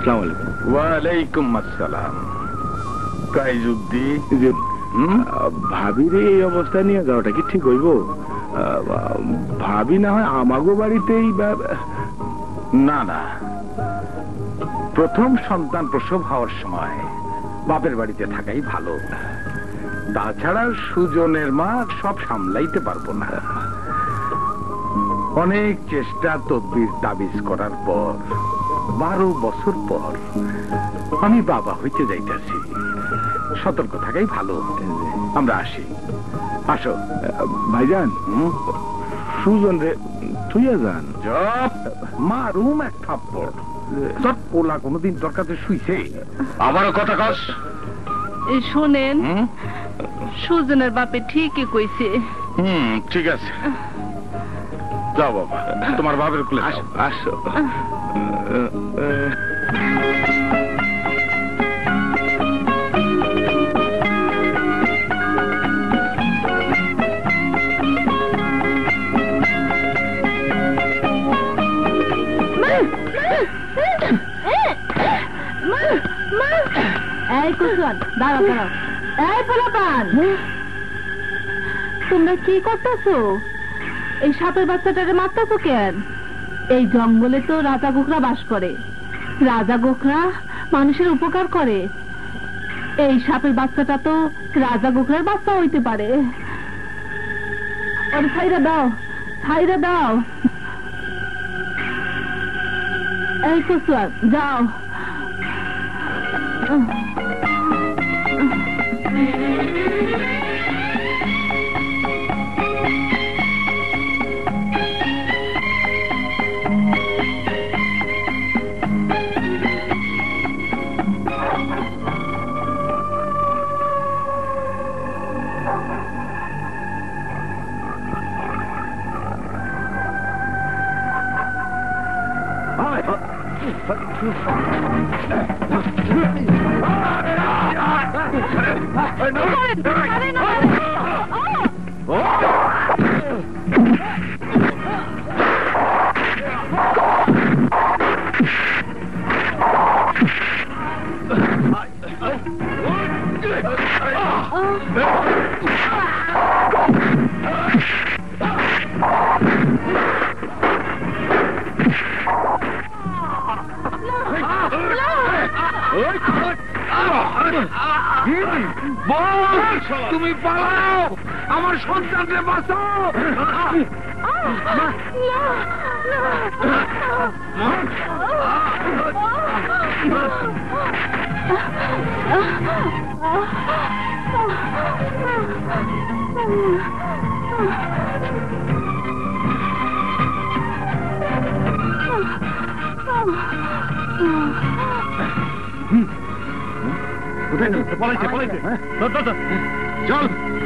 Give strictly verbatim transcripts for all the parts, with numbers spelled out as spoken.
আসসালামু আলাইকুম। ওয়ালাইকুম আসসালাম। কাইজুদ্দিন, ভাবির এই অবস্থা নিয়ে যাওয়াটা কি ঠিক হইব? ভাবি না হয় আমাগো বাড়িতেই। না না, প্রথম সন্তান প্রসব হওয়ার সময় বাপের বাড়িতে থাকাই ভালো। তাছাড়া সুজনের মা সব সামলাইতে পারবো না। অনেক চেষ্টা তদবির তাবিজ করার পর বারো বছর পর আমি বাবা হইতে যাইতেছি। সতর্ক থাকাই ভালো। আমরা আসি। আসো ভাইজান, সুজন রে তুইয়া যান। মারুম এক থাপ্পড়। তোর পোলা কোনদিন তোর কাছে শুইছে? আবারও কথা কস। শোনেন, সুজনের বাপে ঠিকই কইছে। হুম, ঠিক আছে, যাও বাবা, তোমার বাপের কুলে আসো। আসো। এই কুসুম, দাঁড়াও দাঁড়াও। এই পোলাপান, তোমরা কি করতেছো? এই সাপের বাচ্চাটারে মারতেছো কেন? এই জঙ্গলে তো রাজা গোখরা বাস করে। রাজা গোখরা মানুষের উপকার করে। এই সাপের বাচ্চাটা তো রাজা গোখরার বাচ্চা হইতে পারে। ওরে ছাইরা দাও, ছাইরা দাও। এই কুসুম, যাও। তুমি পালাও, আমার সন্তানকে বাঁচাও। পলাইছে পলাইছে চল।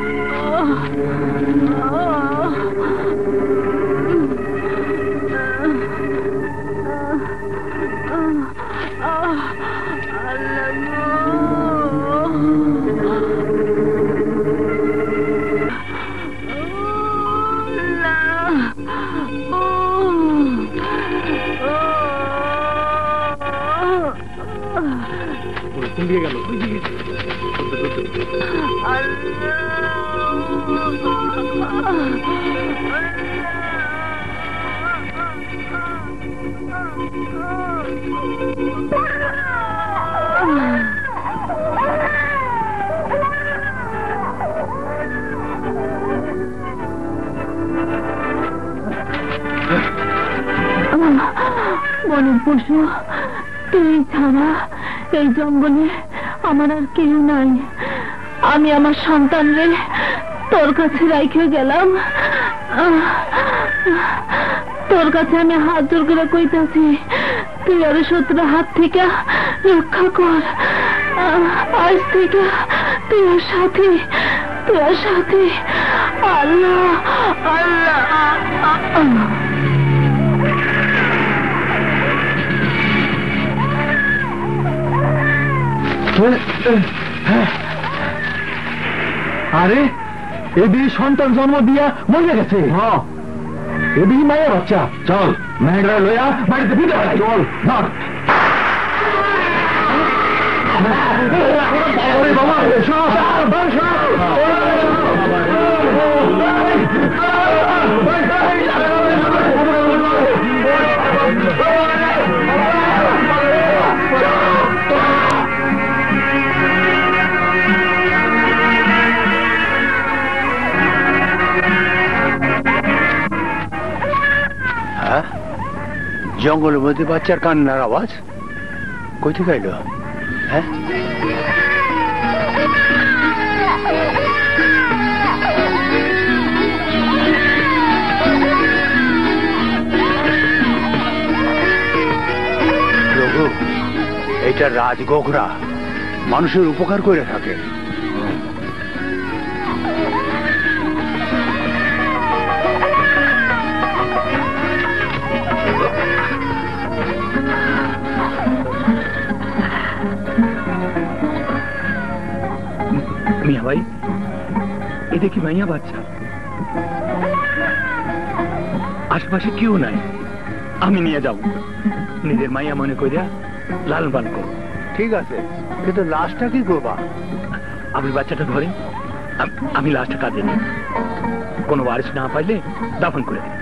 দিয়ে গেল বনের পশু, তুই ছাড়া এই জঙ্গলে আমার আর কেউ নাই। আমি আমার সন্তান রে তোর কাছে রাইখে গেলাম। তোর কাছে আমি হাত জোর করে কইতাছি, তুই আর শত্রুর হাত থেকে রক্ষা কর। আজ থেকে তুই আর সাথী, তুই আর সাথী। আল্লাহ আল্লাহ। আরে এদি সন্তান জন্ম দিয়া মরে গেছে। হ্যাঁ, এদি মায়ের বাচ্চা। চল মেয়েরা লইয়া বাড়িতে ফিরে চল। জঙ্গলের মধ্যে বাচ্চার কান্নার আওয়াজ কই থেকে এলো? হ্যাঁ, প্রভু, এটা রাজগোখরা, মানুষের উপকার করে থাকে। মিয়া ভাই, এটা কি মাইয়া বাচ্চা? আশেপাশে কেউ নাই, আমি নিয়ে যাব। নিজের মাইয়া মনে করিয়া লালন পালন করো। ঠিক আছে, কিন্তু লাশটা কি করবা? আপনি বাচ্চাটা ধরেন, আমি লাশটা কাঁদে নিই। কোনো ওয়ারিশ না পাইলে দাফন করে দিন।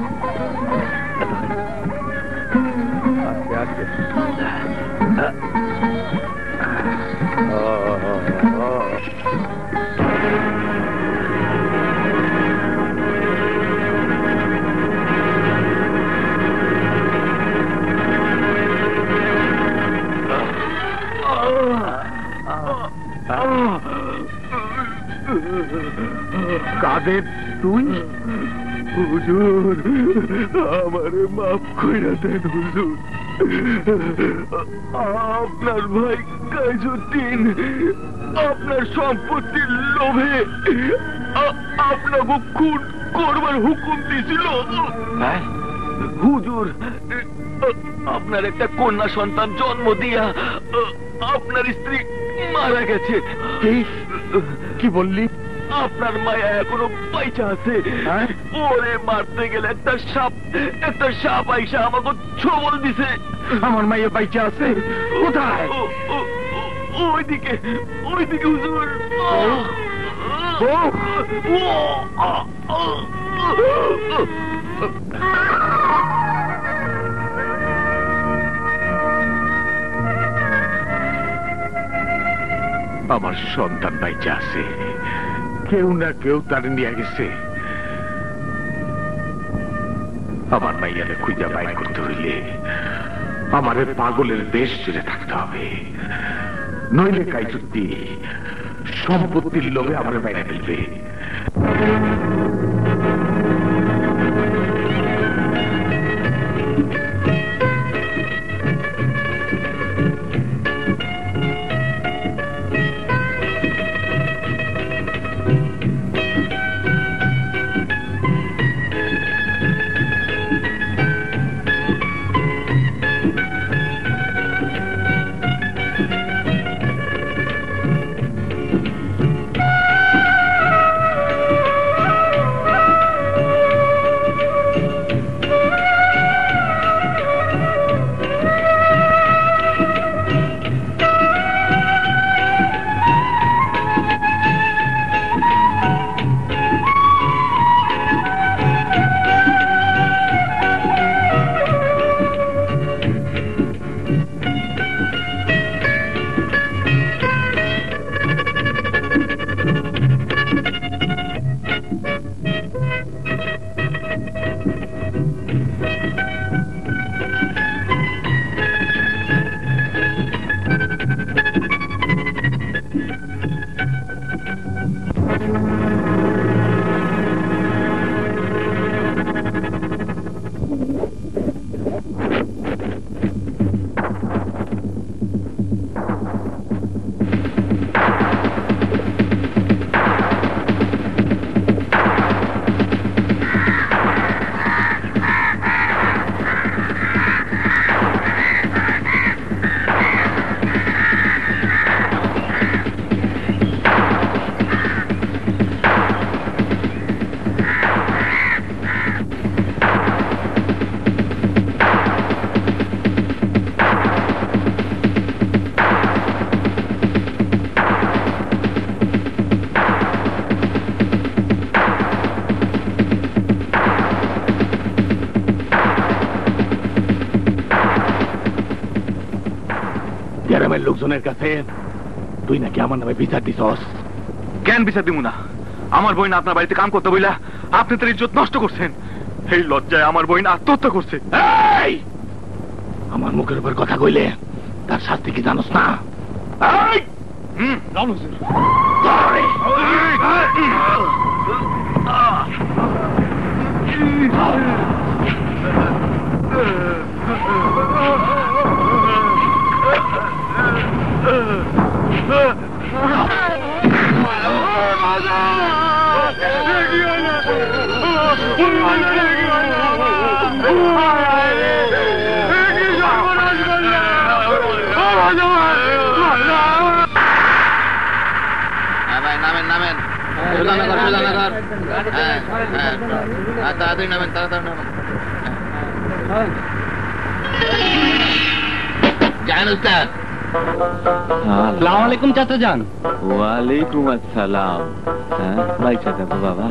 কাদের তুই? হুজুর, আমারে মাফ কইরা দেন হুজুর। আপনার ভাই গাইজুদ্দিন আপনার সম্পত্তির লোভে আপনাকে খুন করবার হুকুম দিছিল। হুজুর, আপনার একটা কন্যা সন্তান জন্ম দিয়া আপনার স্ত্রী মারা গেছে। কি বললি? আপনার মায়া এখনো পয়সা আছে। ওরে মারতে গেলে একটা সাপ একটা সাপ আইসা আমাকে ছবল দিছে। আমার মাইয়া পয়সা আছে কোথায়? ওইদিকে ওইদিকে হুজুর। আমার সন্তান বাইচা আছে, কেউ না কেউ তার নিয়ে গেছে। আমার মাইয়ারে খুঁজা বাইর করতে হইলে আমার পাগলের দেশ ছেড়ে থাকতে হবে, নইলে গাইজুদ্দিন সম্পত্তির লোভে আমার বাইরে ফেলবে। গ্রামের লোকজনের কাছে তুই নাকি আমার নামে বিচার দিছস। জ্ঞান বিচার দিব না, আমার বোন আপনার বাড়িতে কাম করতে বইলা আপনি তার ইজ্জত নষ্ট করছেন। এই লজ্জায় আমার বোন আত্মহত্যা করছে। এই আমার মুখের উপর কথা কইলে তার শাস্তি কি জানোস না? এই হুম ধরে। নামেন নামেন সুজানগর সুজানগর হ্যাঁ হ্যাঁ তাড়াতাড়ি নামেন তাড়াতাড়ি নামেন জান উস্তাদ। আসসালামু আলাইকুম চাচা যান। ওয়ালাইকুম আসসালাম। হ্যাঁ বাইচা যাবো বাবা।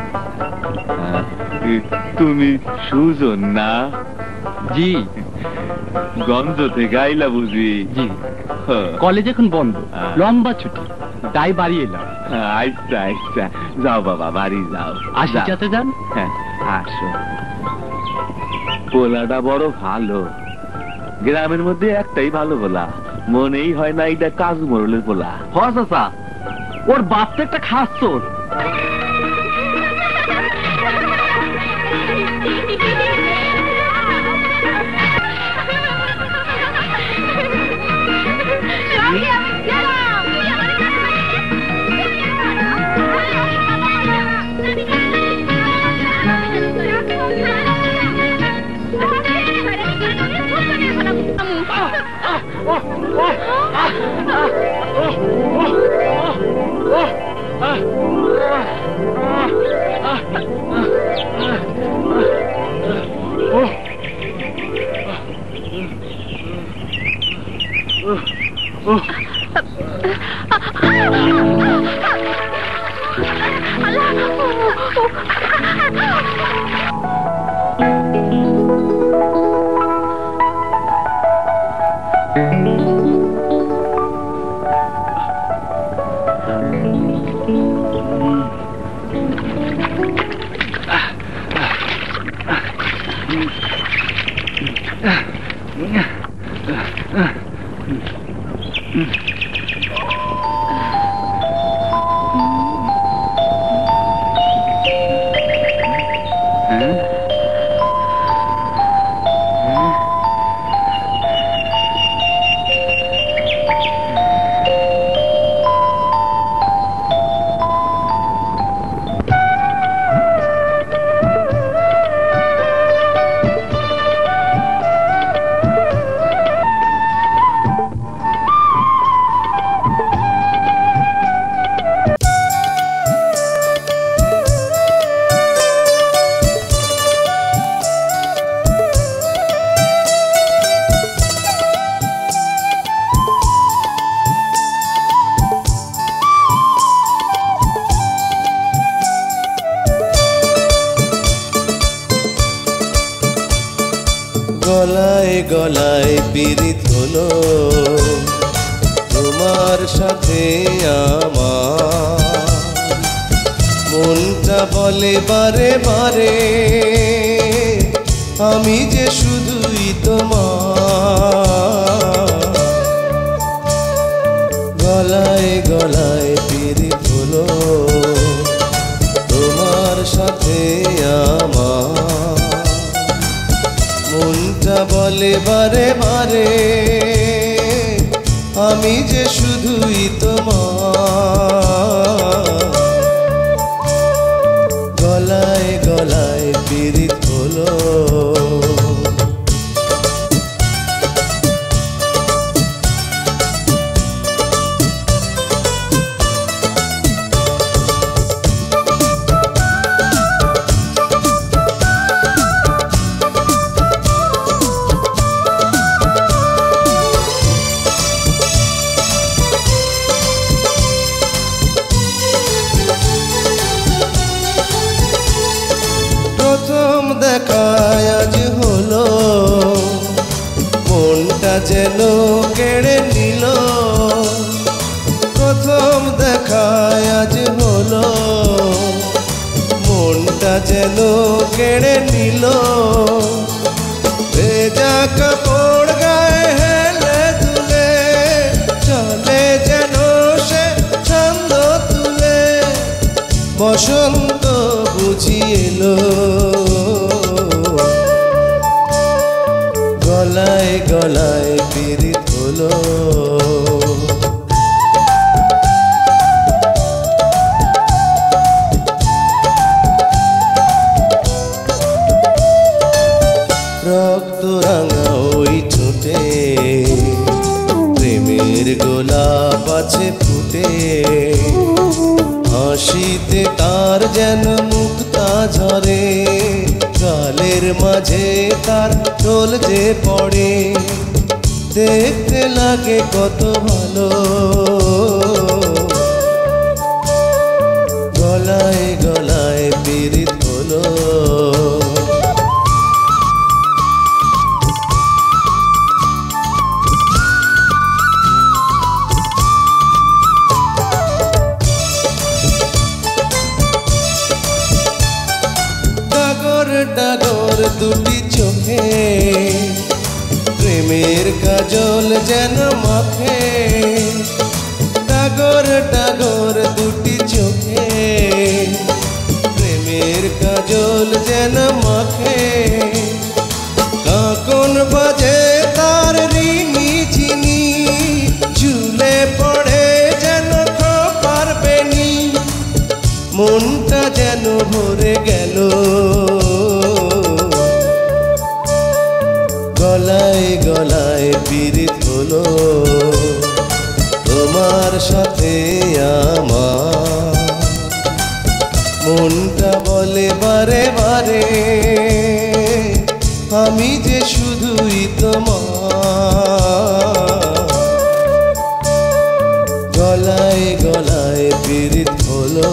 তুমি সুজন না? জি। গঞ্জ থেকে আইলা বুঝি? জি। কলেজ এখন বন্ধ, লম্বা ছুটি, তাই বাড়ি এলাম। আচ্ছা আচ্ছা যাও বাবা বাড়ি যাও। আসি চাচা যান। হ্যাঁ আসো। পোলাটা বড় ভালো, গ্রামের মধ্যে একটাই ভালো পোলা, মনেই হয় না এটা কাজু মোড়লের পোলা। হ চাচা, ওর বাপ তো একটা খাস চোর। গলায় গলায় পীড়িত হলো তোমার সাথে আমার, মনটা বলে বারে বারে আমি যে শুধুই তোমার। গলায় গলায় পীড়িত হলো তোমার সাথে আমার, মনটা বলে বারে বারে আমি যে শুধুই তোমার। গলায় গলায় পীড়িত হলো আজ হলো মনটা যেন কেড়ে নিল যেন কেড়ে নিল, ভেজা কাপড় গায়ে হেলে তুলে চলে যেন সে ছন্দ তুলে, বসন্ত বুঝি এলো, গলায় গলায় পীড়িত হলো। রক্ত রাঙা ওই ঠোঁটে প্রেমের গোলাপ আছে ফুটে, হাসিতে তার যেন মুক্তা ঝরে, গালের মাঝে তার ঢোল যে পড়ে, দেখতে লাগে কত ভালো, গলায় গলায় পীড়িত হলো। ডাগর দুটি চোখে প্রেমের কাজল যেন মাখে, ডাগর ডাগর দুটি চোখে প্রেমের কাজল যেন মাখে, কাকন বাজে তার রিনি ঝিনি, ঝুলে পড়ে যেন খোপার বেনি, মনটা যেন ভরে গেল, গলায় গলায় পীড়িত হলো, তোমার সাথে আমার মনটা বলে বারে বারে, আমি যে শুধুই তোমার, গলায় গলায় পীড়িত হলো।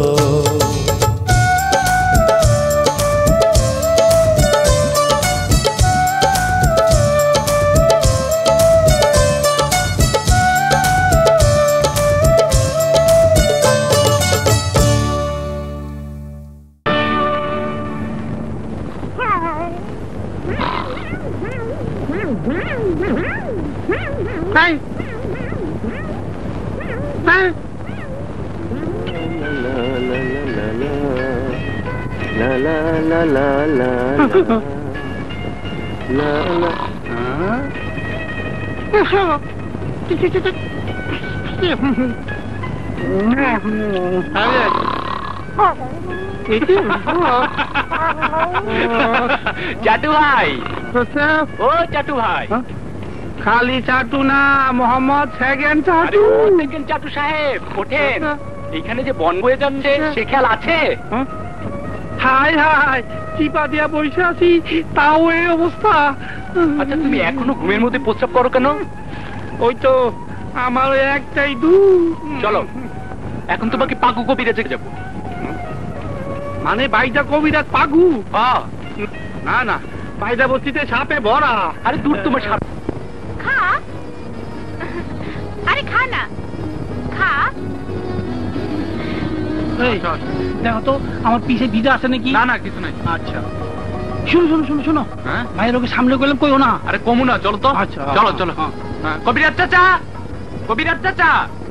চাটু ভাই, ও চাটু ভাই, খালি চাটু না, মোহাম্মদ সেকেন্ড চাটু। সেকেন্ড চাটু সাহেব ওঠেন, এখানে যে বন বয়ে যাচ্ছে সে খেয়াল আছে? হাই হাই, চিপা দিয়া বসে আছি, তাও এই অবস্থা। আচ্ছা তুমি এখনো ঘুমের মধ্যে প্রস্রাব করো কেন? ওই তো আমার একটাই দু। চলো এখন তোমাকে পাগু কবিরাজে যাবো। মানে বাইদা কবিরাজ পাগু? না না, বাইদা বস্তিতে সাপে ভরা। আরে দূর তোমার সাপ। খা, আরে খা না, খা। দেখো তো আমার পিছে বিদা আছে নাকি? না না কিছু নাই। আচ্ছা শোনো শোনো শোনো শোনো, ভাইয়ের ওকে সামনে গেলাম, কইও না। আরে কমু না, চলো তো। আচ্ছা চলো চলো। কবিরাজ চাচা, কবিরাজ চাচা,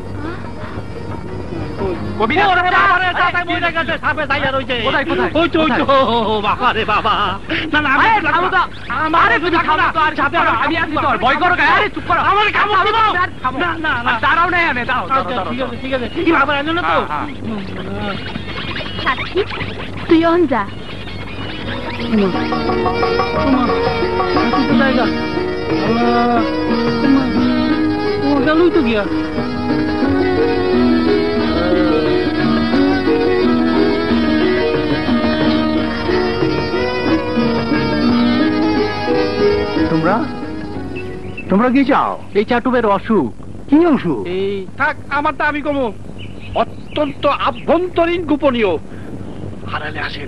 তুই অন যা। গেলই তো গিয়া। তোমরা তোমরা কি চাও? এই চাটুবের অসুখ। কি অসুখ? এই থাক, আমারটা আমি করবো। অত্যন্ত আভ্যন্তরীণ গোপনীয়, হারালে আসেন।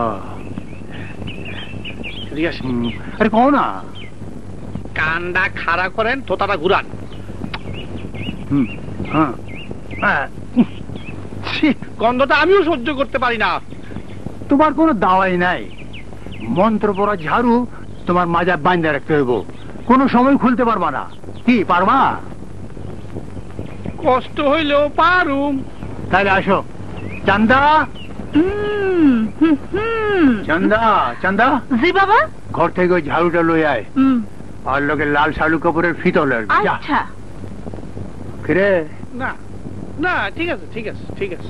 আরে কও না। কান্ডা খাড়া করেন, তোতাটা ঘুরান। হুম হ্যাঁ, গন্ধটা আমিও সহ্য করতে পারি না। তোমার কোনো দাওয়াই নাই। মন্ত্র পড়া ঝাড়ু তোমার মাজা বাঁধা রাখতে হইব, কোনো সময় খুলতে পারবা না। কি পারবা? কষ্ট হইলেও পারুম। তাহলে আসো। চান্দা, চান্দা, চান্দা। জি বাবা। ঘর থেকে ওই ঝাড়ুটা লই আয়, আর লোকের লাল শালু কাপড়ের ফিতল। আচ্ছা। কিরে? না না, ঠিক আছে ঠিক আছে ঠিক আছে।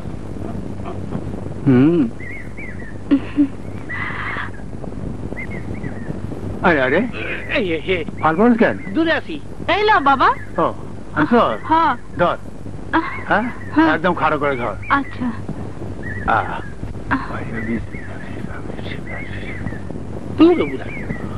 হুম। আরে আরে ফালবন কেন? দূরে আছি। এই লাও বাবা। ও আচ্ছা, হ্যাঁ ধর। হ্যাঁ একদম খাড়ো করে ধর। আচ্ছা। তুমি তো বুঝা।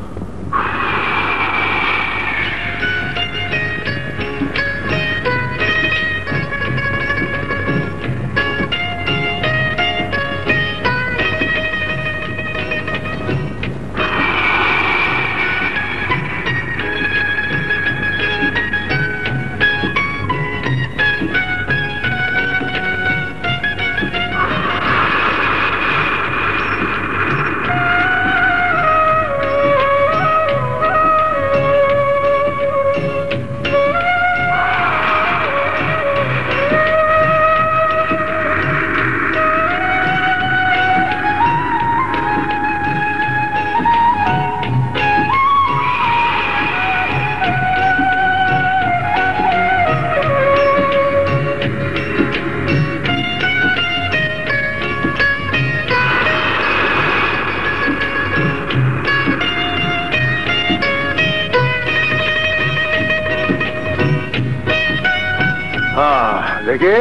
দেখে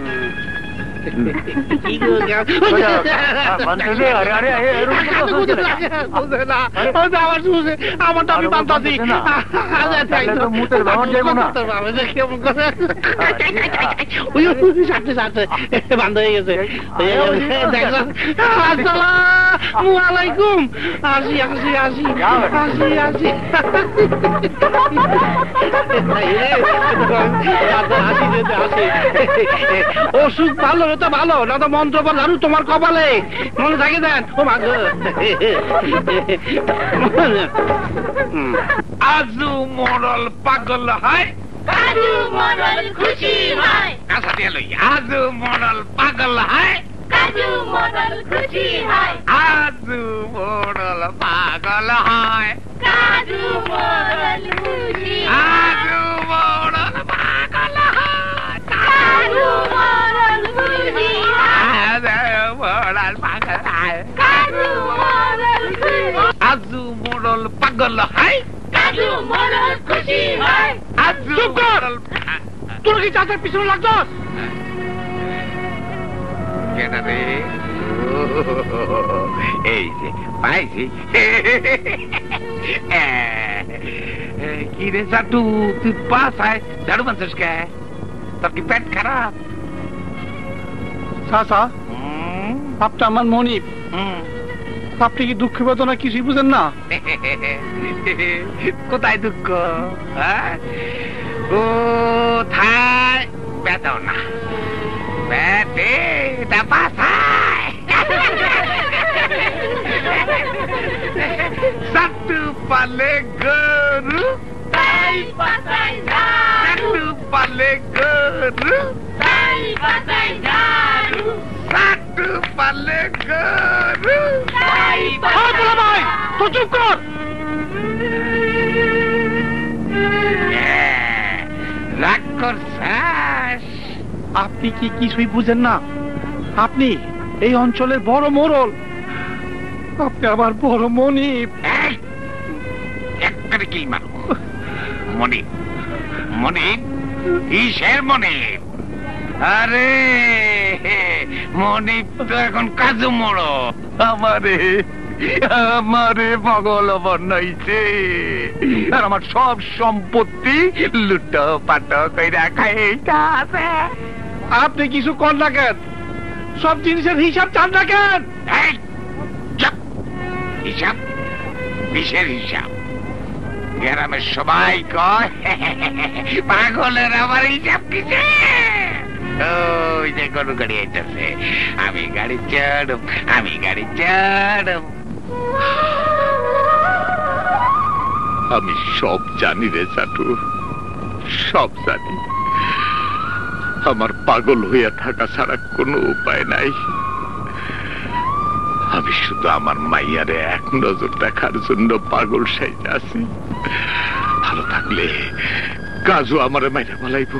বান্ধ হয়ে গেছে। আসসালামালাইকুম। আসি আসি আসি আসি আসি অসুখ ভালো তো ভালো না তো মন্ত্র বললাম তোমার কপালে মনে থাকে দেন। ও মা গো, আজু মরল পাগল হয়, কাজু মরল খুশি হয়। কাঁচা দিয়ে লই। আজু মরল পাগল হয়, কাজু মরল খুশি হয়। আজু মরল পাগল হয়, কাজু মরল খুশি আজু মরল পাগল হয়, কাজু মরল খুশি আজু মরল পাগল হয়, কাজু মরল খুশি আজু মরল পাগল হয়, কাজু মরল খুশি হয়। আজু চুপ কর! মরল। তোর কি চাচার পিছনে লাগতো? কেন রে? এই যে পাইছি। কি রে চাটু, তুই বাসায় ঝাড়ু বানছিস কে? তোর কি পেট খারাপ? চাচা, আপনি আমার মনিব, আপনি কি দুঃখ বেদনা কিছুই বুঝেন না? কোথায় দুঃখ? কোথায় বেদনা? পেটে না বাসায়? চাটু পালে গরু, তাই পাতায় ঝাড়ু, চাটু পালে গরু, তাই পাতায় ঝাড়ু, চাটু পালে গরু, তাই ভাই পাতায় তো চুপ কর। রাগ করছাস? আপনি কি কিছুই বুঝেন না? আপনি এই অঞ্চলের বড় মোড়ল, আপনি আমার বড় মনিব। একটা কিল মারো। মনিব মনিব কিসের মনিব? আরে মনিব তো এখন কাজু মোড়ো। আমারে আমারে পাগল বানাইছে, আর আমার সব সম্পত্তি লুটো পাটো কইরা খাইতা আছে। আপনি কিছু কর না কেন? সব জিনিসের হিসাব চান না কেন? এই, চুপ! হিসাব? কিসের হিসাব? গ্রামের সবাই কয় পাগলের আমার হিসাব কিসে? ওই যে গরু গাড়ি আইতেছে, আমি গাড়ি চড়ব, আমি গাড়ি চড়ব। আমি সব জানি রে চাটু, সব জানি। আমার পাগল হইয়া থাকা ছাড়া কোনো উপায় নাই। আমি শুধু আমার মাইয়ারে এক নজর দেখার জন্য পাগল সাইতে আছি। ভালো থাকলে কাজু আমারে মাইরা বলাইব।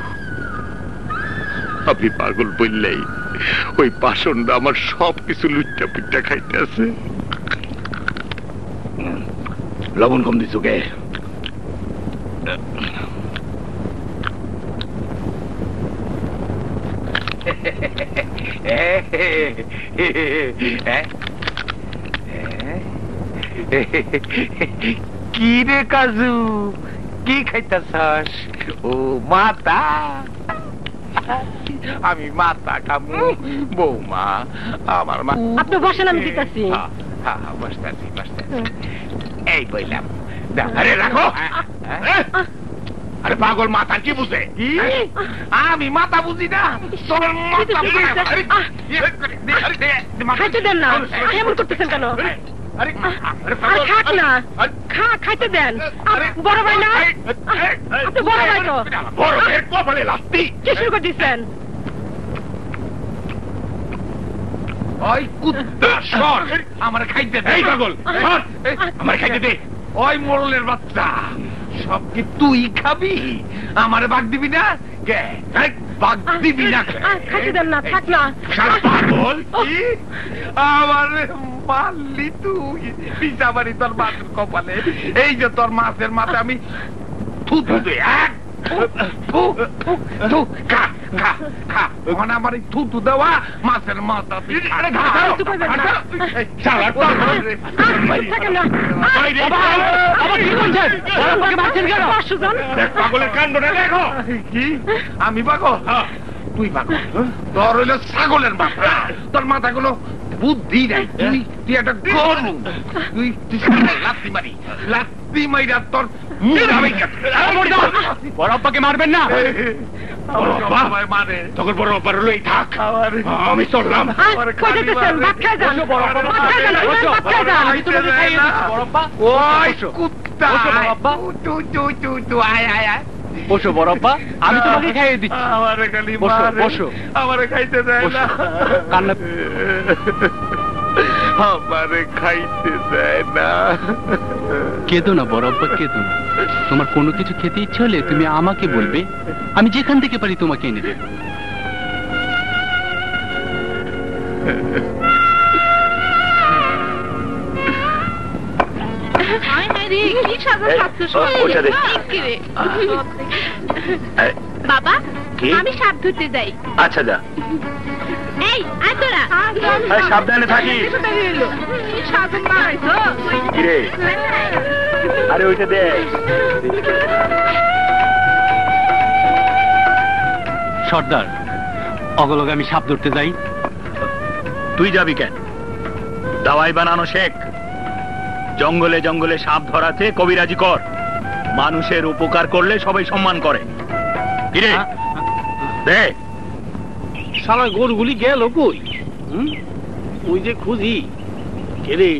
আমি পাগল বললেই ওই পাষণ্ডা আমার সব কিছু লুচ্চা পুচ্চা খাইতে আছে। লবণ কম দিছো কে? কি রে কাজু, কি খাইতাছস? ও মাতা, আমি মাতা খামু। বৌমা আমার মা। আপনি বসেন, আমি দিতেছি। বসতেছি বসতেছি। এই বললাম। আরে রাখো। আরে পাগল মাথা কি বুঝে? আমি মাথা বুঝি না। খাইতে দেন না, এমন করতেছেন কেন? খাক না, খা, খাইতে দেন। বড় ভাই না, আপনি বড় ভাই তো। বড় ভাইয়ের কপালে লাস্তি কি শুরু করে দিচ্ছেন? ওই কুত্তা সর, আমার খাইতে দে। এই পাগল আমার খাইতে দে। ওই মোড়লের বাচ্চা, সব কি তুই খাবি? আমারে বাগ দিবি না? কে বাগ দিবি না? খাইতে দেন না, থাক না। পাগল কি আমারে মারলি তুই? পিসাবাড়ি তোর মাছের কপালে। এই যে তোর মাছের মাথা আমি থুতু দে। এক আমার এই থুতু দেওয়া মাছের মাথা পাগলের কাণ্ডটা দেখো। কি আমি পাগল? তুই পাগল। তোর হইল ছাগলের মাথা, তোর মাথাগুলো বুদ্ধি নাই। তুই তুই একটা গরু। তুই লাত্তি মারি, লাত্তি মাইরা তোর বড় আব্বাকে মারবেন না। মানে তখন বড় আব্বার হলো এই থাক, আমি চললাম। কুত্তা আয় আয় আয় বসো বড় আব্বা, আমি তোমাকে খাইয়ে দিচ্ছি। আমারে খালি বসো, আমারে খাইতে দেয় না। কান্না আমারে খাইতে দেয় না। কেঁদো না বড় আব্বা, কেঁদো না। তোমার কোনো কিছু খেতে ইচ্ছে হলে তুমি আমাকে বলবে, আমি যেখান থেকে পারি তোমাকে এনে দেব। বাবা, আমি সাপ ধরতে যাই। আচ্ছা যা। এই আয় তোরা, সাবধানে থাকিস। কিরে, আরে ওইটা দে। সর্দার, অগলগে আমি সাপ ধরতে যাই। তুই যাবি কেন? দাওয়াই বানানো শেখ। জঙ্গলে জঙ্গলে সাপ ধরাতে কবিরাজি কর। মানুষের উপকার করলে সবাই সম্মান করে। কিরে দে। শালা গরুগুলি গেল কই? ওই যে খুঁজি। কেরে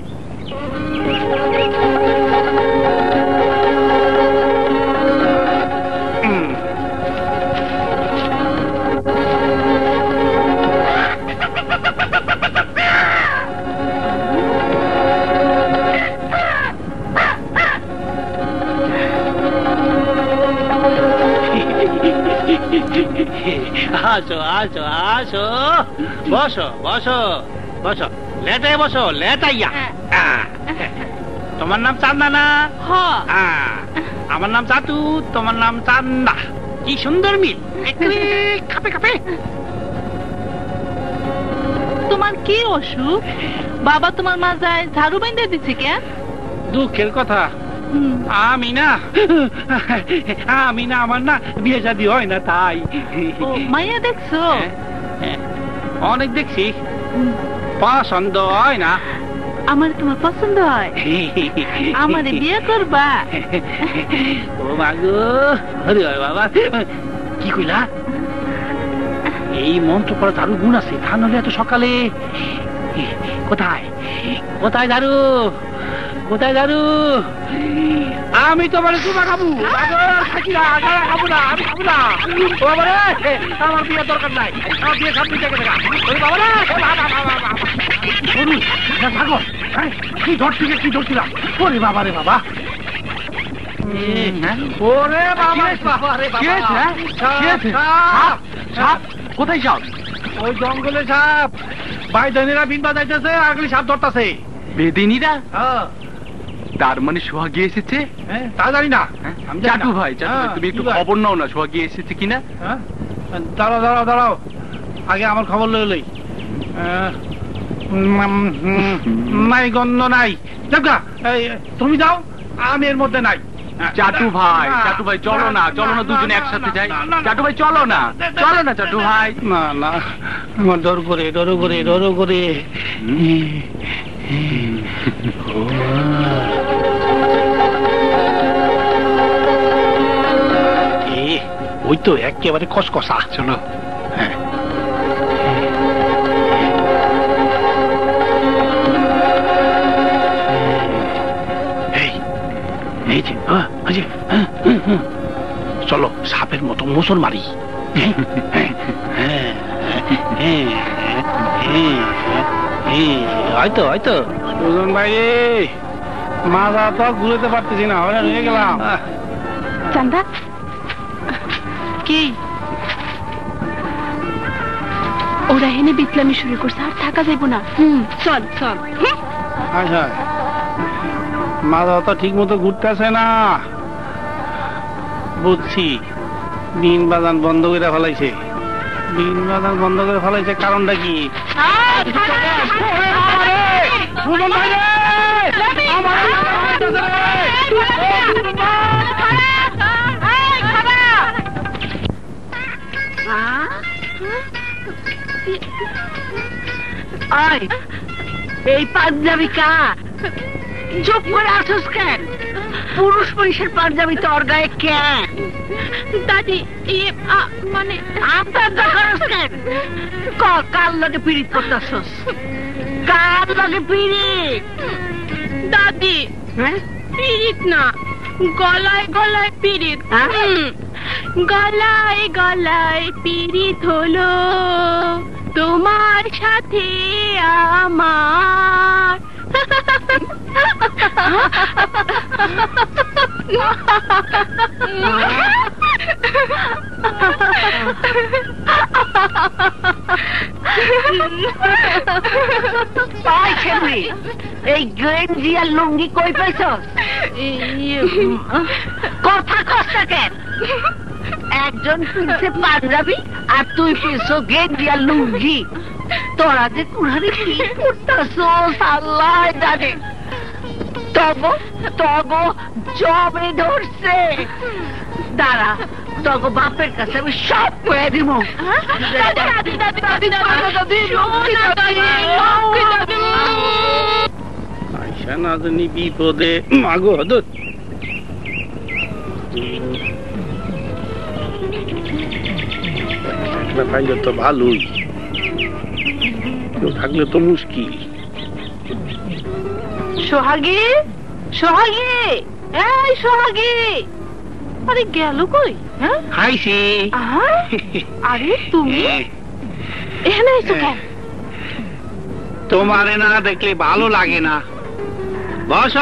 আসো আসো আসো, বসো বসো বসো, লেটাই বসো, লেটাইয়া। তোমার নাম চান্দা না? আমার নাম চাতু, তোমার নাম চান্দা। কি সুন্দর মিল, খাপে খাপে। তোমার কি অসুখ? বাবা তোমার মাজায় ঝাড়ু বেঁধে দিচ্ছে কেন? দুঃখের কথা, আমি না আমি না আমার না বিয়ে শাদী হয় না, তাই। মাইয়া দেখছো? অনেক দেখছি, পছন্দ হয় না। আমার তোমার পছন্দ হয়? আমার বিয়ে করবা? ও মাগো, আরে বাবা, কি কইলা? এই মন্ত্র পড়া ঝাড়ু গুণ আছে, তা নাহলে এত সকালে। কোথায় কোথায় ঝাড়ু, কোথায় ঝাড়ু? আমি তো মানে চুমা খাবো, খাবো না, আমি খাবো না। আমার বিয়ের দরকার নাই, আমার বিয়ে সব দিকে দেখা। কি ধরছিলাম কি ধরছিলাম ওরে বাবা রে বাবা, ওরে বাবা, কোথায় যাও? ওই জঙ্গলে সাপ, বাইদানিরা বিন বাজাইতেছে, আগলি সাপ ধরতেছে। বেদিনীরা? তার মানে সোহাগী এসেছে? তা জানি না। চাটু ভাই, চাটু ভাই, তুমি একটু খবর নাও না সোহাগী এসেছে কিনা। দাঁড়াও দাঁড়াও দাঁড়াও, আগে আমার খবর লই লই। নাই গন্ধ নাই। তুমি যাও, আমি এর মধ্যে নাই। চাটু ভাই, চাটু ভাই চলো না, চলো না, দুজনে একসাথে যাই। চাটু ভাই চলো না, চলো না চাটু ভাই। না না, আমার ডর করে ডর করে ডর করে। ওই তো একেবারে খসখসা। চলো। হ্যাঁ, চলো সাপের মতো মোচর মারি। হয়তো হয়তো সুজন ভাই, মাথা তো ঘুরতে পারতেছি না, হয়রান হয়ে গেলাম। চান্দা কি ওরা হেনে বিতলামি শুরু করছে, আর থাকা যাইব না। হুম, চল চল। আচ্ছা, মাথা তো ঠিক মতো ঘুরতেছে না। বুঝছি, বিন বাজান বন্ধ করে ফেলাইছে। বিন বাজান বন্ধ করে ফেলাইছে কারণটা কি? এই পাঞ্জাবি কার? চুপ করে আসোস কেন? পুরুষ পুরুষের পাঞ্জাবি তোর গায়ে কেন? দাদি মানে আপনার দেখাস কেন? কার লগে পিড়িত করতেছস? কার লগে পিড়িত? দাদি পিড়িত না, গলায় গলায় পিড়িত। গলায় গলায় পিড়িত হলো তোমার সাথে আমার। এই গেঞ্জি আর লুঙ্গি কই পাইছস? কথা কষ্ট কেন? একজন পিনছে পাঞ্জাবি আর তুই পিনছো গেঞ্জি আর লুঙ্গি। তোরা যে কুড়ারে কি করতেছস আল্লাহ জানে। তগো তগো জবে ধরছে। দাঁড়া, তগো বাপের কাছে আমি সব কয়ে দিব। আইসা না জানি বিপদে মাগো হদত। থাকলে তো ভালোই, থাকলে তো মুশকিল। সোহাগী, সোহাগী, এই সোহাগী, আরে গেল কই? হ্যাঁ, হাইছি। আরে তুমি এখানে এসো কেন? তোমারে না দেখলে ভালো লাগে না। বস।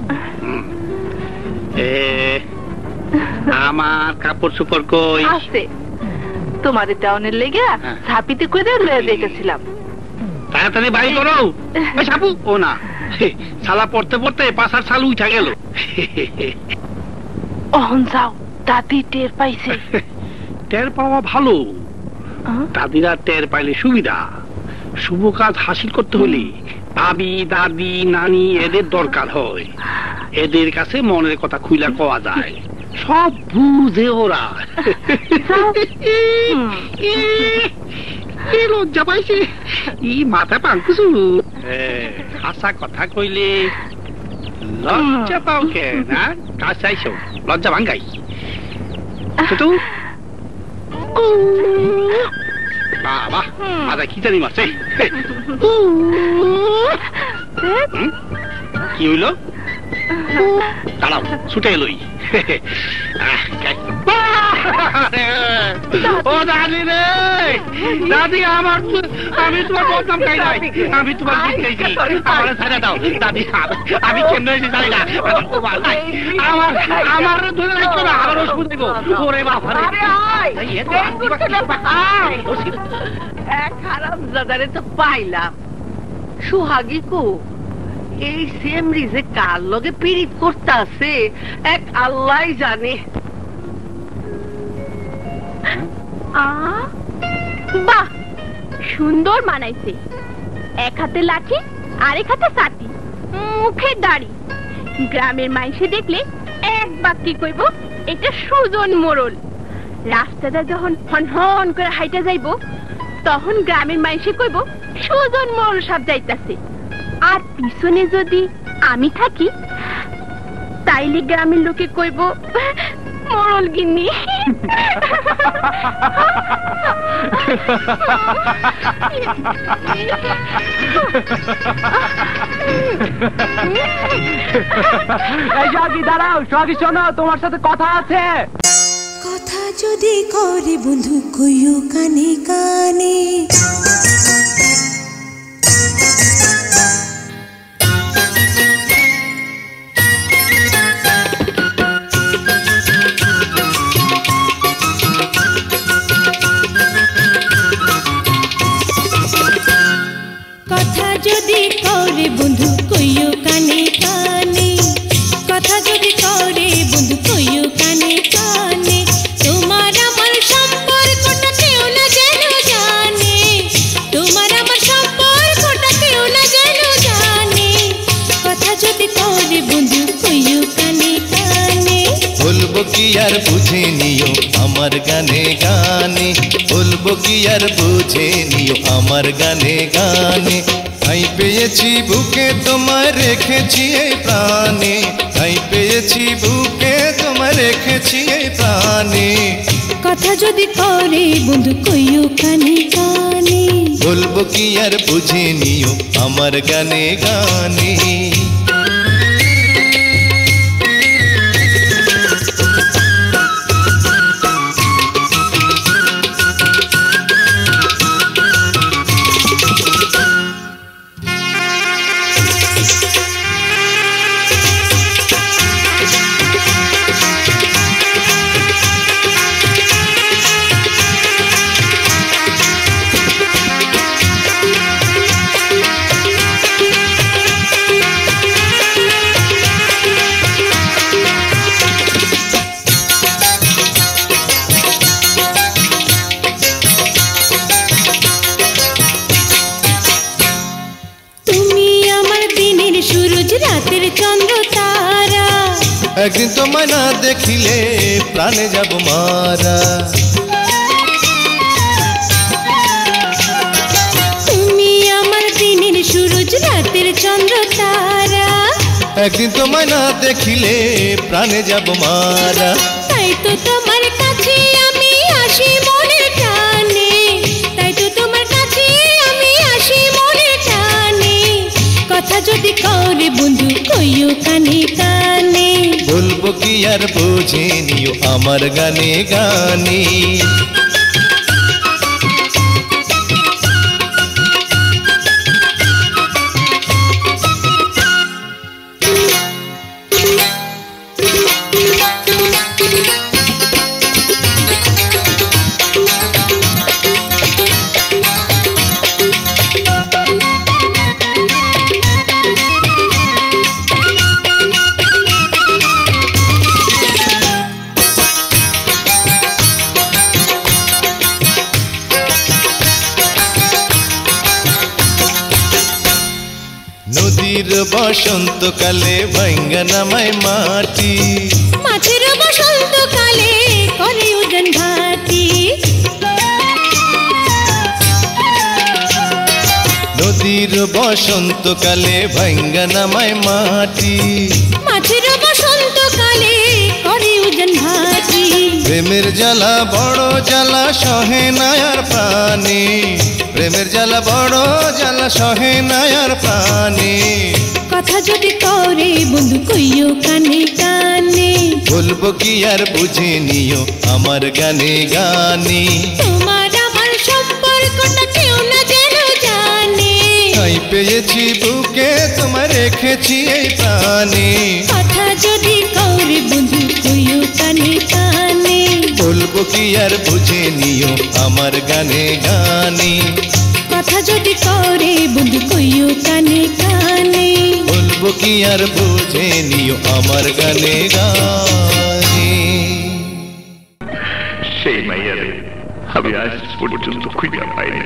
আমার কাপড় চোপড় কই? আছে, তোমাদের টাউনের লেগে ছাপিতে করে লয়ে যাইতেছিলাম। তাড়াতাড়ি বাড়ি করো। সাপু ও না, শালা পড়তে পড়তে পাশার শাল উঠা গেল। অহন যাও, দাদি টের পাইছে। টের পাওয়া ভালো, দাদিরা টের পাইলে সুবিধা। শুভ কাজ হাসিল করতে হলে ভাবি, দাদি, নানি এদের দরকার হয়। এদের কাছে মনের কথা খুইলা কওয়া যায়, সব বুঝে ওরা। লজ্জা পাইছে, ই মাথা পাঙ্কুসু। হাসা কথা কইলে লজ্জা পাও কেন? কাছাইছ লজ্জা ভাঙ্গাই। বাবা আদা কি জানি মারছে কি হইল দাঁড়াও ছুটে এলোই ও দাদি রে দাদি আমার আমি তোমার বদনাম খাই নাই আমি তোমার খাইছি আমার ছাড়া দাও দাদি আমি কেন এসে জানি না আমার আমার ধরে রাখছো না আমার ওষুধ দেবো ওরে বাবা এক হারামজাদারে তো পাইলাম সুহাগী কো এই সেমরি যে কার লগে পীড়িত করতে আছে এক আল্লাহ জানে বাহ সুন্দর মানাইছে এক হাতে লাঠি আরেক হাতে ছাতি মুখে দাড়ি গ্রামের মাইসে দেখলে এক বাক্যে কইব এটা সুজন মোড়ল রাস্তাটা যখন হন হন করে হাইটা যাইব তখন গ্রামের মাইসে কইব সুজন মোড়ল সব যাইতাছে আর পিছনে যদি আমি থাকি তাইলে গ্রামের লোকে কইব মোড়ল গিন্নি দাঁড়াও সোহাগী শোনো তোমার সাথে কথা আছে কথা যদি করে বন্ধু কইও কানে কানে কথা যদি করে বন্ধু কইও কানে কানে কথা যদি করে বন্ধু কইও কানে কানে তোমার আমার সম্পর্কটা কেউ না যেন জানে তোমার আমার সম্পর্কটা কেউ না যেন জানে কথা যদি করে বন্ধু কইও কানে কানে বলবো কি আর বুঝে নিও আমার গানে গানে বলবো কি আর বুঝে নিও আমার গানে গানে ঠাই পেয়েছি বুকে তোমার রেখেছি এই প্রাণে ঠাই পেয়েছি বুকে তোমার রেখেছি এই প্রাণে কথা যদি করে বন্ধু কইও কানে কানে বলবো কি আর বুঝে নিও আমার গানে গানে একদিন তোমায় না দেখিলে প্রাণে যাব মারা তুমি আমার দিনের সূরজ রাতের চন্দ্র তারা একদিন তোমায় না দেখিলে প্রাণে যাব মারা তাই তো তোমার কাছে আমি আসি মনে টানে তাই তো তোমার কাছে আমি আসি মনে টানে কথা যদি করে বন্ধু কইও কানে কানে বলবো কি আর বুঝে নিও আমার গানে গানে নদীর বসন্তকালে ভাঙ্গা নামায় মাটি মাছের বসন্তকালে করে উজান ভাতি নদীর বসন্তকালে ভাঙ্গা নামায় মাটি মাছের বসন্তকালে করে উজান ভাতি প্রেমের জ্বালা বড় জ্বালা সহে নায়ার প্রাণী প্রেমের জ্বালা বড় জ্বালা সহে নায়ার প্রাণী কথা যদি করে বন্ধু কইও কানে কানে বলবো কি আর বুঝে নিও আমার গানে গানে তোমার আমার সম্পর্কটা কেউ না যেন জানে তাই পেয়েছি বুকে তোমার রেখেছি এই প্রাণে কথা যদি করে বন্ধু কইও কানে কানে বলবো কি আর বুঝে নিও আমার গানে গানে কথা যদি করে বন্ধু কইও কানে কানে বলবো কি আর বুঝে নিও আমার গানে গানে সেই মাইয়ারে আমি আজ পর্যন্ত খুঁজে পাইনি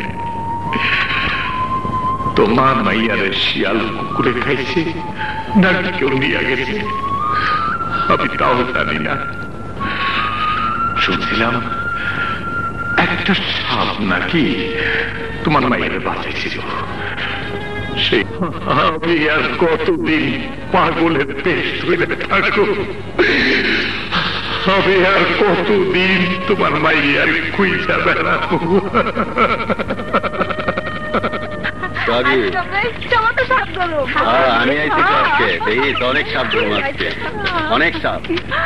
তোমার মাইয়ারে শিয়াল কুকুরে খাইছে না কেউ নিয়ে গেছে আমি তাও জানি না শুনছিলাম একটা সাপ নাকি তোমার মাইয়ারে বাঁচাইছিল সেই আমি আর কতদিন পাগলের পেশ ধরে থাকো আমি আর কতদিন তোমার মাইয়ার খুঁজা বেড়াবো আমি আইছি আজকে দেখি অনেক সাপ ধরছে অনেক সাপ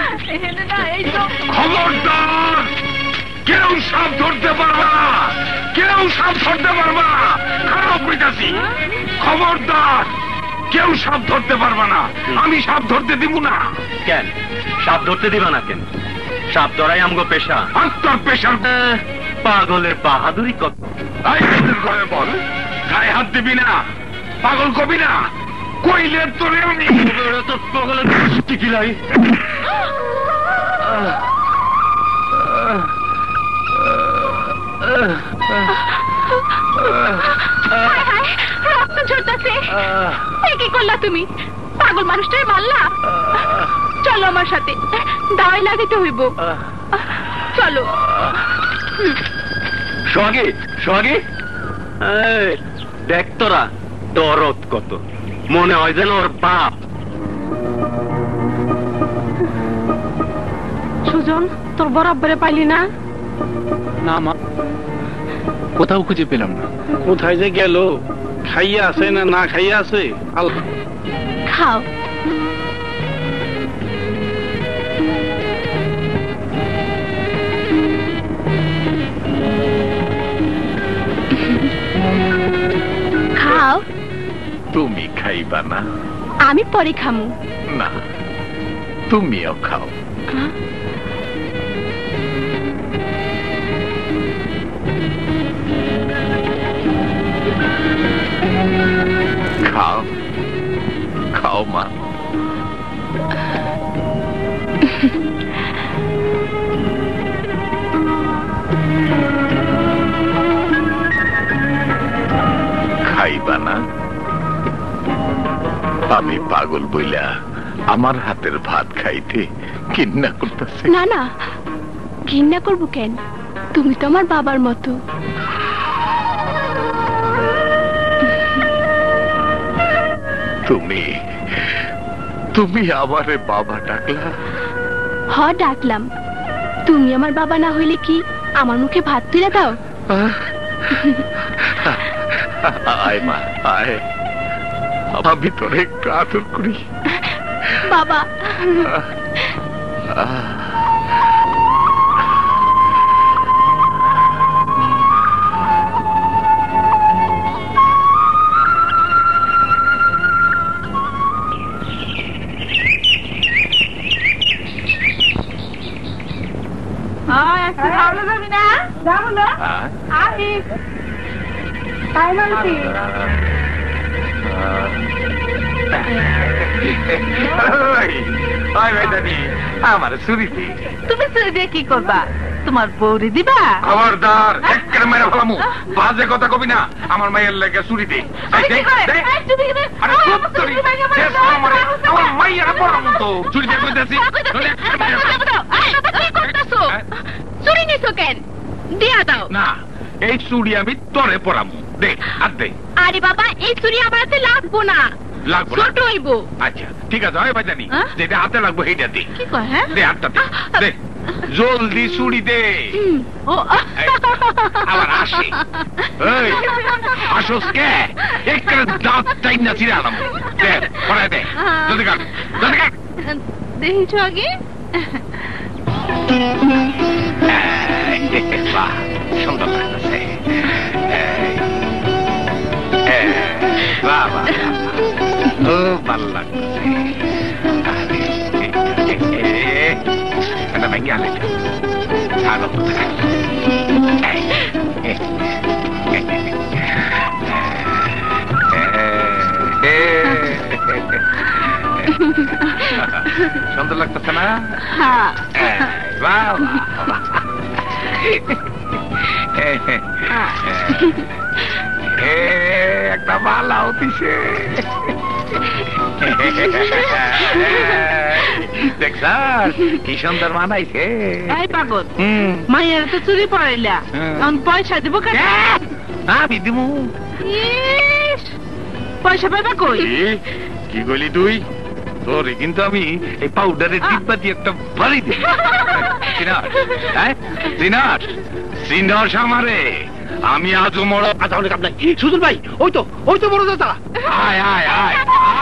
খবরদার কেউ সাপ ধরতে পারবে না কেউ সাপ ধরতে পারবে না খারাপ কইতাছি খবরদার কেউ সাপ ধরতে পারবে না আমি সাপ ধরতে দিব না কেন সাপ ধরতে দিবা না কেন সাপ ধরাই আমগো পেশা তোর পেশার পাগলের বাহাদুরি কত ঘরে বল গায়ে হাত দিবি না পাগল কবি না কইলে তোর তোর পাগলের টিকিলাই রক্ত ঝরতেছে কি করলা তুমি পাগল মানুষটাই মারলা চলো আমার সাথে দাওয়াই লাগাইতে হইব চলো সোহাগী সোহাগী দেখ তোরা দরদ কত মনে হয় যেন ওর বাপ সুজন তোর বড় আব্বারে পাইলি না না মা কোথাও খুঁজে পেলাম না কোথায় যে গেল খাইয়া আছে না না খাইয়া আছে আল্লাহ খাও খাও তুমি খাইবা না আমি পরে খামু না তুমিও খাও খাও খাও মা খাইবা না আমি পাগল বইলা আমার হাতের ভাত খাইতে ঘৃণা করতেছে না না ঘৃণা করবো কেন তুমি তো আমার বাবার মতো তুমি তুমি আমারে বাবা ডাকলা হ ডাকলাম তুমি আমার বাবা না হইলে কি আমার মুখে ভাত তুলে দাও আয় মা আয় আমি তোর একটু আদর করি বাবা আমার চুরিতে তুমি চুরি দিয়ে কি করবা তোমার বউরি দিবা খবরদার একের মেরে ফেলামু বাজে কথা কবি না আমার মায়ের লেগে চুরি দে আমার মাইয়ার পড়ামু তো চুরি দিয়ে কইতেছি চুরি নিছো কেন দিয়া দাও না এই চুরি আমি তোরে পড়ামু দে আর দে আরে বাবা এই চুরি আমার হাতে লাগবো না লাগবো ছোট হইব আচ্ছা ঠিক আছে হয় ভাই জানি যেটা হাতে লাগবো সেইটা দে কি কয় হ্যাঁ দে হাতটা দে জলদি চুড়ি দে। আবার আসি আসোস কে একটা দাঁত টাই না চিরে আনাম দে পড়ায় দে জলদি কাট জলদি কাট দেখেছো আগে বাহ সুন্দর লাগতেছে বাহ বাহ খুব ভালো লাগতেছে এটা ভেঙে আলে স্বাগত সুন্দর লাগতেছে না বাহ বাহ একটা ভালো হতিছে দেখছ কি সুন্দর মানাইছে। এই পাগল মায়ের তো চুরি পড়াইলা এখন পয়সা দিব কেন? আমি দিব। পয়সা পাইবা কই? কি বলি তুই তোরে কিন্তু আমি এই পাউডারের ডিব্বা দিয়ে একটা বাড়ি দিই। সিনস আমারে আমি আজও মরো আধা অনেক আপনার সুদূর ভাই ওই তো ওই তো বড় দাদা আয় আয় আয়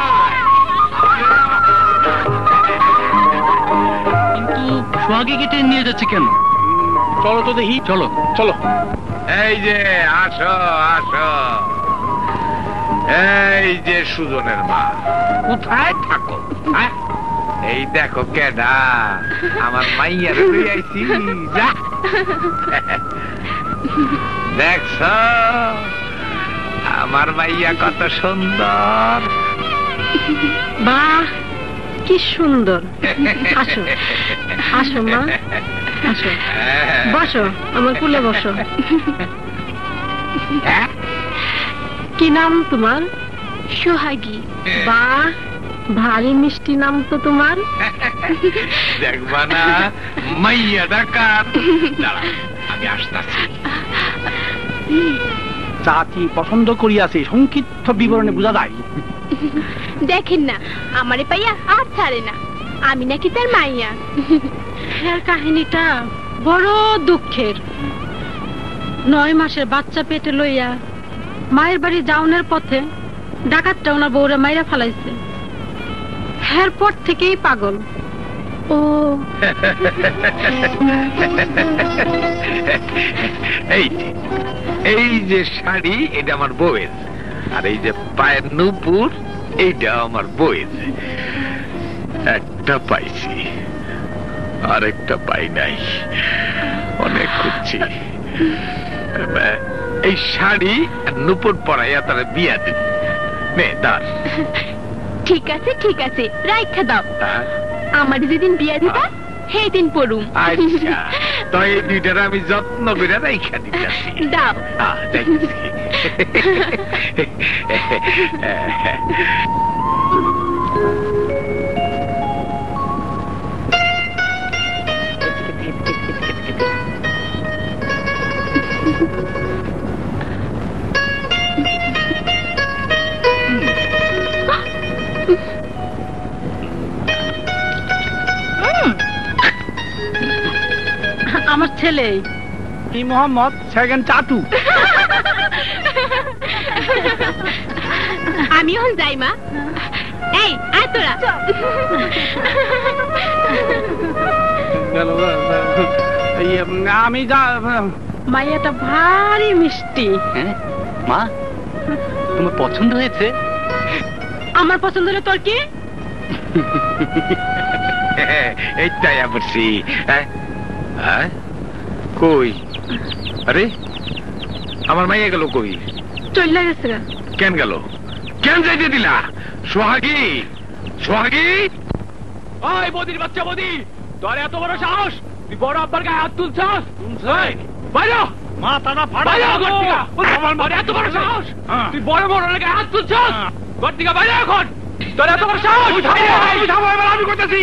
কিন্তু সোহাগে কেটে নিয়ে যাচ্ছে কেন? চলো তো দেখি চলো চলো। এই যে আসো আসো এই যে সুজনের মা কোথায় থাকো? এই দেখো কেডা আমার মাইয়ারে লই আইছি যা দেখছ আমার মাইয়া কত সুন্দর। বাহ কি সুন্দর। আসো আসো মা আসো বসো আমার কোলে বসো। কি নাম তোমার? সোহাগী। বাহ ভারী মিষ্টি নাম তো তোমার। দেখবা না মাইয়া ডাকাত। আমি আসতেছি। চাচি পছন্দ করিয়াছে সংক্ষিপ্ত বিবরণে বোঝা যায়। দেখেন না আমারে পাইয়া আর ছাড়ে না আমি নাকি তার মাইয়া। এর কাহিনীটা বড় দুঃখের। নয় মাসের বাচ্চা পেটে লইয়া মায়ের বাড়ি যাওনের পথে ডাকাতটা ওনার বউরে মাইরা ফালাইছে। এরপর থেকেই পাগল। ও এই এই যে শাড়ি এটা আমার বউয়ের আর এই যে পায়ের নুপুর এইটা আমার বউয়ের। একটা পাইছি আরেকটা পাই নাই অনেক খুঁজছি। এই শাড়ি আর নুপুর পরাইয়া তারা বিয়া দিন নে দার। ঠিক আছে ঠিক আছে রাইখা দাও। আমার যেদিন বিয়া দিবা সেই দিন পড়ুম। আচ্ছা তো এই দুইটার আমি যত্ন করে রাইখা দিতেছি। দাও আমার ছেলে কি মোহাম্মদ সেকেন্ড চাটু। আমি এখন যাই মা। এই আয় তোরা। আমি যা মাইয়াটা ভারী মিষ্টি। মা তোমার পছন্দ হয়েছে? আমার পছন্দ হলে তোর কি? এইটাই বলছি। কই আরে আমার মাইয়া গেল কই? চলে গেছে। কেন গেল? কেন যাইতে দিলা? সোহাগী সোহাগী ওই বদির বাচ্চা বদি তোর এত বড় সাহস তুই বড় আব্বার গায়ে হাত তুলছস? বাইরে মাথাটা ফাড়া আমার মার এত বড় সাহস তুই বড় বড় গায়ে হাত তুলছস? ঘর থেকে বাইরে এখন তোর এত বড় সাহস। আমি করতেছি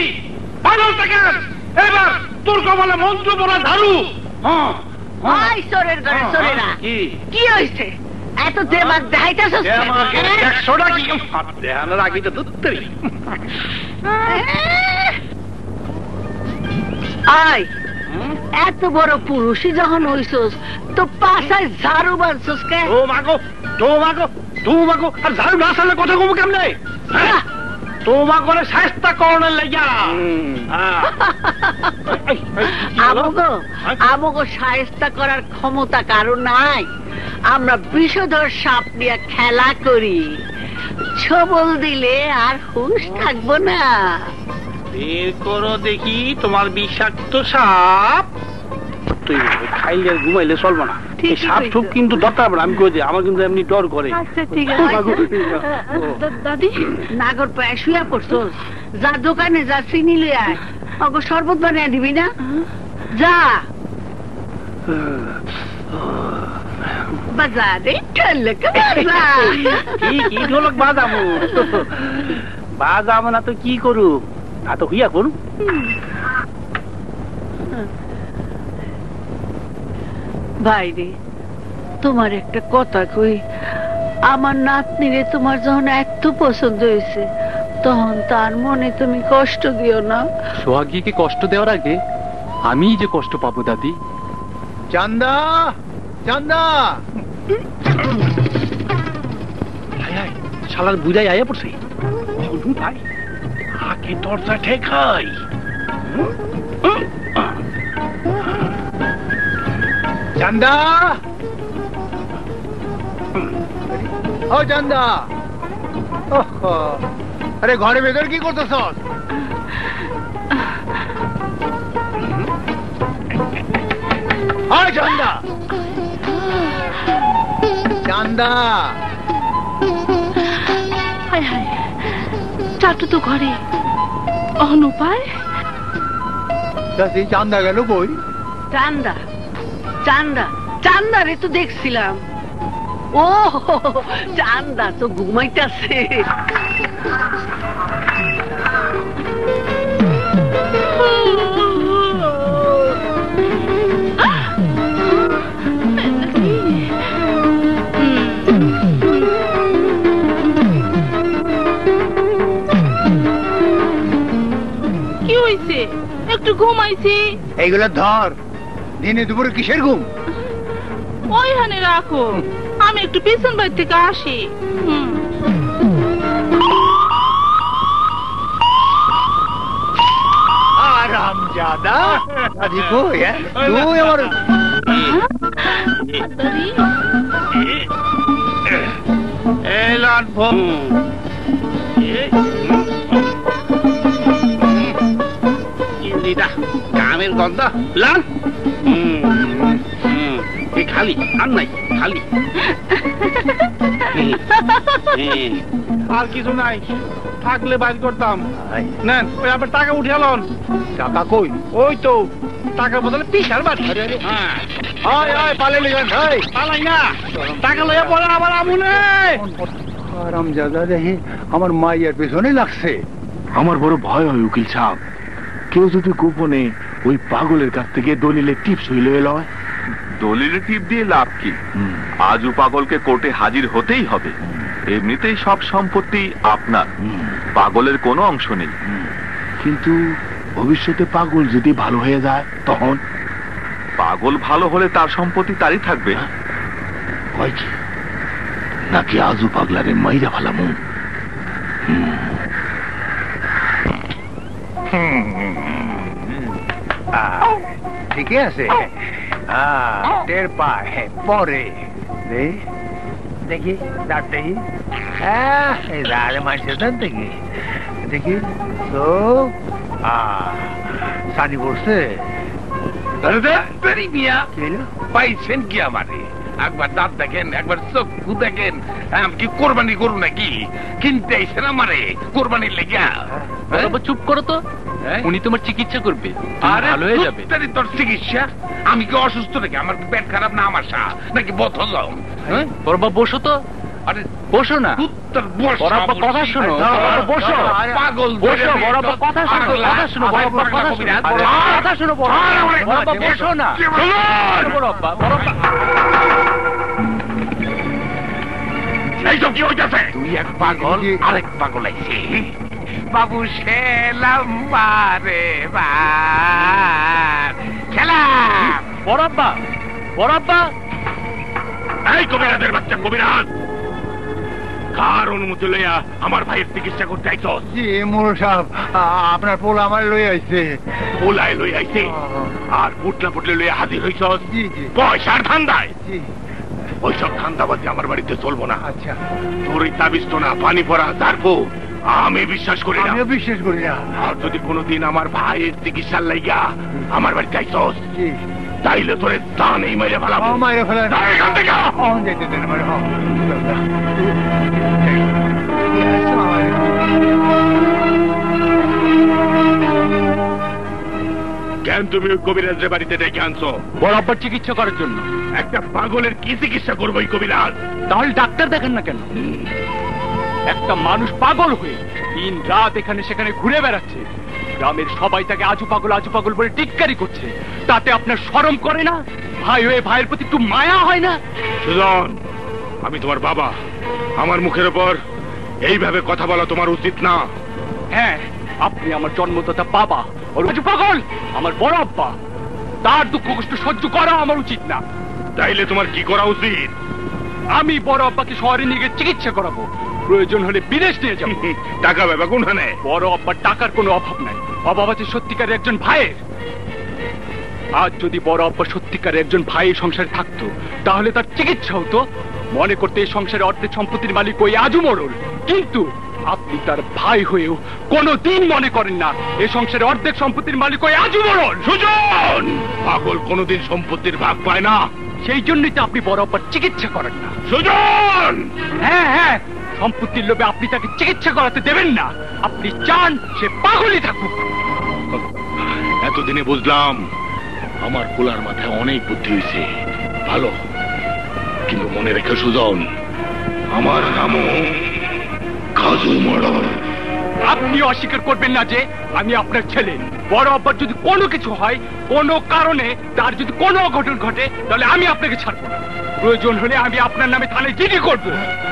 এবার তোর কপালে মন্ত্র পড়া ঝাড়ু। ওই সরের ঘরে সরেরা কি হয়েছে? এত দেমাগ দেখাইতেছস? একশোটা কি দেখানোর আগে তো দুধ। আয় এত বড় পুরুষই যখন হইছস তো পাশায় ঝাড়ু বাঁধছস কে? ও মাগো তো মাগো তো মাগো আর ঝাড়ু না আসলে কথা কম কেমনে? তোমা করে শাস্তা করণের লাগিয়া আমগো আমগো শায়েস্তা করার ক্ষমতা কারণ নাই। আমরা বিষধর সাপ নিয়ে খেলা করি, ছবল দিলে আর হুঁশ থাকবো না। বের করো দেখি তোমার বিষাক্ত সাপ। তুই খাইলে ঘুমাইলে চলবো না, সাপ ঠুপ কিন্তু দরকার না। আমি কই দিই আমার কিন্তু এমনি ডর করে। দাদি নাগর পায়ে শুয়া পড়ছস, যা দোকানে যা চিনি লই আয়, অগো শরবত বানিয়ে দিবি না? যা বাজারে ঢোলক বাজা। কি কি ঢোলক বাজাবো? বাজাবো না তো কি করু? না তো হইয়া করু। ভাইরে তোমার একটা কথা কই, আমার নাতনিরে তোমার যখন এত পছন্দ হয়েছে তখন তার মনে তুমি কষ্ট দিও না। সোহাগীকে কষ্ট দেওয়ার আগে আমি যে কষ্ট পাবো দাদি। চান্দা চান্দা শালার বুঝাই আয়া পড়ছে। ভাই আগে দরজা ঠেকাই। চান্দা ও চান্দা, আরে ঘরে ভেতর কি করতেছ? চান্দা চান্দা হায় হায়, চাটু তো ঘরে, অনুপায় চান্দা গেল কই? চান্দা চান্দা চান্দা রে তো দেখছিলাম। ও চান্দা তো ঘুমাইতেছে। কি হয়েছে? একটু ঘুমাইছি। এইগুলো ধর, দিনে দুপুরে কিসের ঘুম? ওইখানে রাখো, আমি একটু পিছন বাড়ি থেকে আসি। আরামজাদা দাদি কই? তুই আমার এলান ফোন কামের গন্ধ লান খালি আর নাই, খালি আর কিছু নাই। থাকলে বাইর করতাম। নেন ওই আপনার টাকা উঠে আলন। টাকা কই? ওই তো টাকার বদলে পিসার বাড়ি। পালে লিখেন পালাই না, টাকা লইয়া পড়ে আবার আমুনে। আরামজাদা দেখি আমার মাইয়ের পেছনে লাগছে। আমার বড় ভয় হয় উকিল সাহেব, কেউ যদি গোপনে ওই পাগলের কাছ থেকে দলিলের টিপস হইল এলো। দলিলের টিপ দিয়ে লাভ কি? আজও পাগলকে কোর্টে হাজির হতেই হবে। এমনিতেই সব সম্পত্তি আপনার, পাগলের কোনো অংশ নেই। কিন্তু ভবিষ্যতে পাগল যদি ভালো হয়ে যায় তখন? পাগল ভালো হলে তার সম্পত্তি তারই থাকবে। নাকি আজু পাগলারে মাইরা ফেলামু? ঠিকই আছে, টের পায় পরে। দেখি দাঁত দেখি, দাঁড়ে মারছে দাঁত দেখি দেখি তো সানি পড়ছে। পাইছেন কি আমারে? একবার দাঁত দেখেন, একবার চক্ষু দেখেন। কি কোরবানি করুন নাকি? কিনতে আইসেন আমারে কোরবানির লেগিয়া? চুপ করো তো, উনি তোমার চিকিৎসা করবে, ভালো হয়ে যাবে। তোর চিকিৎসা? আমি কি অসুস্থ নাকি? আমার পেট খারাপ না আমার সা নাকি বথ যাও? বড় বাবা বসো তো। আরে বসো না, কথা শোনো। বসো, পাগল বসো। বড় বাবা কথা শোনো, কথা শোনো। বড় বাবা কথা শোনো, কথা শোনো। বড় বাবা বসো না। বড় বাবা, বড় বাবা এইসব কি হইতেছে? তুই এক পাগল, আরেক পাগল আইছে। বাবু সেলাম বারে বার, খেলা বড়াব্বা বড়াব্বা এই কবিরাজের বাচ্চা কবিরাজ, কার অনুমতি লইয়া আমার ভাইয়ের চিকিৎসা করতে আইছ? জি মোড়ল সাহেব, আপনার পোলা আমার লই আইছে। পোলায় লই আইছে? আর পুটলা পুটলে লইয়া হাজির হইছ? পয়সার ধান্দায়? ওইসব ধান্দাবাজি আমার বাড়িতে চলবো না। আচ্ছা, তোর এই তাবিজ তো না পানি পড়া তারপো আমি বিশ্বাস করি না। আমিও বিশ্বাস করি না। আর যদি কোনোদিন আমার ভাইয়ের চিকিৎসার লাইগা আমার বাড়িতে আইছস, তাইলে তোরে দানেই মেরে ফেলাবো। মাইরে ফেলেন এখান থেকে। অন যাইতে দেন আমার। কেন তুমি ওই কবিরাজের বাড়িতে ডেকে আনছো? বড় আব্বার চিকিৎসা করার জন্য। একটা পাগলের কি চিকিৎসা করবো এই কবিরাজ? তাহলে ডাক্তার দেখেন না কেন? একটা মানুষ পাগল হয়ে দিন রাত এখানে সেখানে ঘুরে বেড়াচ্ছে, গ্রামের সবাই তাকে আজু পাগল আজু পাগল বলে টিক্কারি করছে, তাতে আপনার শরম করে না? ভাই হয়ে ভাইয়ের প্রতি একটু মায়া হয় না? সুজন, আমি তোমার বাবা, আমার মুখের ওপর এইভাবে কথা বলা তোমার উচিত না। হ্যাঁ, আপনি আমার জন্মদাতা বাবা, আজু পাগল আমার বড় আব্বা, তার দুঃখ কষ্ট সহ্য করা আমার উচিত না। তাইলে তোমার কি করা উচিত? আমি বড় আব্বাকে শহরে নিয়ে গিয়ে চিকিৎসা করাবো, প্রয়োজন হলে বিদেশ নিয়ে যাবো। টাকা ব্যাপার কোনখানে? বড় আব্বার টাকার কোনো অভাব নাই, অভাব আছে সত্যিকারের একজন ভাইয়ের। আজ যদি বড় আব্বা সত্যিকারের একজন ভাই সংসারে থাকতো, তাহলে তার চিকিৎসা হতো। মনে করতে এই সংসারে অর্ধেক সম্পত্তির মালিক ওই আজু মোড়ল, কিন্তু আপনি তার ভাই হয়েও কোনো দিন মনে করেন না এই সংসারে অর্ধেক সম্পত্তির মালিক ওই আজু মোড়ল। সুজন, পাগল কোনোদিন সম্পত্তির ভাগ পায় না, সেই জন্যই তো আপনি বড় আব্বার চিকিৎসা করেন না। সুজন! হ্যাঁ হ্যাঁ, সম্পত্তির লোভে আপনি তাকে চিকিৎসা করাতে দেবেন না। আপনি চান সে পাগলই থাকুক। এতদিনে বুঝলাম আমার পোলার মাথায় অনেক বুদ্ধি হয়েছে, ভালো। কিন্তু মনে রেখে সুজন, আমার নামও কাজু মোড়ল। আপনি অস্বীকার করবেন না যে আমি আপনার ছেলে। বড় আব্বার যদি কোনো কিছু হয়, কোনো কারণে তার যদি কোনো অঘটন ঘটে, তাহলে আমি আপনাকে ছাড়বো না। প্রয়োজন হলে আমি আপনার নামে থানায় জিডি করবো।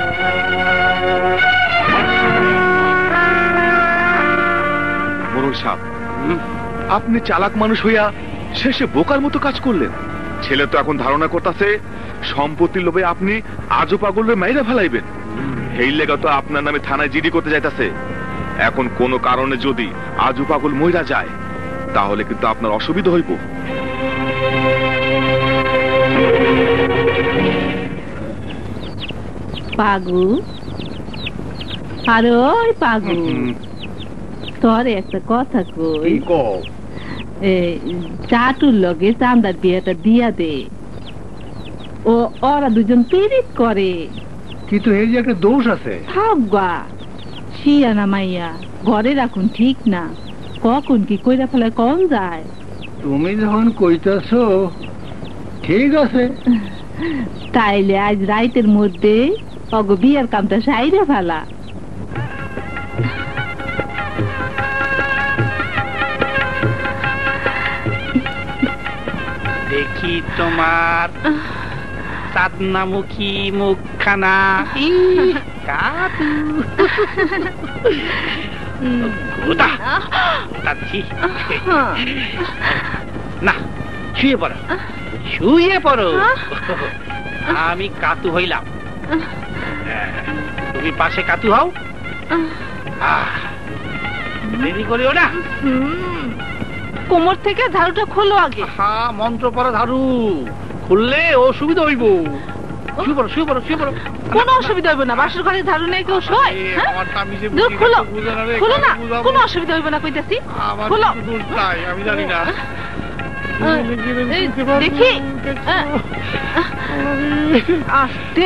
মোড়ল সাহেব, আপনি চালাক মানুষ হইয়া শেষে বোকার মতো কাজ করলেন। ছেলে তো এখন ধারণা করতেছে সম্পত্তির লোভে আপনি আজও পাগলের মাইরা ফেলাইবেন। এই লেগা তো আপনার নামে থানায় জিডি করতে যাইতাছে। এখন কোনো কারণে যদি আজু পাগল মইরা যায়, তাহলে কিন্তু আপনার অসুবিধা হইব। পাগু, আরে ওই পাগু, তোর একটা কথা কই। চাটুর লগে চান্দার বিয়েটা দিয়া দে। ও ওরা দুজন পীড়িত করে, কিন্তু এই যে একটা দোষ আছে। থাকবা শিয়ানা মাইয়া ঘরে রাখুন ঠিক না, কখন কি কইরা ফেলে কম যায়। তুমি যখন কইতাছো ঠিক আছে, তাইলে আজ রাইতের মধ্যে অগ বিয়ের কামটা সাইরে ফেলা। দেখি তোমার সাদনামুখী মুখখানা। কাদু না, শুয়ে পড়ো, শুয়ে পড়ো। আমি কাতু হইলাম, তুমি পাশে কাতু হও। দেরি করিও না। কোমর থেকে ঝাড়ুটা খোলো আগে। হ্যাঁ, মন্ত্র পড়া ঝাড়ু খুললে অসুবিধা হইব। শুয়ে পড়ো, শুয়ে পড়ো, শুয়ে পড়ো। কোনো অসুবিধা হইব না, বাসর ঘরে ঝাড়ু নেই কেউ শোয়। খুলো, খুলো না, কোনো অসুবিধা হইব না কইতাছি। খুলো। আমি জানি না, দেখি আস্তে।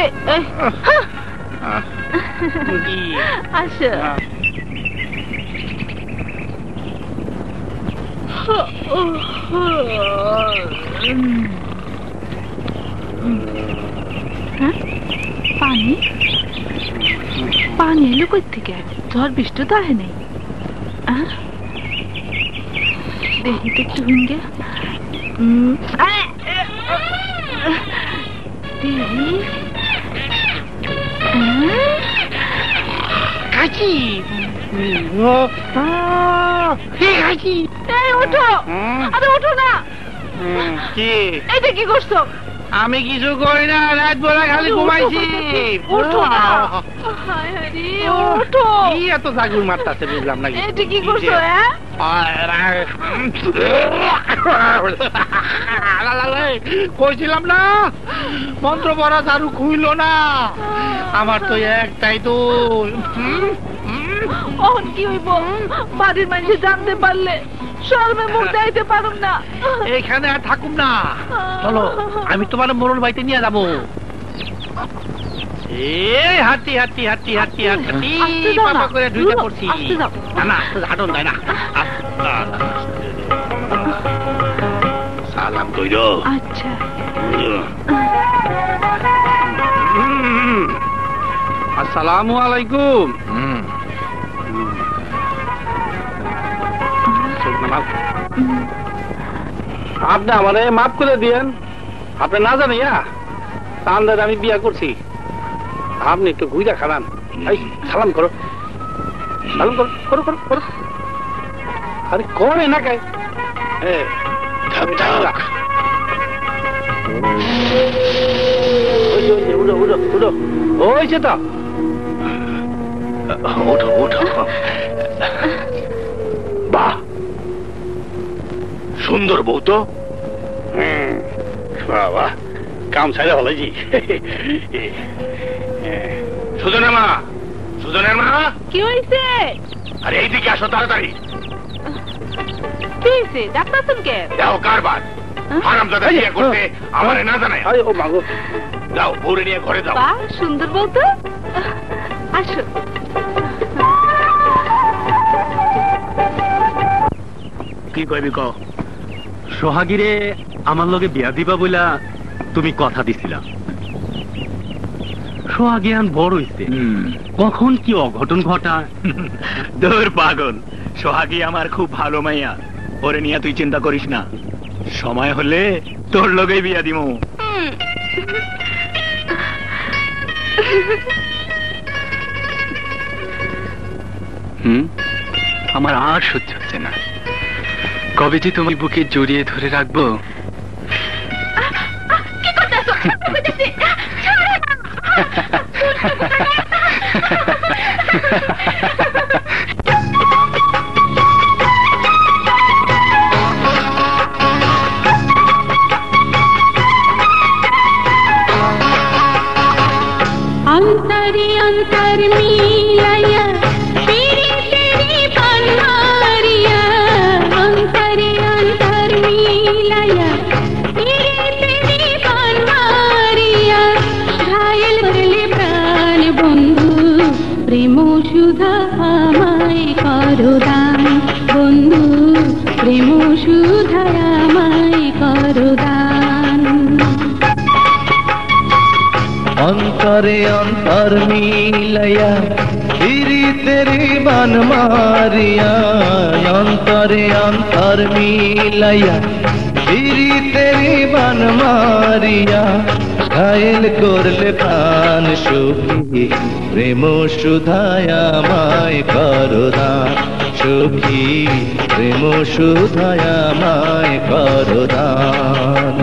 আচ্ছা, পানি পানি এলো কই থেকে? ঝড় বৃষ্টি তো আহে নাই। দেখি তো একটু হুঙ্গে কাকি। ওঠো, আরে ওঠো না, কি এটা কি করছো? আমি কিছু করি না, রাত বেলা খালি ঘুমাইছি। ওঠো না। হায় হায় রে, ওঠো। কি এত জাগুর মারতাছে বুঝলাম না। এটা কি করছো? হ্যাঁ কইছিলাম না মন্ত্র পড়া ঝাড়ু খুইল না। আমার তো একটাই তো অহন কি হইব? বাড়ির মানুষ জানতে পারলে শর্মে মুখ দেখাইতে পারুম না। এইখানে আর থাকুম না, চলো আমি তোমার মোড়ল বাড়িতে নিয়ে যাবো। এই হাঁটি হাঁটি হাঁটি হাঁটি হাঁটি পাপা করে ঢুকে পড়ছি। না না হাঁটন যায় না। সালাম কইর। আচ্ছা আসসালামু আলাইকুম। আপনি আমারে মাফ করে দিয়েন। আপনি না জানিয়া তাহলে আমি বিয়া করছি। আপনি একটু ঘুরে খালান। এই সালাম করো, সালাম করো করো করো করো। আরে করে না কে উঠো উঠো উঠো। ওইছে তো ওঠো ওঠো। বাহ সুন্দর বউ তো। বাবা কাম ছাড়া হলো জি। সুজনের মা, সুজনের মা। কি হয়েছে? আরে এইদিকে আসো তাড়াতাড়ি। কি হয়েছে? ডাক্তার কে? যাও কারবার হারামজাদা বিয়ে করতে আমারে না জানাই। ও মাগো যাও বউরে নিয়ে ঘরে যাও। বাহ সুন্দর বউ তো। আসো। কি কইবি ক? সোহাগীরে আমার লগে বিয়া দিবা বইলা তুমি কথা দিছিলা। সোহাগী আন বড় হইছে, কখন কি অঘটন ঘটা। দূর পাগল, সোহাগী আমার খুব ভালো মাইয়া, ওরে নিয়ে তুই চিন্তা করিস না। সময় হলে তোর লগেই বিয়া দিমু। হুম আমার আর সহ্য হচ্ছে না। কবে যে তুমি বুকে জড়িয়ে ধরে রাখবো। अंतरी अंतर मिलाया तेरी तेरी बनमारिया। अंतरी अंतर मिलाया तेरी तेरी बनमारिया। घायल करले प्राण बंधु प्रेम सुधा আমায় করো দান। বন্ধু প্রেম সুধা আমায় করো দান। अंतरे अंतर मिलया तेरी तेरी बन मारिया। अंतरे अंतर मिलया तेरी तेरी बन मारिया। घायल करले प्राण सुखी प्रेम सुधाया माय करदान। सुखी प्रेम सुधाया माय करदान।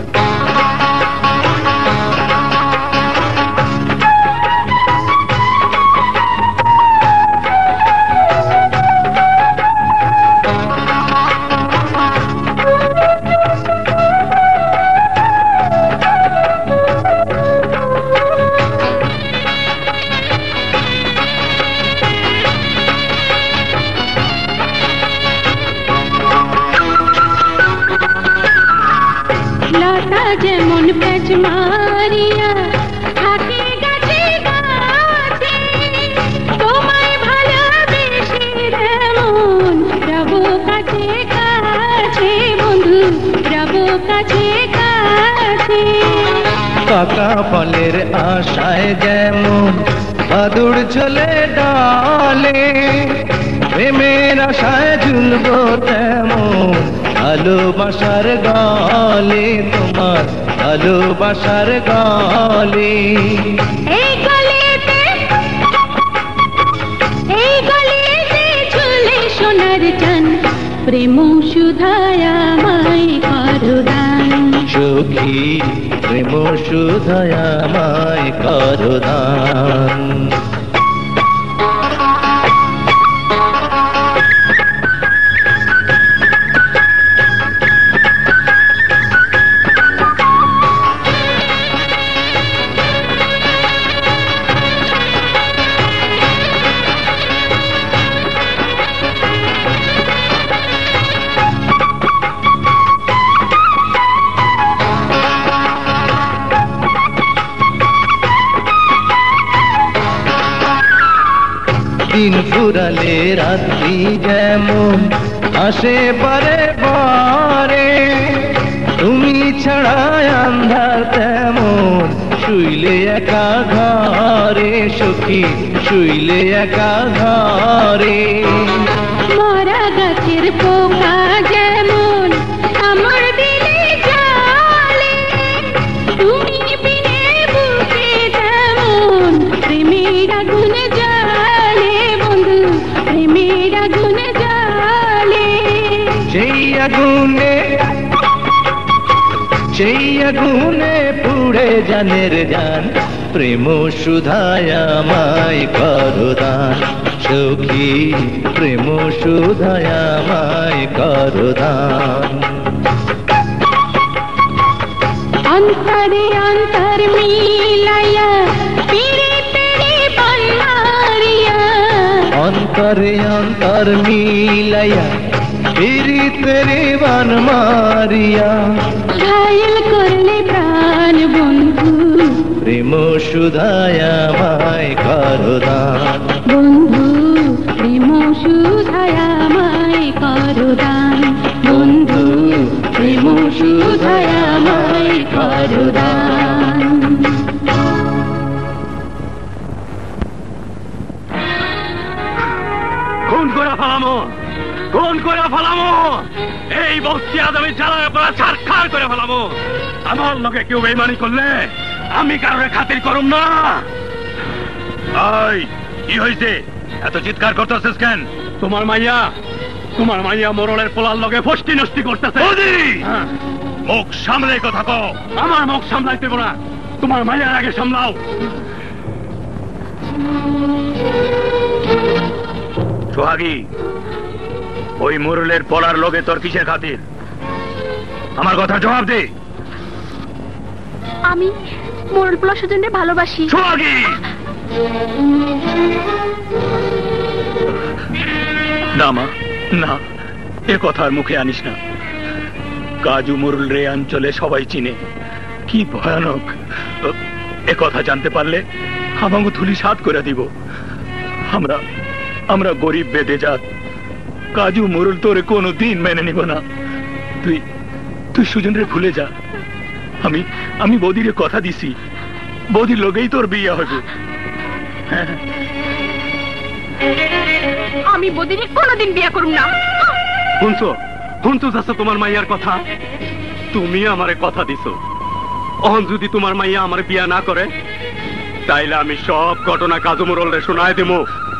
যেমন প্যাচ মারিয়া থাকে গাছে গাছে। তোমায় ভালোবেসে যেমন যাব কাছে কাছে। বন্ধু যাব কাছে কাছে। কাকা ফলের আশায় যেমন বাদুর ঝোলে ডালে। প্রেমের আশায় ঝুলবো তেমন ভালোবাসার গালে। তোমার ভালোবাসার গালে। এই গলিতে এই গলিতে ঝুলে সোনার চান। প্রেম সুধায় আমায় করো দান সখী প্রেম সুধায় আমায় করো দান দিন ফুরালে রাত্রি যেমন আসে পারে বারে তুমি ছাড়া আন্ধার তেমন শুইলে একা ঘরে সখী শুইলে একা ঘরে মরা গাছের পোকা যেমন আমার দিলে জালে তুমি বিনে বুকে তেমন প্রেমের আগুন জ্বালে বন্ধু প্রেমের আগুন জ্বালে সেই আগুনে সেই আগুনে পুড়ে জানের জান প্রেম সুধায় আমায় করো দান সখী প্রেম সুধায় আমায় করো দান অন্তরে অন্তর মিলাইয়া পিরিতেরে বন্ধারিয়া অন্তরে অন্তর মিলাইয়া পিরিতেরে বান মারিয়া ঘায়েল করলে প্রাণ বন্ধু প্রেম সুধায় আমায় করো দান বন্ধু প্রেম সুধায় আমায় করো দান বন্ধু প্রেম সুধায় আমায় করো দান খুন করে ফেলামো খুন করে ফেলামো এই বস্তি আদামি জ্বালায় আপনারা ছাড়খাড় করে ফেলামো আমার লোকে কেউ বেইমানি করলে আমি কারোর খাতির করুম না আই কি হয়েছে এত চিৎকার করতেছিস কেন তোমার মাইয়া তোমার মাইয়া মোরলের পোলার লগে ফষ্টি নষ্টি করতেছে মুখ সামলে কথা কও আমার মুখ সামলাইতে না তোমার মাইয়ার আগে সামলাও সোহাগী ওই মুরলের পলার লগে তোর কিসের খাতির আমার কথা জবাব দে আমি মোরল পোলা সুজনকে ভালোবাসি সোহাগী না মা না এ কথার মুখে আনিস না কাজু মুরুল রে অঞ্চলে সবাই চিনে কি ভয়ানক এ কথা জানতে পারলে আমাকে ধুলি সাত করে দিব আমরা আমরা গরিব বেদে যাত কাজু মুরুল তোরে কোনো দিন মেনে নিব না তুই তুই সুজনরে ভুলে যা আমি আমি বৌদিরে কথা দিছি বৌদির লোকেই তোর বিয়ে হবে আমি বদিনী কোনোদিন বিয়ে করুম না শুনছো শুনছো যাচ্ছে তোমার মাইয়ার কথা তুমি আমারে কথা দিছো অহন যদি তোমার মাইয়া আমার বিয়া না করে তাইলে আমি সব ঘটনা কাজু মুরলরে শোনায় দেবো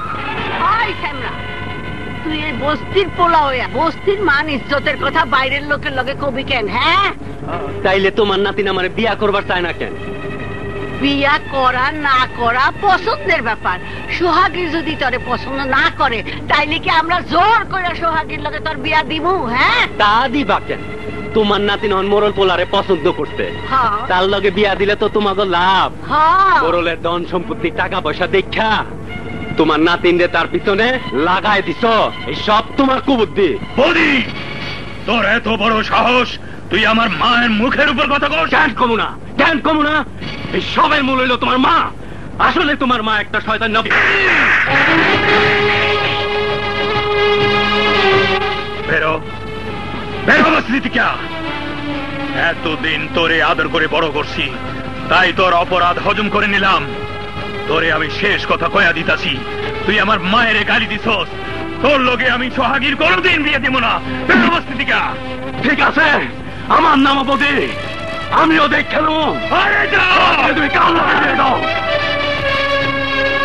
তুই এই বস্তির পোলা হইয়া বস্তির মান ইজ্জতের কথা বাইরের লোকের লগে কবি কেন হ্যাঁ তাইলে তোমার নাতিন আমার বিয়া করবার চায় না কেন বিয়া করা না করা পছন্দের ব্যাপার সোহাগীর যদি তোরে পছন্দ না করে তাইলে কি আমরা জোর করে সোহাগীর লগে তোর বিয়া দিব হ্যাঁ তা দিবা কেন তোমার নাতিন হন মোরল পোলারে পছন্দ করতে তার লগে বিয়া দিলে তো তোমাকে লাভ মোরলের ধন সম্পত্তি টাকা পয়সা দেখা তোমার নাতিন রে তার পিছনে লাগাই দিছ এই সব তোমার কুবুদ্ধি বৌদি তোর এত বড় সাহস তুই আমার মায়ের মুখের উপর কথা কর জ্ঞান কমু না জ্ঞান কমু না এই সবের মূল হইল তোমার মা আসলে তোমার মা একটা শয়তান নবী বেরো বেরো স্মৃতিকা এতদিন তোরে আদর করে বড় করছি তাই তোর অপরাধ হজম করে নিলাম তোরে আমি শেষ কথা কয়া দিতাছি তুই আমার মায়ের গালি দিছস তোর লগে আমি সোহাগীর কোনদিন বিয়ে দিব না বেরো স্মৃতিকা ঠিক আছে আমার নাম বদে আমিও দেখ খেলো আরে যাও তুমি কাল লাগিয়ে দাও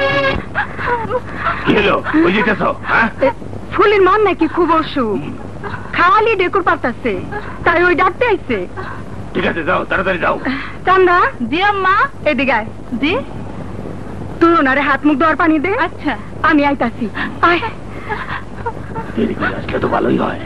কি হলো বুঝিতেছ হ্যাঁ ফুলের মন নাকি খুব অসুখ খালি ডেকুর পাতাচ্ছে, তাই ওই ডাকতে আইছে। ঠিক আছে, যাও তাড়াতাড়ি যাও। চান্দা, জি আম্মা, এদিকে আয়। জি, তুই ওনারে হাত মুখ দেওয়ার পানি দে। আচ্ছা, আমি আইতাছি। আয়, দেরি করে আসলে তো ভালোই হয়।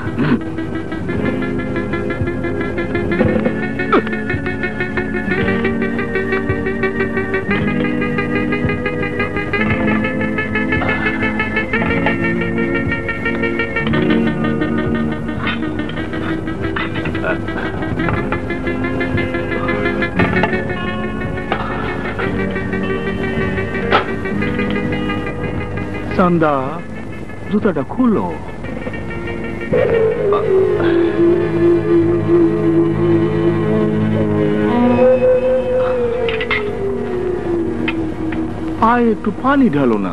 চান্দা, জুতাটা খুলো। আয়, একটু পানি ঢালো না।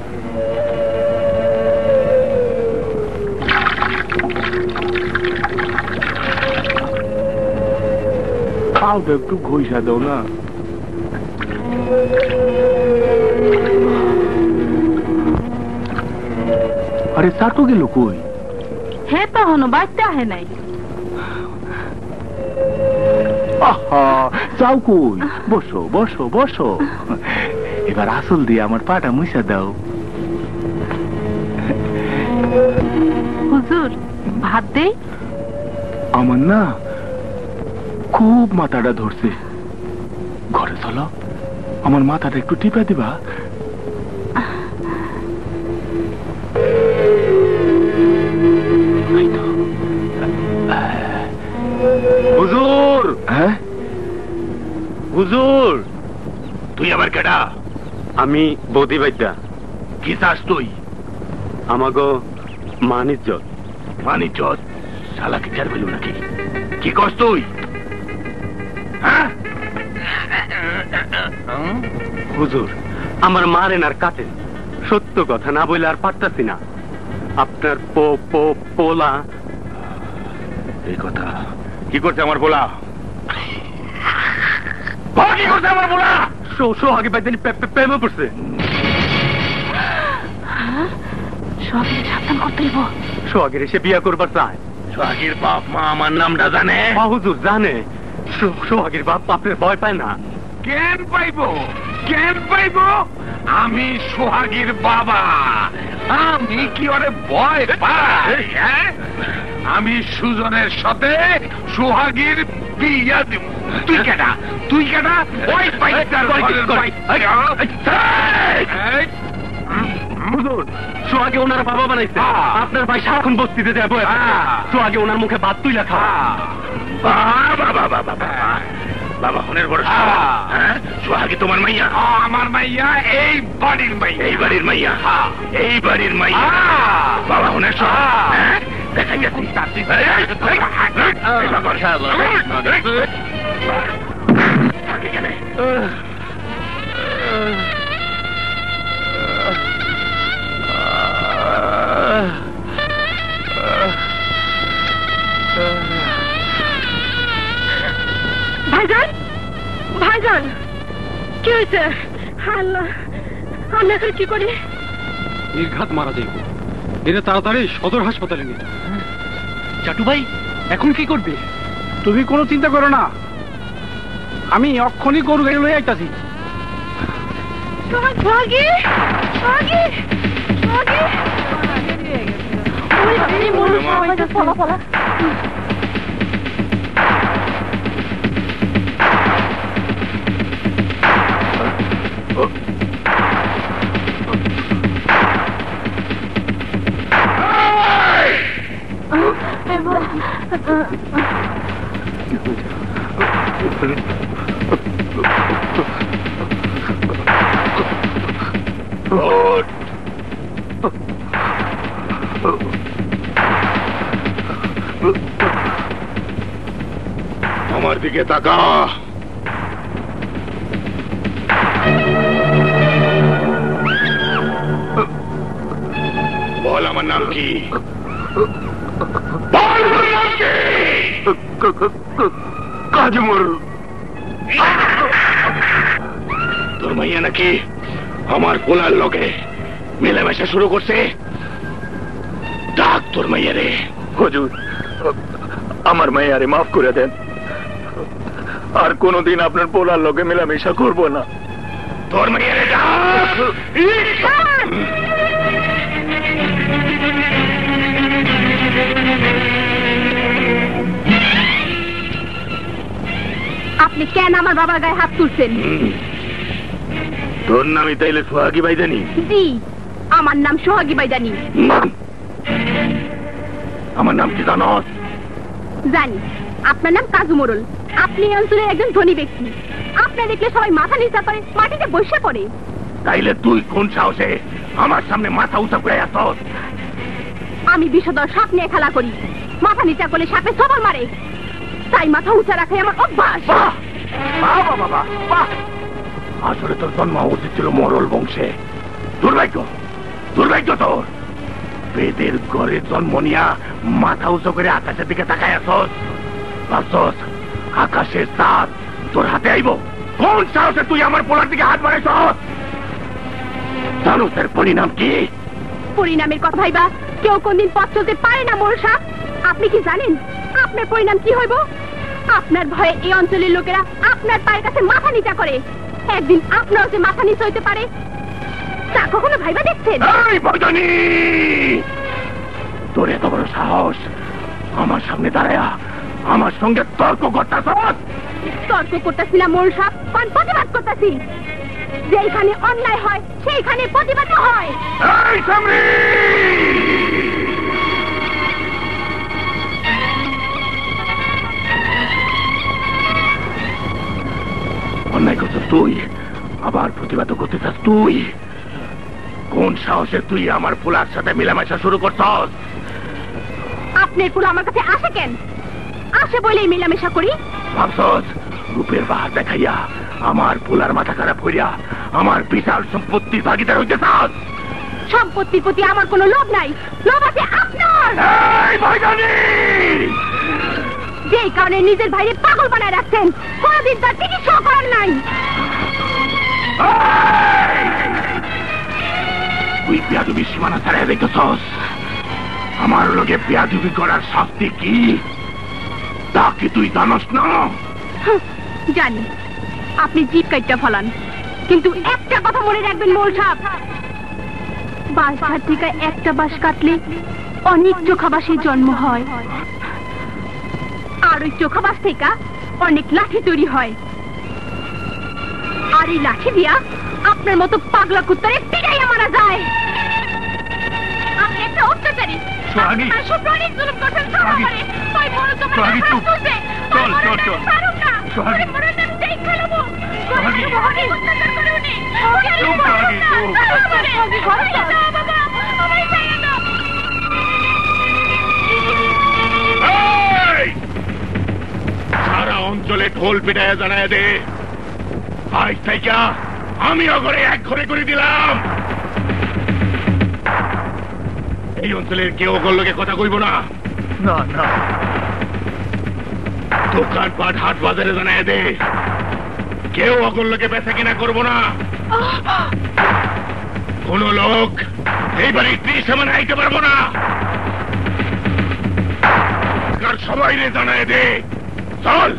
পাওটা একটু ঘষা দাও না। আরে চাটু গেল কই? হে তখনও বাড়তে আহে নাই। আহা, যাও কই? বসো বসো বসো। এবার আসল দিয়ে আমার পাটা মুছা দাও। হুজুর, ভাত দেই? আমার না খুব মাথাটা ধরছে। ঘরে চলো, আমার মাথাটা একটু টিপা দিবা। হুজুর, হ্যাঁ হুজুর, তুই আবার কেডা? আমি বৌদি বাইদা। কি চাস তুই? আমাগো মানিজ্জত। মানিজ্জত? শালা কি চার পেলু নাকি? কি কস তুই? হ্যাঁ হুজুর, আমার মারেন আর কাটেন, সত্য কথা না বলে আর পারতাছি না। আপনার পো পো পোলা। এই কথা কি করছে আমার পোলা? কি করছে আমার পোলা? সোহাগী বাইদানি প্রেমে পড়ছে। সোহাগীর সাবধান করতে হইব। সোহাগীর এসে বিয়া করবার চায়। সোহাগীর বাপ মা আমার নামটা জানে? হুজুর জানে। সোহাগীর বাপ আপনার ভয় পায় না। কেন পাইব? কেন পাইব? আমি সোহাগীর বাবা, আমি কি ওরে ভয় পাই? হ্যাঁ, আমি সুজনের সাথে সোহাগীর বিয়া দিব। তুই কেডা? তুই কেডা? ওই পাইতার হুজুর, সোহাগে ওনার বাবা বানাইছে। আপনার ভাই সারাক্ষণ বস্তিতে যাবো। সোহাগে ওনার মুখে ভাত তুইলা খা। বাবা বাবা বাবা হনের বড় সোহাগী তোমার মাইয়া? আমার মাইয়া, এই বাড়ির মাইয়া। এই বাড়ির মাইয়া? এই বাড়ির মাইয়া। বাবা হনের সব দেখা গেছে। ভাইজান, ভাইজান, কি হয়েছে? আল্লাহ, আমি এখন কি করি? নির্ঘাত মারা যাইব। এরা তাড়াতাড়ি সদর হাসপাতালে নিয়ে। চাটু ভাই, এখন কি করবে? তুমি কোনো চিন্তা করো না, আমি অক্ষণই গরু গাড়ি লয়ে আইতাছি। সোহাগী, সোহাগী, সোহাগী, পলা পলা। আমার দিকে তাকা। বল আমার নাম কি? বল আমার নাম কি? কাজমুর। তোর মাইয়া নাকি আমার পোলার লোকে মেলামেশা শুরু করছে? ডাক তোর মাইয়া রে। হুজুর আমার মেয়ারে মাফ করে দেন, আর কোনদিন আপনার পোলার লোকে মেলামেশা করবো না। তোর মেয়ারে আপনি কেন আমার বাবার গায়ে হাত তুলছেন? তোর নামই তাইলে সোহাগী বাইদানি? জি, আমার নাম সোহাগী বাইদানি। আমার নাম কি জানোস? জানি, আপনার নাম কাজু মোড়ল। আপনি এই অঞ্চলের একজন ধনী ব্যক্তি। আপনি দেখলে সবাই মাথা নিচা করে মাটিতে বসে পড়ে। তাইলে তুই কোন সাহসে আমার সামনে মাথা উঁচা করে আসস? আমি বিষধর সাপ নিয়ে খেলা করি। মাথা নিচা করলে সাপে সবল মারে, তাই মাথা উঁচা রাখাই আমার অভ্যাস। বাবা বাবা বাহ, আসলে তোর জন্ম উচিত ছিল মোড়ল বংশে। দুর্ভাগ্য, দুর্ভাগ্য তোর। বেদের ঘরে জন্ম নিয়া মাথা উঁচু করে আকাশের দিকে তাকায় আসস। ভাবছস আকাশের চাঁদ তোর হাতে আইব? কোন সাহসে তুই আমার পোলার দিকে হাত বাড়াইছস? জানোস এর পরিণাম কি? পরিণামের কথা ভাইবা কেউ কোনদিন পথ চলতে পারে না মোড়ল সাপ। আপনি কি জানেন আপনার পরিণাম কি হইব? আপনার ভয়ে এই অঞ্চলের লোকেরা আপনার পায়ের কাছে মাথা নিচা করে। একদিন আপনারও যে মাথা নিচা হইতে পারে তা কখনো ভাইবা দেখছেন? এই বৈদানি, তোর এত বড় সাহস আমার সামনে দাঁড়ায়া আমার সঙ্গে তর্ক করতাছস? তর্ক করতেছি না মোড়ল সাপ, কোন প্রতিবাদ করতেছি। যেখানে অন্যায় হয় সেইখানে প্রতিবাদ হয়। এই সামরি, অন্যায় করছিস তুই, আবার প্রতিবাদ করতে চাস তুই? কোন সাহসে তুই আমার ফুলার সাথে মেলামেশা শুরু করছস? আপনার ফুল আমার কাছে আসে কেন? আসে বলেই মেলামেশা করি। ভাবছস রূপের বাহার দেখাইয়া আমার ফুলার মাথা খারাপ করিয়া আমার বিশাল সম্পত্তির ভাগিদার হইতে চাস? সম্পত্তির প্রতি আমার কোনো লোভ নাই, লোভ আছে আপনার। এই ভাইজানি, যেই কারণে নিজের ভাইরে পাগল বানায় রাখছেন, কোনদিন তার চিকিৎসা করার নাই। তুই বেয়াদবি সীমানা ছাড়াই দেখতেছস? আমার লোকে বেয়াদবি করার শাস্তি কি তা কি তুই জানস না? জানি, আপনি জিভ কাইটটা ফলান, কিন্তু একটা কথা মনে রাখবেন মোড়ল সাহেব, বাঁশ ঝাড় থেকে একটা বাঁশ কাটলে অনেক চোখাবাসের জন্ম হয়, আর ওই চোখাবাস থেকে অনেক লাঠি তৈরি হয়, আর এই লাঠি দিয়া আপনার মতো পাগলা কুত্তারে পিটাইয়া মারা যায়। আপনি একটা অত্যাচারী, সোহাগী, অনেক জুলুম করছেন। সোহাগী, সোহাগী চুপ, চল চল চল। সোহাগী, সোহাগী, চুপ সোহাগী, চুপ। সারা অঞ্চলে ঢোল পিটাইয়া জানায় দে, আজ থেকে আমি অগরে এক ঘরে করে দিলাম। এই অঞ্চলের কেউ অগর লোকে কথা কইব না। না না, দোকানপাট হাট বাজারে জানায় দে, কেউ অগর লোকে বেচা কিনা করবো না। কোন লোক এইবারে ত্রিশ মানে আইতে পারবো না। সবাই জানায় দে, চল।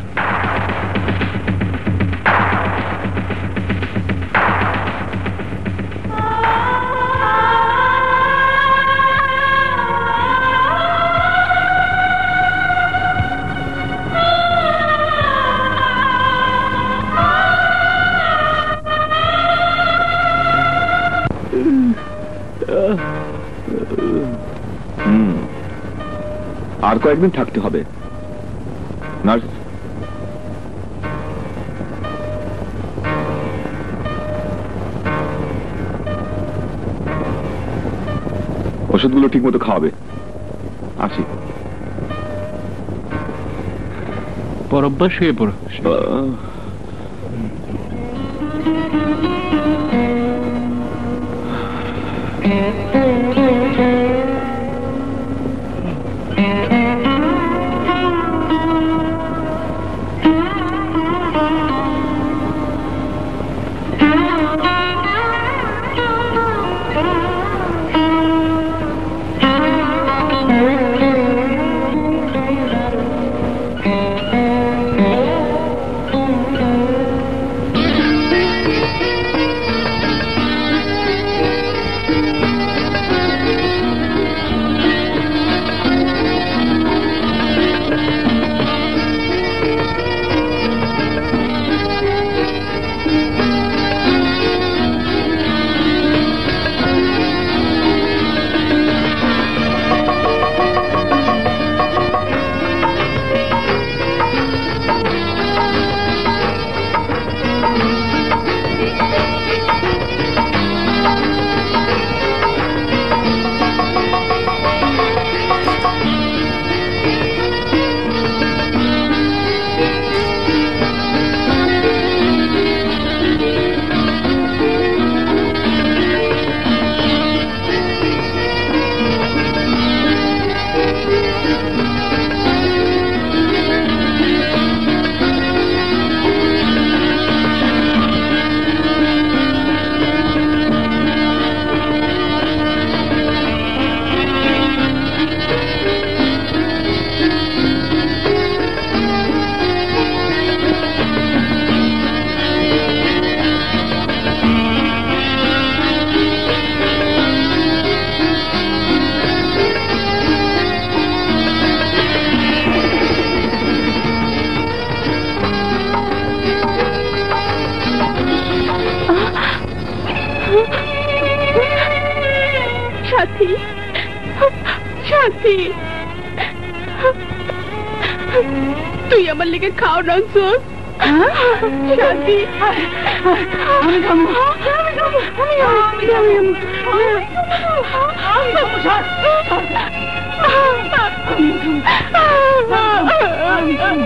আর কয়েকদিন থাকতে হবে। নার্স, ওষুধগুলো ঠিক মতো খাওয়াবে। আসি। বরাবর শুয়ে পড়ো। শান্তি তুই আমার লেগে খাও রাখছস শান্তি আমি খাবো আমি খাবো আমি খাবো আমি খাবো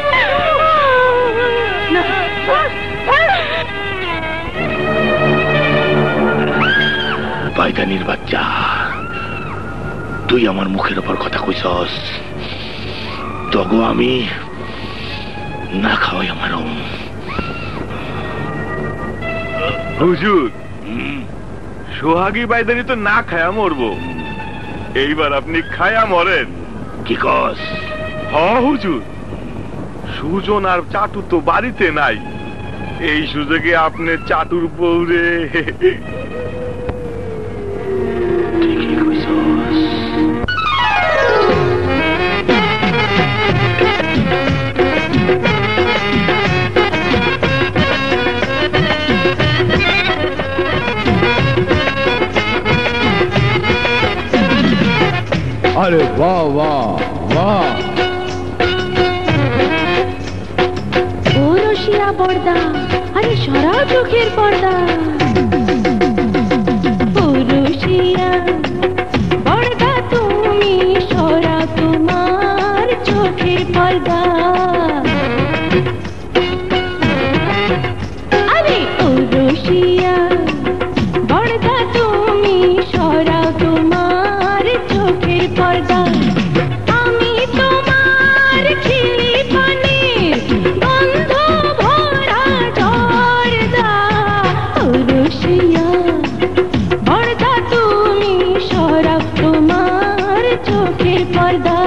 পায়খানির বাচ্চা তুই আমার মুখের উপর কথা কইছস তগো আমি না খাওয়াই আমার হুজুর সোহাগী বাইদানি তো না খায়া মরবো এইবার আপনি খায়া মরেন কি কস? হ হুজুর সুজন আর চাটু তো বাড়িতে নাই এই সুযোগে আপনি চাটুর বউরে ঠিকই কইছস अरे वाह वाह वाह ও রশিয়া বর্দা আরে সরাও চোখের পর্দা ও রশিয়া বর্দা তুমি সরাও তোমার চোখের পর্দা আরে ও রশিয়া বর্দা তুমি সরাও তোমার চোখের পর্দা আমি তোমার খিলি পানির গন্ধ ভরা জর্দা ও রশিয়া বর্দা তুমি সরাও তোমার চোখের পর্দা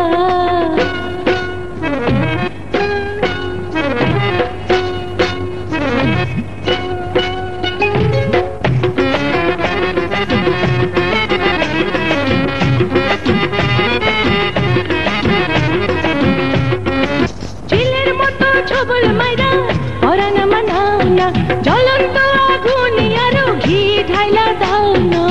চিলের মতো ছবল মাইরা পরানা মানাও না জ্বলন্ত আগুনে আরো ঘি ঢাইলা দাও না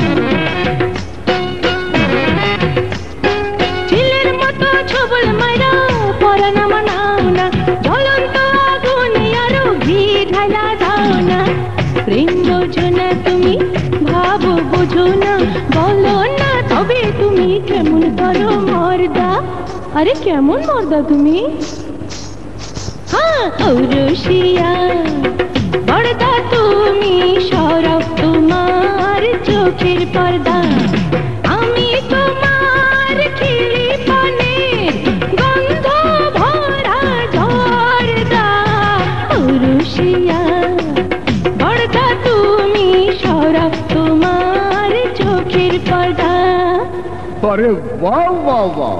চিলের মতো ছবল মাইরা পরানা মানাও না জ্বলন্ত আগুনে আরো ঘি ঢাইলা দাও না প্রেম বোঝো না তুমি ভাবো বোঝো না বলো না তবে তুমি কেমন করো মর্দা আরে কেমন মর্দা তুমি হ্যাঁ ও রশিয়া বর্দা তুমি সরাও তোমার চোখের পর্দা আমি তোমার খিলি পানির গন্ধ ভরা জর্দা ও রশিয়া বর্দা তুমি সরাও তোমার চোখের পর্দা अरे वाह वाह वाह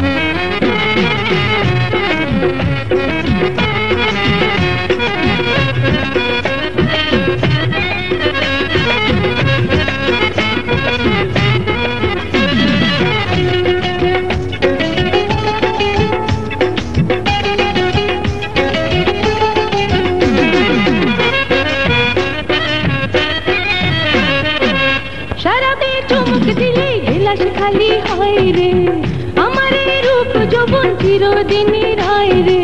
শরাবে চুমুক দিলে গেলাস খালি হয় রে আমার এই রূপ যৌবন চিরদিনই রয় রে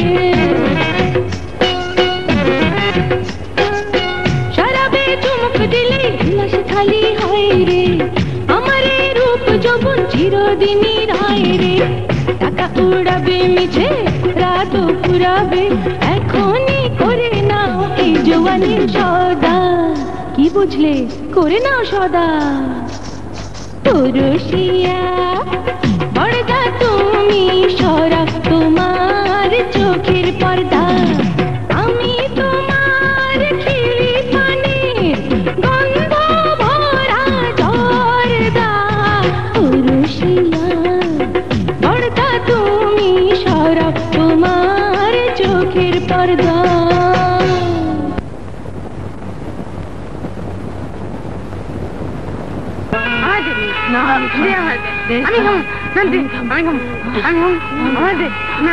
শরাবে চুমুক দিলে গেলাস খালি হয় রে আমার এই রূপ যৌবন চিরদিনই রয় রে টাকা উড়াবে মিছে রাত পুরাবে এখনই করে নাও এই জওয়ানির সদা কি বুঝলে করে নাও সদা ও রশিয়া বর্দা তুমি সরাও তোমার চোখের পর্দা আমি তোমার খিলি পানির গন্ধ ভরা জর্দা ও রশিয়া বর্দা তুমি সরাও তোমার চোখের পর্দা আমি খাবো শান্তি আমি খাবো আমি খাবো আমাদের না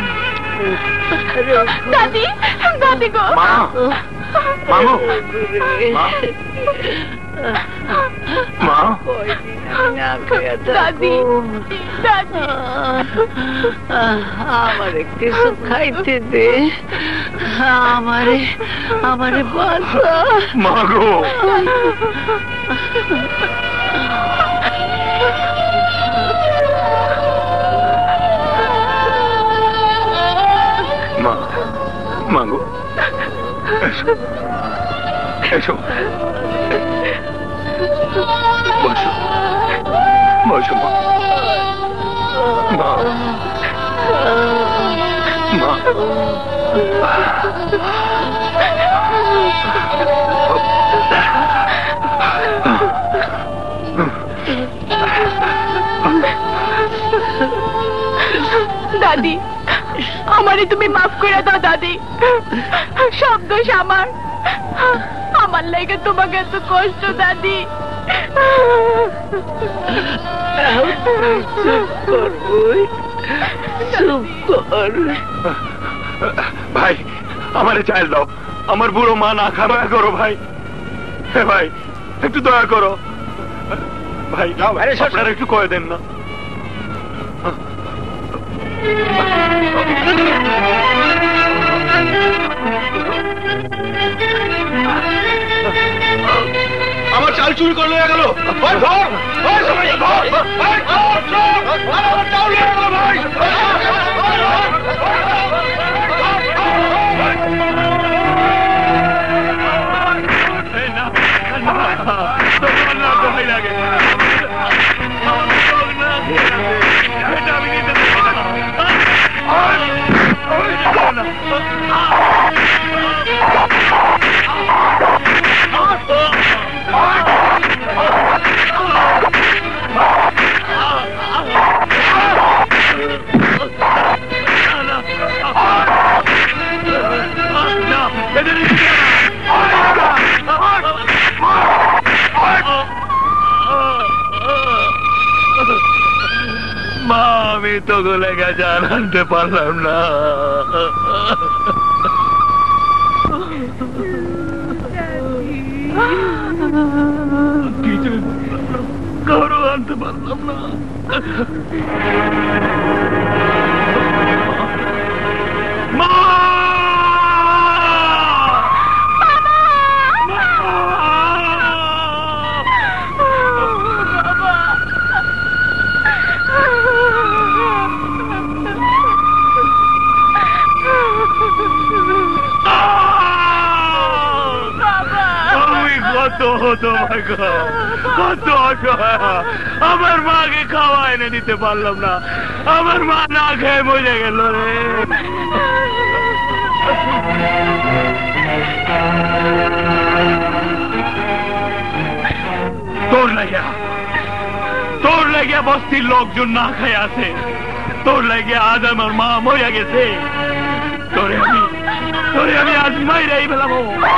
দাদি দাদি গো মামু মা মা দাদি দাদি আমারে কিছু খাইতে দে, আমারে আমারে বাঁচা মা গো। মা মা গো, এসো এসো, বসো বসো মা। মা মা দাদি আমারে তুমি মাফ করে দাও দাদি, সব দোষ আমার, আমার লাগে তোমাকে এত কষ্ট দাদি। ভাই আমারে চাইল দাও, আমার বুড়ো মা না খা, দয়া করো ভাই। হ্যাঁ ভাই একটু দয়া করো ভাই, আপনারা একটু কয়ে দেন না। আমার চাল চুরি করে নিয়ে গেল, চাল নিয়ে গেল ভাই। মা আমি তো গলে গেছে, আনতে পারলাম না। কিছু কারো আনতে পারলাম না। মা আমার মাকে খাওয়া এনে দিতে পারলাম না, আমার মা না খেয়ে মরে গেল রে। তোর লাগিয়া তোর লাগিয়া বস্তির লোকজন না খাই আছে, তোর লাগিয়া আজ আমার মা মরিয়া গেছে। তোরে আমি তোরে আমি আজ মাইরাই ফেলাবো,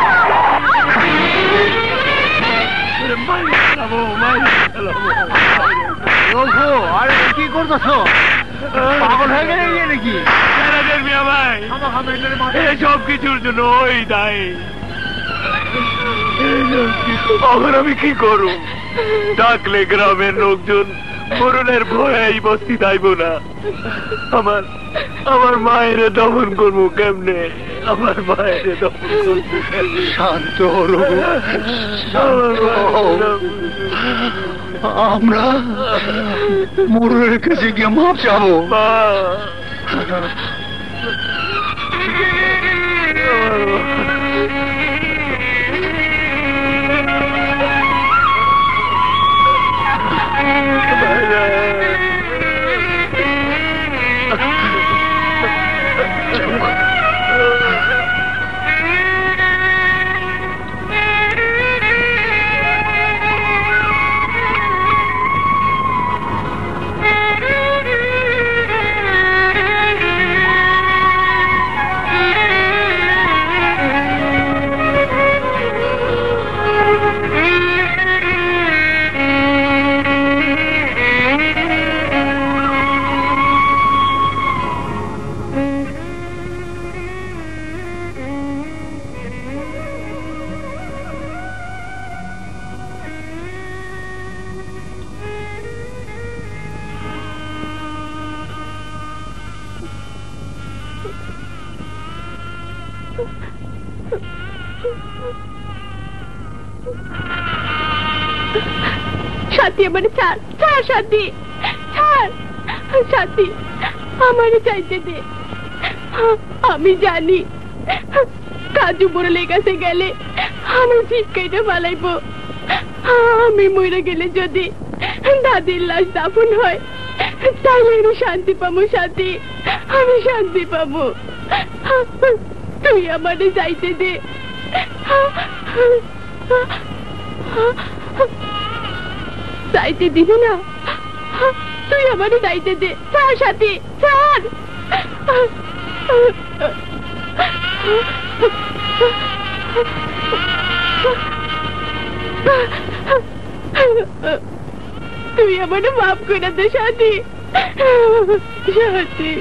আরে কি করতেছো? পাগল হয়ে গেলে নাকি? ভাই সব কিছুর জন্য ওই দায়ী। এখন আমি কি করব? ডাকলে গ্রামের লোকজন মরণের ভয়ে এই বস্তি যাইব না। আমার আমার মায়ের দমন করবো কেমনে? আমার মায়ের দমন করবো শান্ত হলো। আমরা মরণের কাছে গিয়ে মাপ চাবো। সাথী আমার ছাড় ছাড় সাথী ছাড় সাথী আমারে চাইতে দে। আমি জানি কাজু মোড়লের কাছে গেলে আমি ঠিক কেটে ফালাইব। আমি মরে গেলে যদি দাদির লাশ দাফন হয় তাহলে আমি শান্তি পাবো সাথী, আমি শান্তি পাবো। তুই আমারে যাইতে দে। যাইতে দিবি না? তুই আমারে যাইতে দে। ছাড় সাথী ছাড়। তুই আমারে মাফ করে দে সাথী, সাথী।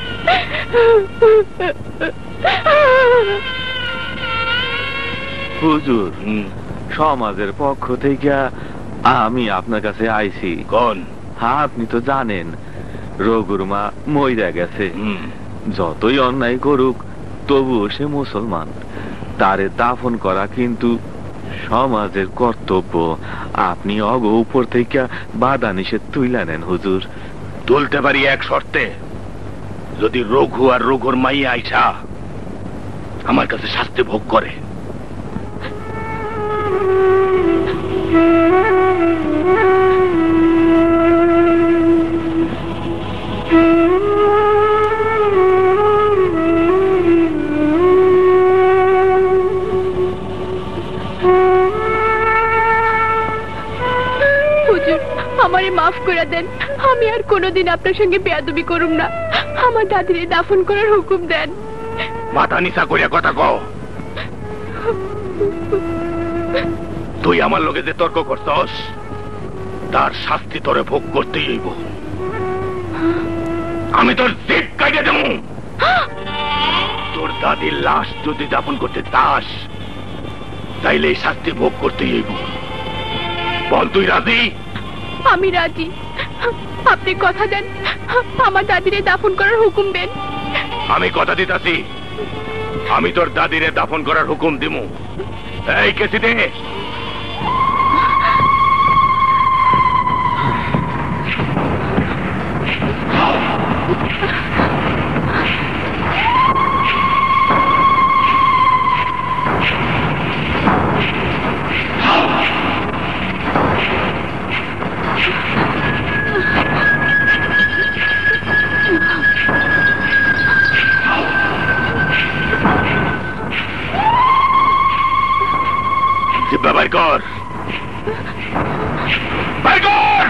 হুজুর, সমাজের পক্ষ থেকে আমি আপনার কাছে আইছি। কোন? হ্যাঁ, আপনি তো জানেন রঘুর মা মইরা গেছে। যতই অন্যায় করুক তবুও সে মুসলমান, তারে দাফন করা কিন্তু সমাজের কর্তব্য। আপনি অগ উপর থেকে বাধা নিষেধ তুইলা নেন হুজুর। তুলতে পারি এক শর্তে, যদি রঘু আর রঘুর মাইয়া আইসা আমার কাছে শাস্তি ভোগ করে। আমারে মাফ করে দেন, আমি আর কোনোদিন আপনার সঙ্গে বেয়াদবি করুম না। আমার দাদিরে দাফন করার হুকুম দেন। মাথা নিচা করিয়া কথা কও। তুই আমার লগে যে তর্ক করছস তার শাস্তি তোরে ভোগ করতেই হইব। আমি তোর জিভ কাটে দেব। তোর দাদির লাশ যদি দাফন করতে চাস তাইলে এই শাস্তি ভোগ করতেই হইব। বল, তুই রাজি? আমি রাজি। আপনি কথা দেন আমার দাদিরে দাফন করার হুকুম দেন। আমি কথা দিতাছি, আমি তোর দাদিরে দাফন করার হুকুম দিমু। এই কেসি দে। বাই কর, বাই কর।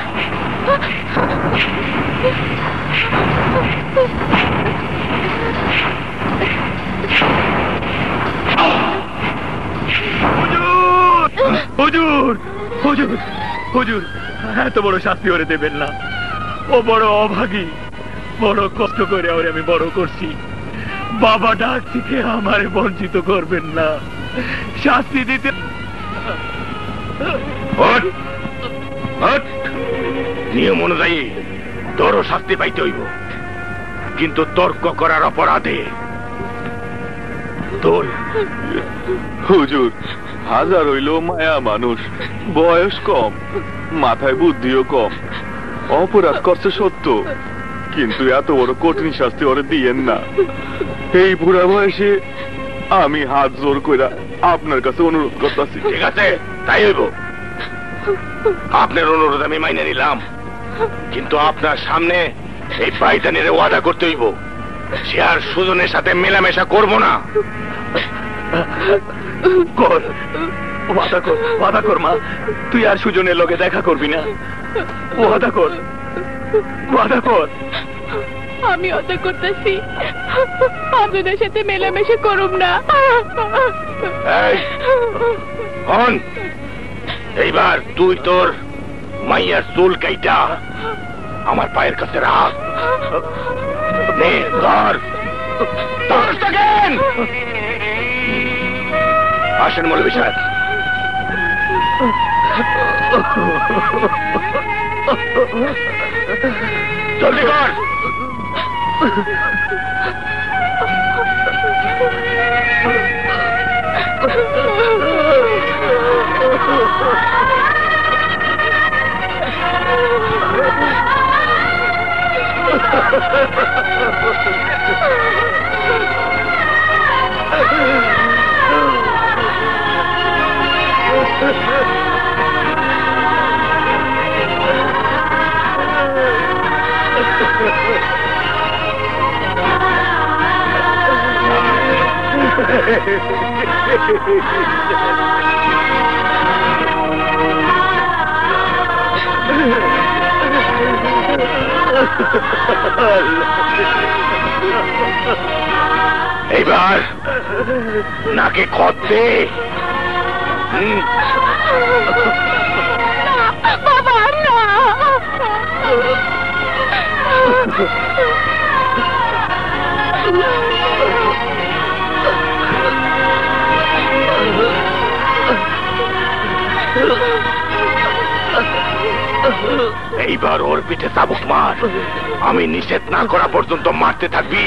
হুজুর, হুজুর, হুজুর, এত বড় শাস্তি ওরে দেবেন না। ও বড় অভাগী, বড় কষ্ট করে ওরে আমি বড় করছি। বাবা ডাক থেকে আমারে বঞ্চিত করবেন না, শাস্তি দিতে। নিয়ম অনুযায়ী তোরও শাস্তি পাইতে হইব, কিন্তু তর্ক করার অপরাধে তোর। হুজুর, হাজার হইল মায়া মানুষ, বয়স কম, মাথায় বুদ্ধিও কম, অপরাধ করছে সত্য, কিন্তু এত বড় কঠিন শাস্তি ওরে দিয়েন না। এই বুড়া বয়সে আমি হাত জোর কইরা আপনার কাছে অনুরোধ করতেছি। ঠিক আছে, তাই হইব। আপনার অনুরোধ আমি মাইনে নিলাম, কিন্তু আপনার সামনে এই ভাইজানের ওয়াদা করতে হইব সে আর সুজনের সাথে মেলামেশা করব না। কর, ওয়াদা কর, ওয়াদা কর মা, তুই আর সুজনের লগে দেখা করবি না। ওয়াদা কর, ওয়াদা কর। আমি ওয়াদা করতেছি আপনাদের সাথে মেলামেশা করুম না। এইবার তুই তোর মাইয়ার চুল কাইটা আমার পায়ের কাছে রাখ। আসেন মৌলভী সাহেব। জলদি কর। এইবার নাকে খত দে। বাবা না এইবার ওর পিঠে চাবুক মার। আমি নিষেধ না করা পর্যন্ত মারতে থাকবি।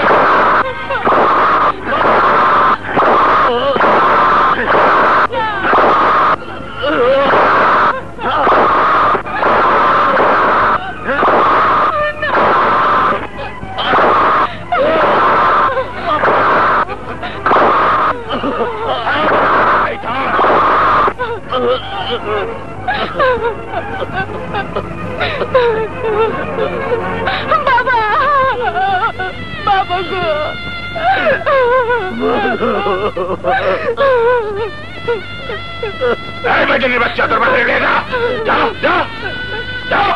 বাবা বাবা গো এই বেজনের বাচ্চা তোর বাড়ি রে না। যাও যাও যাও।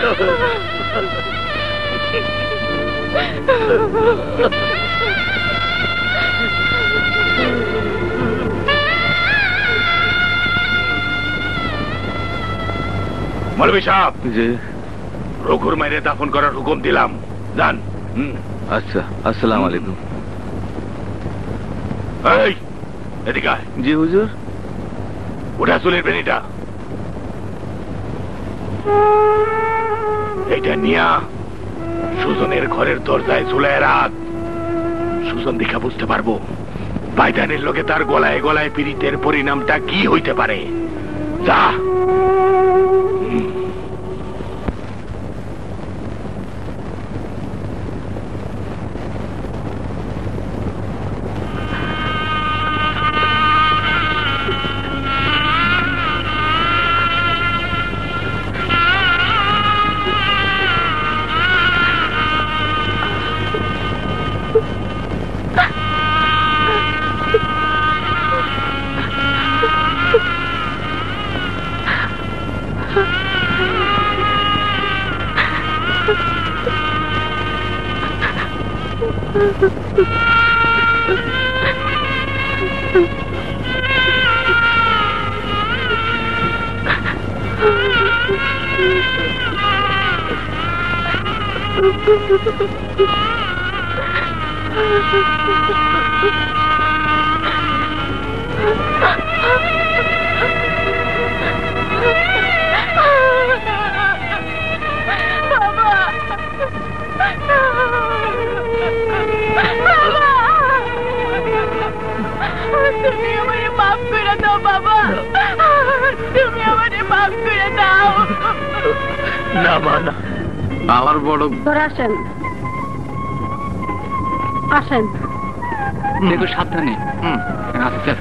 মৌলভী সাহেব, জি রঘুর মাইরে দাফন করার হুকুম দিলাম, যান। আচ্ছা, আসসালামু আলাইকুম। এই এদিকে আয়। জি হুজুর। ওটা চুলের বেনিটা, এইটা নিয়া সুজনের ঘরের দরজায় ঝুলায় রাখ। সুজন দেখা বুঝতে পারবো বাইদানের লোকে তার গলায় গলায় পীড়িতের পরিণামটা কি হইতে পারে। যা। তুমি আমারে মাফ করে দাও বাবা, তুমি আমারে মাফ করে দাও। না মা না, আমার বড় ধরে আসেন আসেন। দেখো সাবধানে। আচ্ছা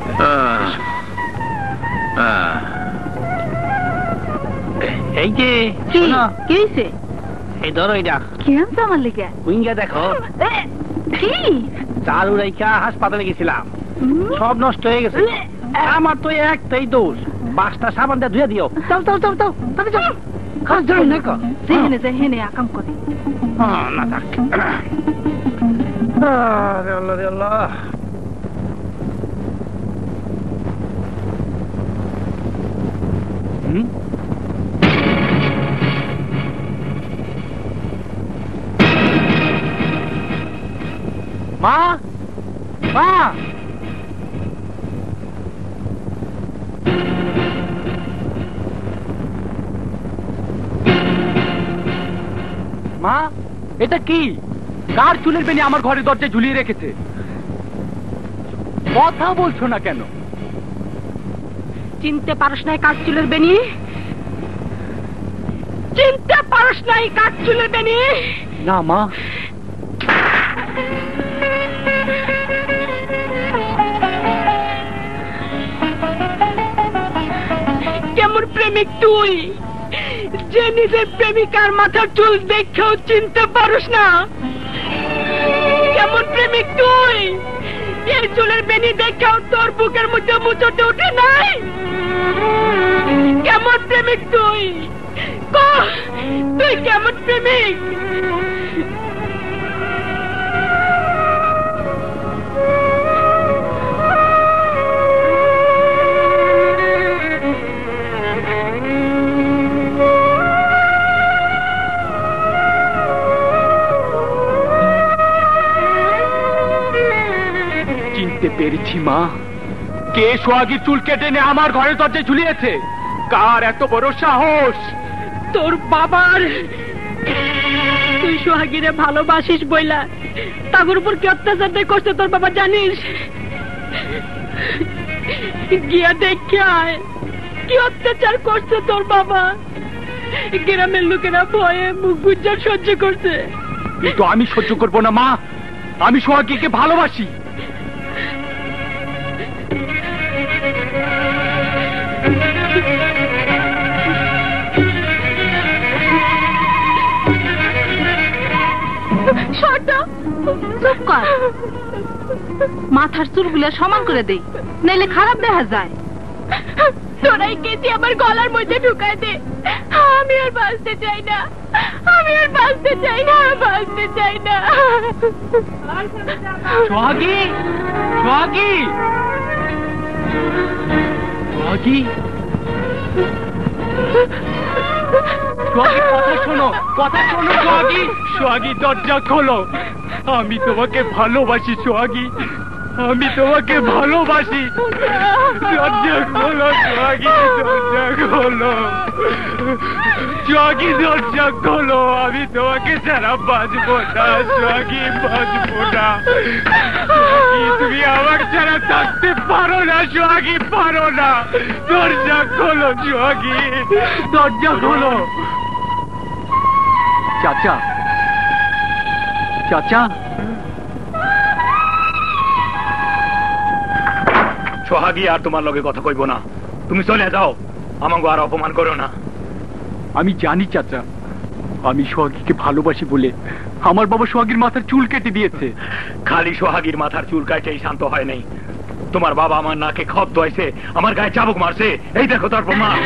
এই যে কি হয়েছে? এই ধরো এটা কি আনছো আমার লেগে? উইঙ্গা দেখো কি চালু রাইখা হাসপাতালে গেছিলাম, সব নষ্ট হয়ে গেছে। আমার তো একটাই দোষ, বাসটা সাবান দিয়ে ধুয়ে দিও। যাও যাও যাও যাও তবে যাও। কাজ ধরে না কো যেহেনে যেহেনে আকাম করে। হ্যাঁ না থাক। আরে আল্লাহ রে আল্লাহ। হুম মা মা মা এটা কি? কার চুলের বেনি আমার ঘরে দরজায় ঝুলিয়ে রেখেছে? কথা বলছো না কেন? চিনতে পারস নাই কার চুলের বেনি? চিনতে পারস নাই কার চুলের বেনি? না মা, কেমন প্রেমিক তুই, যে নিজের প্রেমিকার মাথার চুল দেখেও চিনতে পারস না? কেমন প্রেমিক তুই, এই চুলের বেনি দেখেও তোর বুকের মধ্যে মুচড়তে উঠে নাই? কেমন প্রেমিক তুই, তুই কেমন প্রেমিক? চিনতে পেরেছি মা, কে সোহাগীর চুল কেটে এনে আমার ঘরের দরজায় ঝুলিয়েছে? কার এত বড় সাহস? তোর বাবার। তুই সোহাগীরে ভালোবাসিস বইলা তার উপর কি অত্যাচার করছে তোর বাবা জানিস? গিয়া দেখে আয় কি অত্যাচার করছে তোর বাবা। গ্রামের লোকেরা ভয়ে মুখ গুজ্জার সহ্য করছে। কিন্তু আমি সহ্য করবো না মা, আমি সোহাগীকে ভালোবাসি। মাথার চুলগুলা সমান করে দেই, নাইলে খারাপ দেখা যায়। তোরাই কেটে আমার গলার মধ্যে ঢুকায় দে, আমি আর বাঁচতে চাই না, আমি আর বাঁচতে চাই না, বাঁচতে চাই না। সোহাগী, সোহাগী, সোহাগী, সোহাগী, কথা শোনো, কথা শোনো সোহাগী। সোহাগী দরজা খোলো, আমি তোমাকে ভালোবাসি সোহাগী, আমি তোমাকে ভালোবাসি। দরজা খোলো সোহাগী, দরজা খোলো সোহাগী, দরজা খোলো। আমি তোমাকে ছাড়া বাঁচবো না সোহাগী, বাঁচবো না সোহাগী। তুমি আমার ছাড়া থাকতে পারো না সোহাগী, পারো না। দরজা খোলো সোহাগী, দরজা খোলো। চাচা, চাচা, সোহাগী আর তোমার লগে কথা কইব না, তুমি চলে যাও, আমাকে আর অপমান করো না। আমি জানি চাচা, আমি সোহাগীকে ভালোবাসি বলে আমার বাবা সোহাগীর মাথার চুল কেটে দিয়েছে। খালি সোহাগীর মাথার চুল কাটেই শান্ত হয় নাই, তোমার বাবা আমার নাকে খত দোয়াইছে, আমার গায়ে চাবুক মারছে। এই দেখো তার প্রমাণ।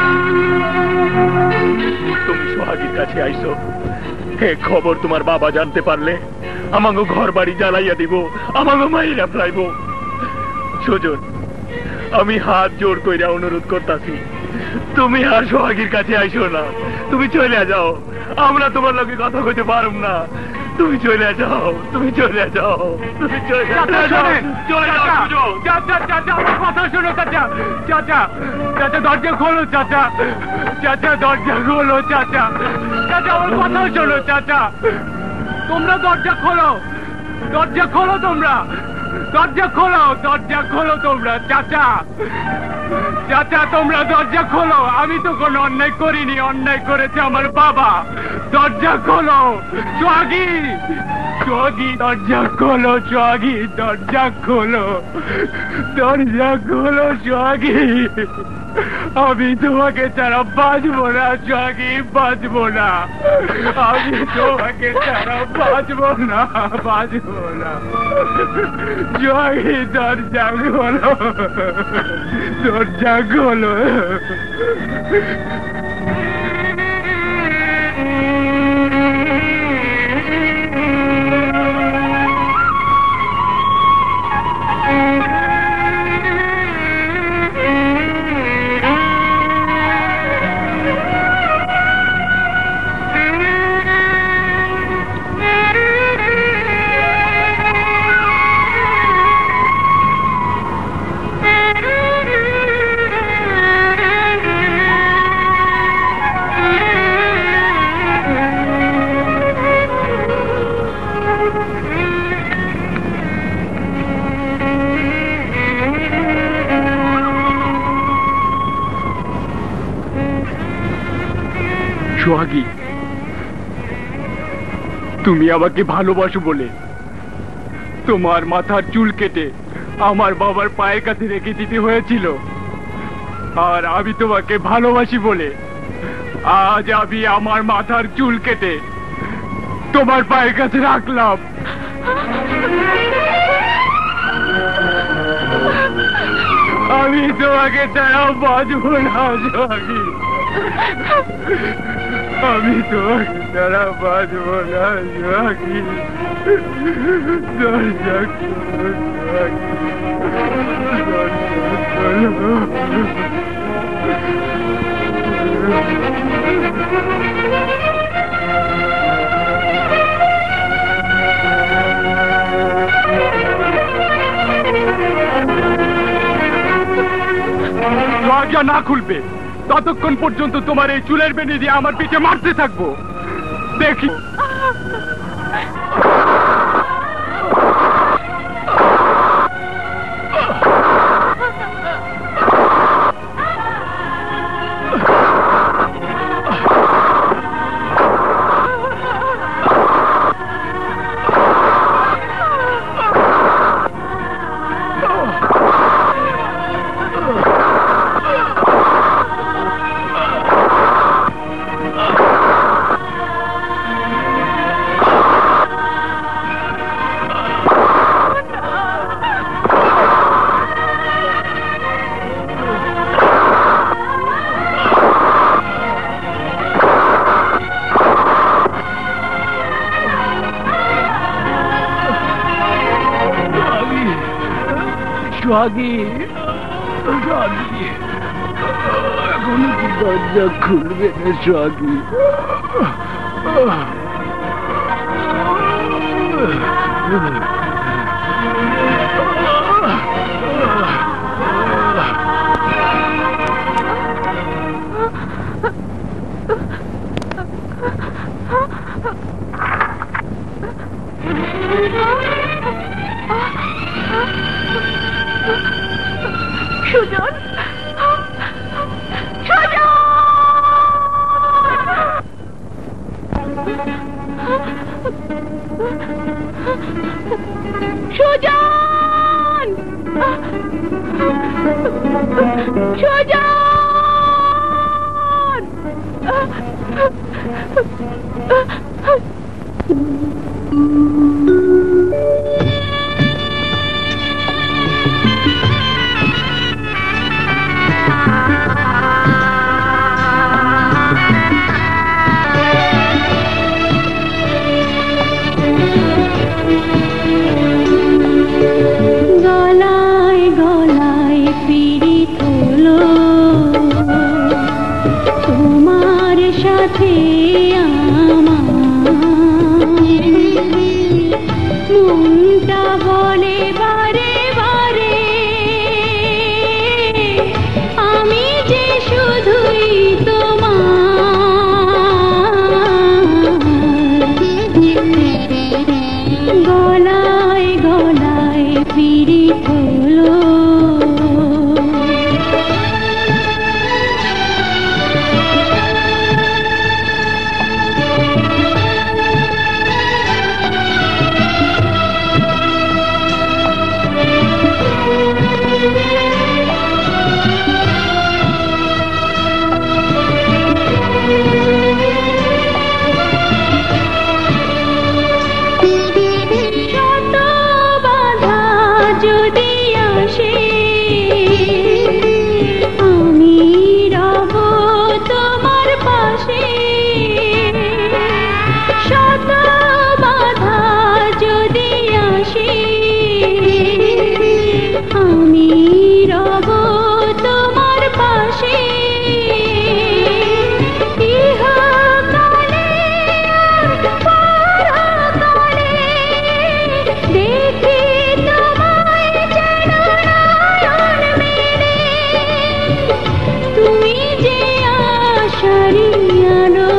তুমি সোহাগীর কাছে আইছো, এ খবর তোমার বাবা জানতে পারলে আমাকে ঘর বাড়ি জ্বালাইয়া দিব, আমাকে মাইরা ফেলাইব। সুজন, আমি হাত জোর কইরা অনুরোধ করতাছি, তুমি আর সোহাগীর কাছে আইসো না, তুমি চলে যাও। আমরা তোমার লগে কথা কইতে পারব না, তুমি চলে যাও, তুমি চলে যাও, তুমি চলে যাও, চলে যাও। চাচা, চাচা, আমার কথা শোনো চাচা, চাচা, চাচা দরজা খোলো চাচা, চাচা দরজা খোলো চাচা, চাচা আমার কথা শোনো চাচা, তোমরা দরজা খোলো, দরজা খোলো তোমরা, দরজা খোলো, দরজা খোলো তোমরা। চাচা, চাচা তোমরা দরজা খোলো, আমি তো কোনো অন্যায় করিনি, অন্যায় করেছে আমার বাবা। দরজা খোলো সোহাগী, সোহাগী দরজা খোলো, সোহাগী দরজা খোলো, দরজা খোলো সোহাগী। আমি তোমাকে ছাড়া বাঁচবো না সোহাগী, বাঁচবো না, আমি তোমাকে ছাড়া বাঁচবো না, বাঁচবো না সোহাগী। দরজা খোলো, দরজা খোলো। সোহাগী, তুমি আমাকে ভালোবাসো বলে তোমার মাথার চুল কেটে আমার বাবার পায়ের কাছে রেখে দিতে হয়েছিল, আর আমি তোমাকে ভালোবাসি বলে আজ আমি আমার মাথার চুল কেটে তোমার পায়ের কাছে রাখলাম। আমি তোমাকে ছাড়া বাঁচব না সোহাগী, আমি তোমাকে ছাড়া বাঁচব না সোহাগী। দরজা খোলো সোহাগী, দরজা খোলো। দরজা না খুলবে ততক্ষণ পর্যন্ত তোমার এই চুলের বেনি দিয়ে আমার পিঠে মারতে থাকবো। দেখি সোহাগী, সোহাগী, এখনো কি দরজা খুলবে না সোহাগী? সুজন, সুজন, সুজন, গলায় গলায় পীড়িত হলো তোমার সাথে মনটা বলে বারে বারে আমি যে শুধুই তোমার। গলায় গলায় পীড়িত হলো শত বাধা যদি আসে আমি রব তোমার পাশে। শত বাধা যদি আসে আমি রব তোমার পাশে। ইহকালে পরকালে দেখি তোমায় যেন নয়ন মেলে, তুমি যে আশারি আলো।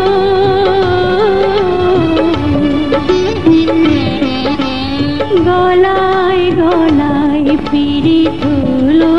গলায় গলায় পীড়িত হলো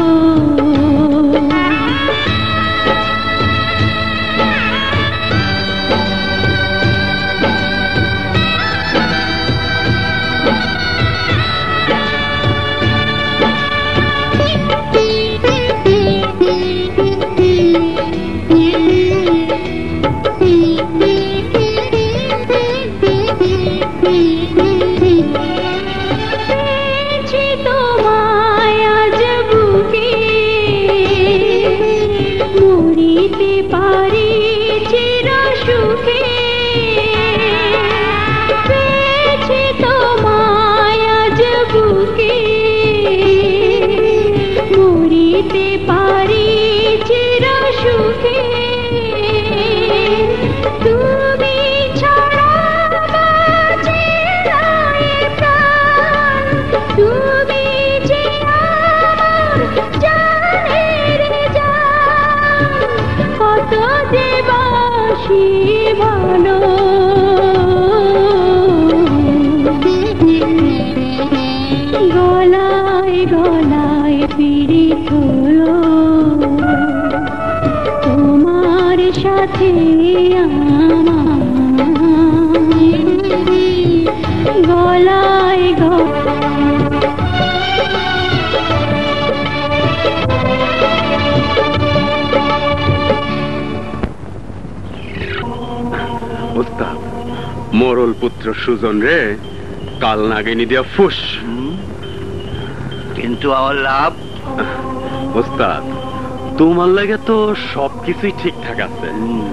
মোরল পুত্র সুজন রে কাল নাগিনী দিয়া ফুস। কিন্তু আমার লাভ ওস্তাদ, তোমার লাগে তো সবকিছুই ঠিকঠাক আছে।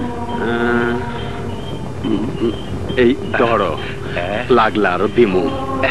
এই ধরো, লাগলে আরো দিমু।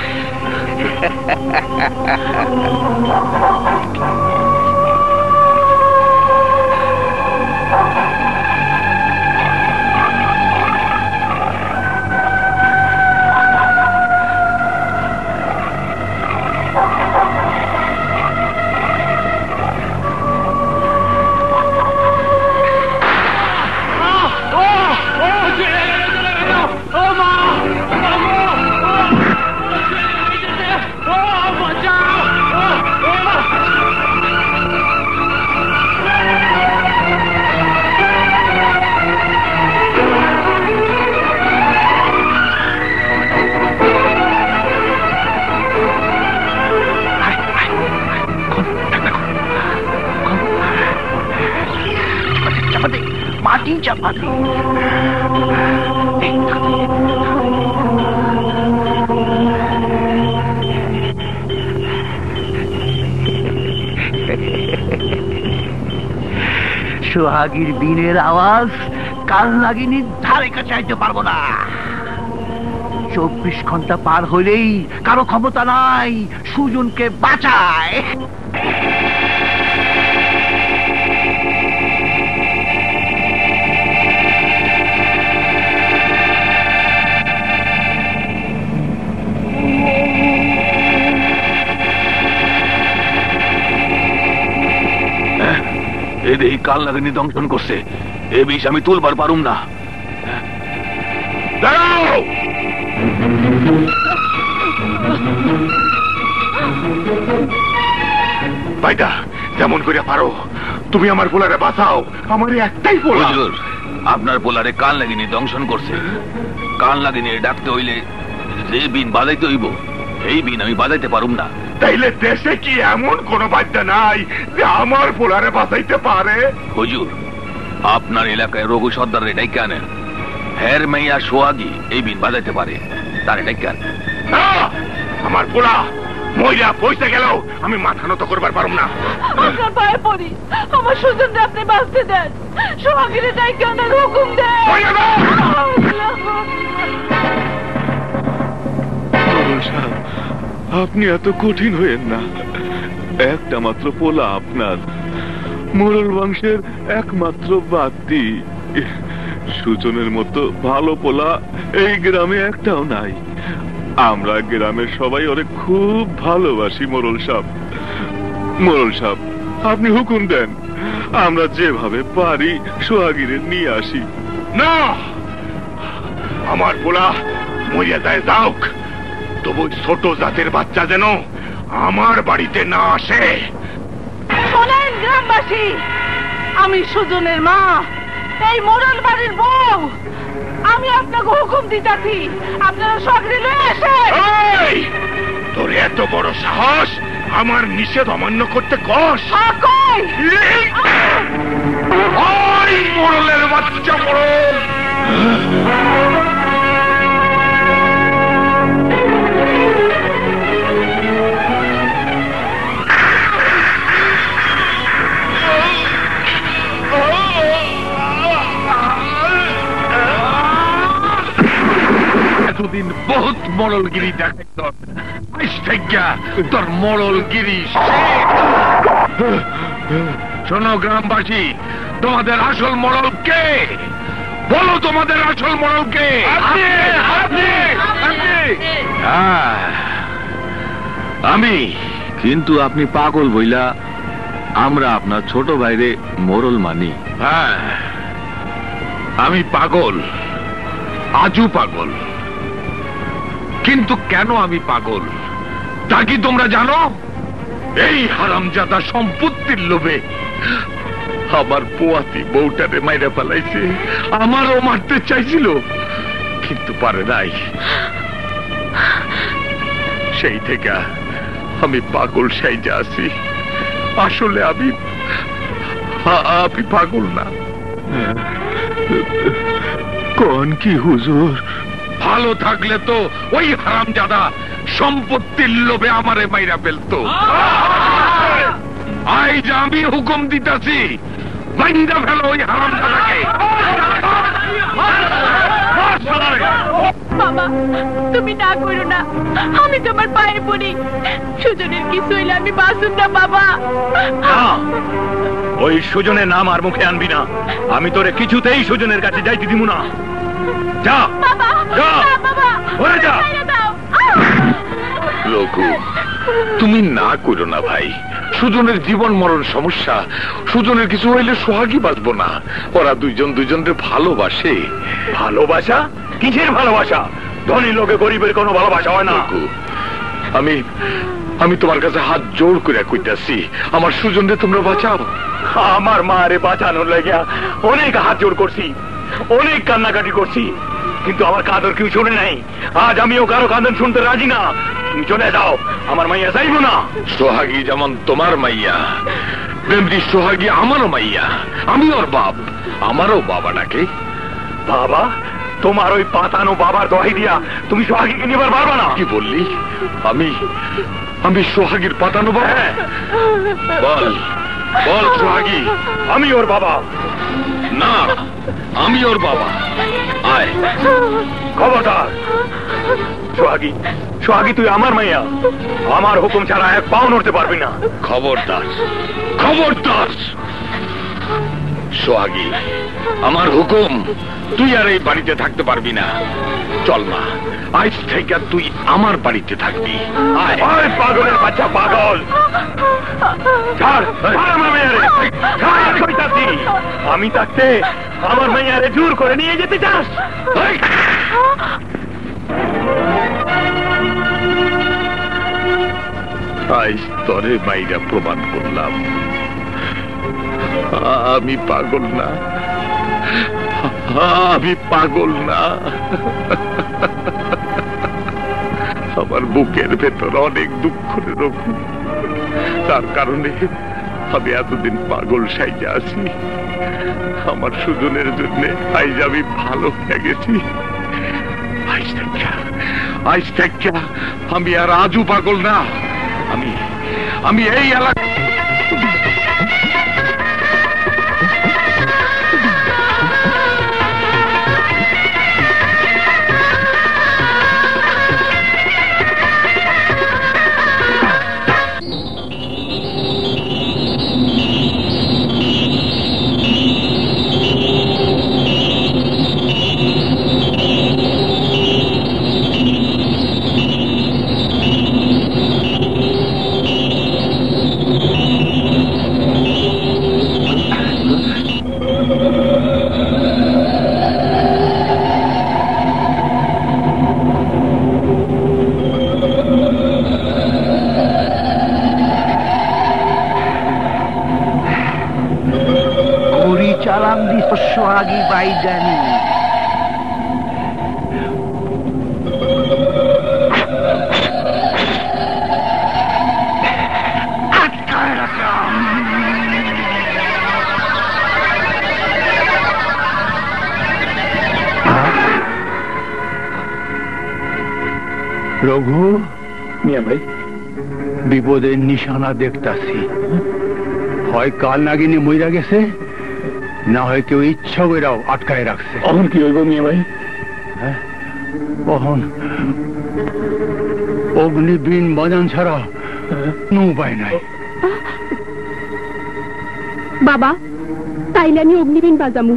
সোহাগীর বিনের আওয়াজ কাল নাগিনীর ধারে কাছে আইতে পারবো না। চব্বিশ ঘন্টা পার হইলেই কারো ক্ষমতা নাই সুজনকে বাঁচায়। এই কাল নাগিনী দংশন করছে, এ বিষ আমি তুলবার পারুম না। দাঁড়াও! ভাইদা, যেমন করে পারো তুমি আমার পোলারে বাঁচাও। আমার একটাই পোলা। হুজুর, আপনার পোলারে কাল নাগিনী দংশন করছে। কাল নাগিনী ডাকতে হইলে যে বিন বাজাইতে হইব, এই বিন আমি বাজাইতে পারুম না। তাইলে দেশে কি এমন কোন বাদ্যা নাই যে আমার পোলারে বাঁচাইতে পারে? হুজুর, আপনার এলাকায় রঘু সর্দার এটাই কেন হের মেয়া সোহাগী এই বিন বাজাইতে পারে, তার এটাই কেন না। আমার পোলা মইরা পয়সা গেল আমি মাথা নত করবার পারুম না। আপনার পায়ে পড়ি, আমার সুজনকে আপনি বাঁচতে দেন। সোহাগীর এটাই কেন হুকুম দেন। আপনি এত কঠিন হয়েন না। একটা মাত্র পোলা আপনার, মোরল বংশের একমাত্র বাতি। সুজনের মতো ভালো পোলা এই গ্রামে একটাও নাই। আমরা গ্রামের সবাই ওরে খুব ভালোবাসি। মোরল সাহেব, মোরল সাহেব আপনি হুকুম দেন, আমরা যেভাবে পারি সোহাগীরে নিয়ে আসি। না, আমার পোলা মরিয়া যায় যাওক, তবু ছোট জাতের বাচ্চা যেন আমার বাড়িতে না আসে। শোনেন গ্রামবাসী, আমি সুজনের মা, এই মোরল বাড়ির বউ। আমি আপনাকে হুকুম দিতেছি, আপনারা সোহাগীরে লয়ে আসেন। তোর এত বড় সাহস আমার নিষেধ অমান্য করতে কস? কই ওই মোরলের বাচ্চা মোরল! মরলগিরি দেখাই তোর আজ থেকে তোর মরলগিরি শোনো গ্রামবাসী, তোমাদের আসল মরল কে? বলো তোমাদের আসল মরল কে? আমি। কিন্তু আপনি পাগল বইলা আমরা আপনার ছোট ভাইরে মোরল মানি। হ্যাঁ, আমি পাগল, আজও পাগল। কিন্তু কেন আমি পাগল তা কি তোমরা জানো? এই হারামজাদা সম্পত্তির লোভে আমার পোয়াতি বউটারে মাইরা ফেলাইছে। আমারও মারতে চাইছিল কিন্তু পারে নাই। সেই থেকে আমি পাগল সাইজা আছি। আসলে আমি আমি পাগল না। কোন কি হুজুর? ভালো থাকলে তো ওই হারামজাদা সম্পত্তির লোভে আমারে মাইরা ফেলতো। আজ আমি হুকুম দিতেছি, মাইরা ফেলো ওই হারামজাদাকে। বাবা, তুমি না করো না, আমি তোমার পায়ে পড়ি। সুজনের কিছু হইলে আমি বাঁচুন না বাবা। ওই সুজনের নাম আর মুখে আনবি না। আমি তোরে কিছুতেই সুজনের কাছে যাইতে দিব না। যা বাবা, যা বাবা, ওরে যা। লঘু, তুমি না করো না ভাই। সুজনের জীবন মরণ সমস্যা। সুজনের কিছু হইলে সোহাগী বাঁচবো না। ওরা দুইজন দুইজনকে ভালোবাসে। ভালোবাসা? কিসের ভালোবাসা? ধনী লোকে গরিবের কোনো ভালোবাসা হয় না। আমি আমি তোমার কাছে হাত জোর করে কইতাছি, আমার সুজনরে তোমরা বাঁচাও। আমার মারে বাঁচানোর লাগিয়া অনেক হাত জোর করছি, অনেক কান্নাকাটি করছি, কিন্তু আমার কাঁদর কেউ শুনে নাই। আজ আমিও কারো কাঁদন শুনতে রাজি না। তুমি চলে যাও, আমার মাইয়া চাইব না। সোহাগী যেমন তোমার মাইয়া, তেমনি সোহাগী আমারও মাইয়া। আমি ওর বাপ, আমারও বাবা ডাকে। বাবা? তোমার ওই পাতানো বাবার দোহাই দিয়া তুমি সোহাগীকে নিবার পারবা না? কি বললি? আমি আমি সোহাগীর পাতানো বাবা? বল বল সোহাগী, আমি ওর বাবা। না, আমি ওর বাবা। আয়। খবরদার সোহাগী, সোহাগী তুই আমার মাইয়া। আমার হুকুম ছাড়া এক পাও নড়তে পারবি না। খবরদার, খবরদার। সোহাগী, আমার হুকুম, তুই আর এই বাড়িতে থাকতে পারবি না। চল না, আজ থেকে তুই আমার বাড়িতে থাকবি। আয়। আয় পাগলের বাচ্চা, পাগল। ছাড়, ছাড় আমার মেয়ারে। ছাড় কইতাছি। আমি থাকতে আমার মেয়ারে জোর করে নিয়ে যেতে চাস? আজ তরে মাইরা প্রমাণ করলাম আমি পাগল না, আমি পাগল না। আমার বুকের ভেতর অনেক দুঃখের রোগ, তার কারণে আমি এতদিন পাগল সাইজা আছি। আমার সুজনের জন্য আজ আমি ভালো হয়ে গেছি। আজ থেকে আজ থেকে আমি আর আজও পাগল না। আমি আমি এই এলাকা চালান দিস সোহাগী বাই জানি। রঘু, মিয়া ভাই, বিপদের নিশানা দেখতাছি। হয় কাল নাগিনী মইরা গেছে, না হয় কেউ ইচ্ছা কইরাও আটকায় রাখছে। অহন কি হইব মিয়া ভাই? হ্যাঁ, অহন অগ্নিবীণ বাজান ছাড়া কোনো উপায় নাই। বাবা তাইলে আমি অগ্নিবীণ বাজামু।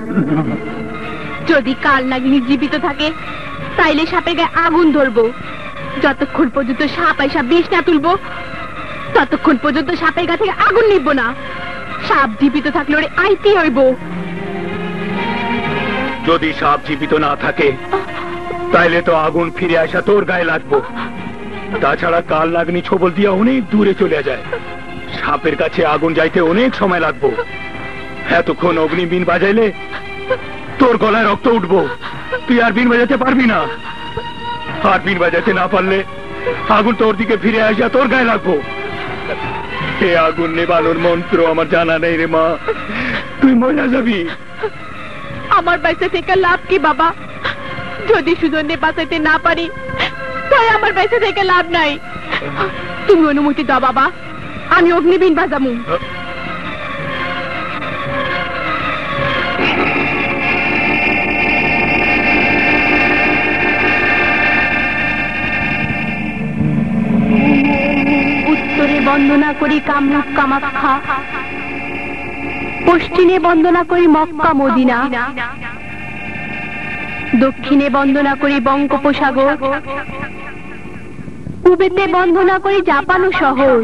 যদি কাল নাগিনী জীবিত থাকে তাইলে সাপের গায়ে আগুন ধরবো। যতক্ষণ পর্যন্ত সাপ আইসা বিষ না তুলবো ততক্ষণ পর্যন্ত সাপের গা থেকে আগুন নিবো না। সাপ জীবিত থাকলে ওরে আইতে হইব। যদি সাপ জীবিত না থাকে তাইলে তো আগুন ফিরে আসা তোর গায়ে লাগবো। তাছাড়া কাল নাগনি ছবল দিয়া অনেক দূরে চলে যায়, সাপের কাছে আগুন যাইতে অনেক সময় লাগবো। এতক্ষণ অগ্নি বিন বাজাইলে তোর গলায় রক্ত উঠবো, তুই আর বিন বাজাতে পারবি না। আর বিন বাজাতে না পারলে আগুন তোর দিকে ফিরে আসা তোর গায়ে লাগবো। হে আগুন নেবানোর মন্ত্র আমার জানা নেই রে মা, তুই মরে যাবি। আমার বাইসে থেকে লাভ কি বাবা? যদি সুজনে বাঁচাইতে না পারি তাই আমার বাইসে থেকে লাভ নাই। তুমি অনুমতি দাও বাবা, আমি অগ্নিবীণ বাজামু। উত্তরে বন্দনা করি কামরূপ কামাখ্যা, পশ্চিমে বন্দনা করি মক্কা মদিনা, দক্ষিণে বন্দনা করি বঙ্গোপসাগর, পূবেতে বন্দনা করি জাপান শহর।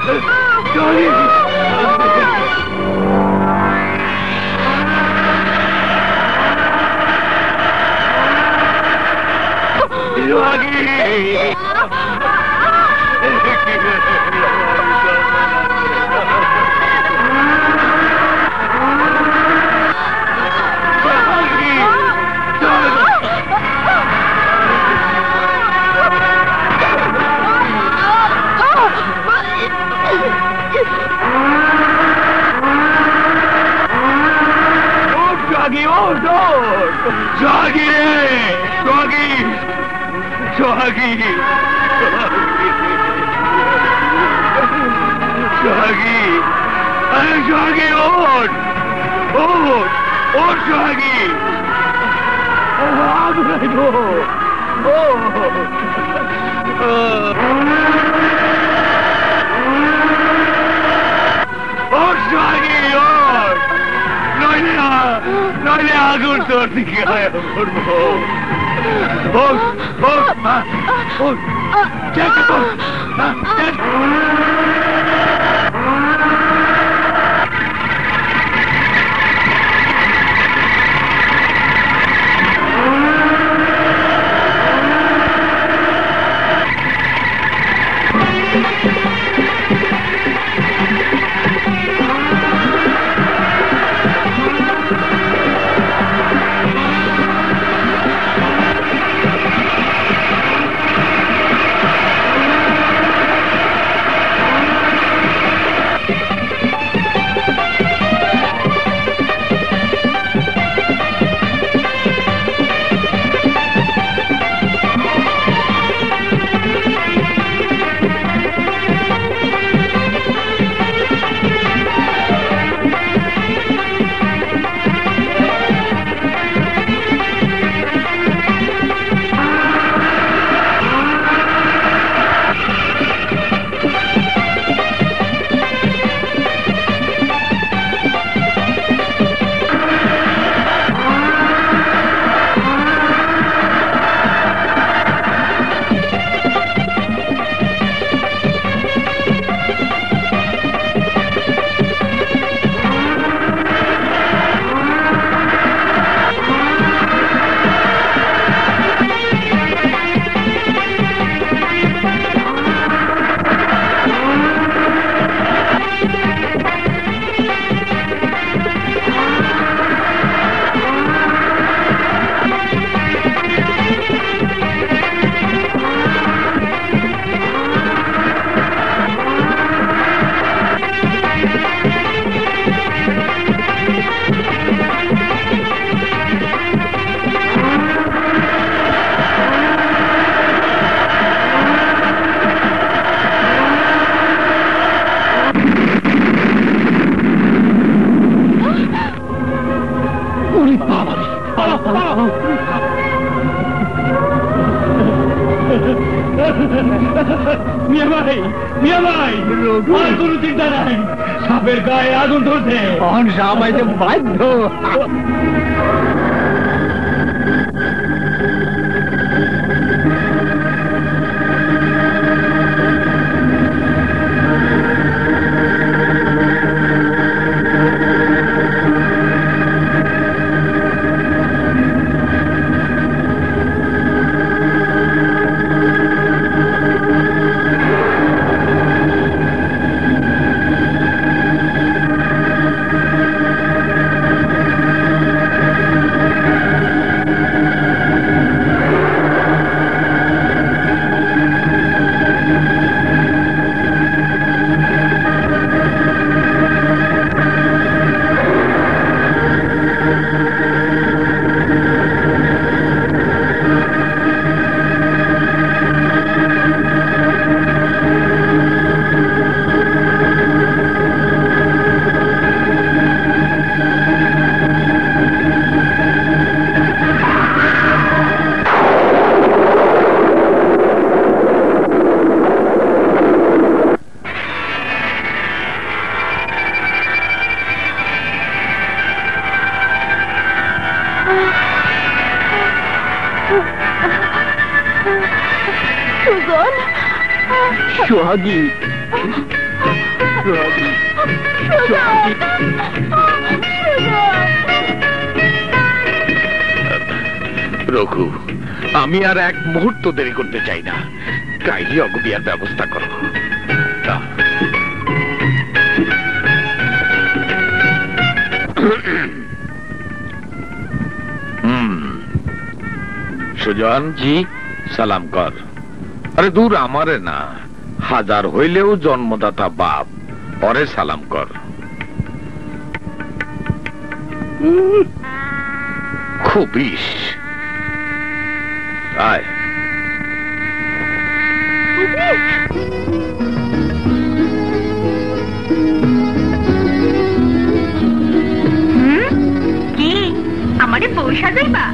মিয়া ভাই মিয়া ভাই আর কোনো চিন্তা নাই, সাপের গায়ে আগুন ধরছে। সাপ আইতে বাধ্য। সুজন, সোহাগী রঘু, আমি আর এক মুহূর্ত দেরি করতে চাই না, কাইলি অগবিয়ার ব্যবস্থা করো। সুজন জি, সালাম কর। আরে দূর, আমারে না, হাজার হইলেও জন্মদাতা বাপ, পরে সালাম কর। খুবিস আয়। কি আমারে বউ সাজাইবা?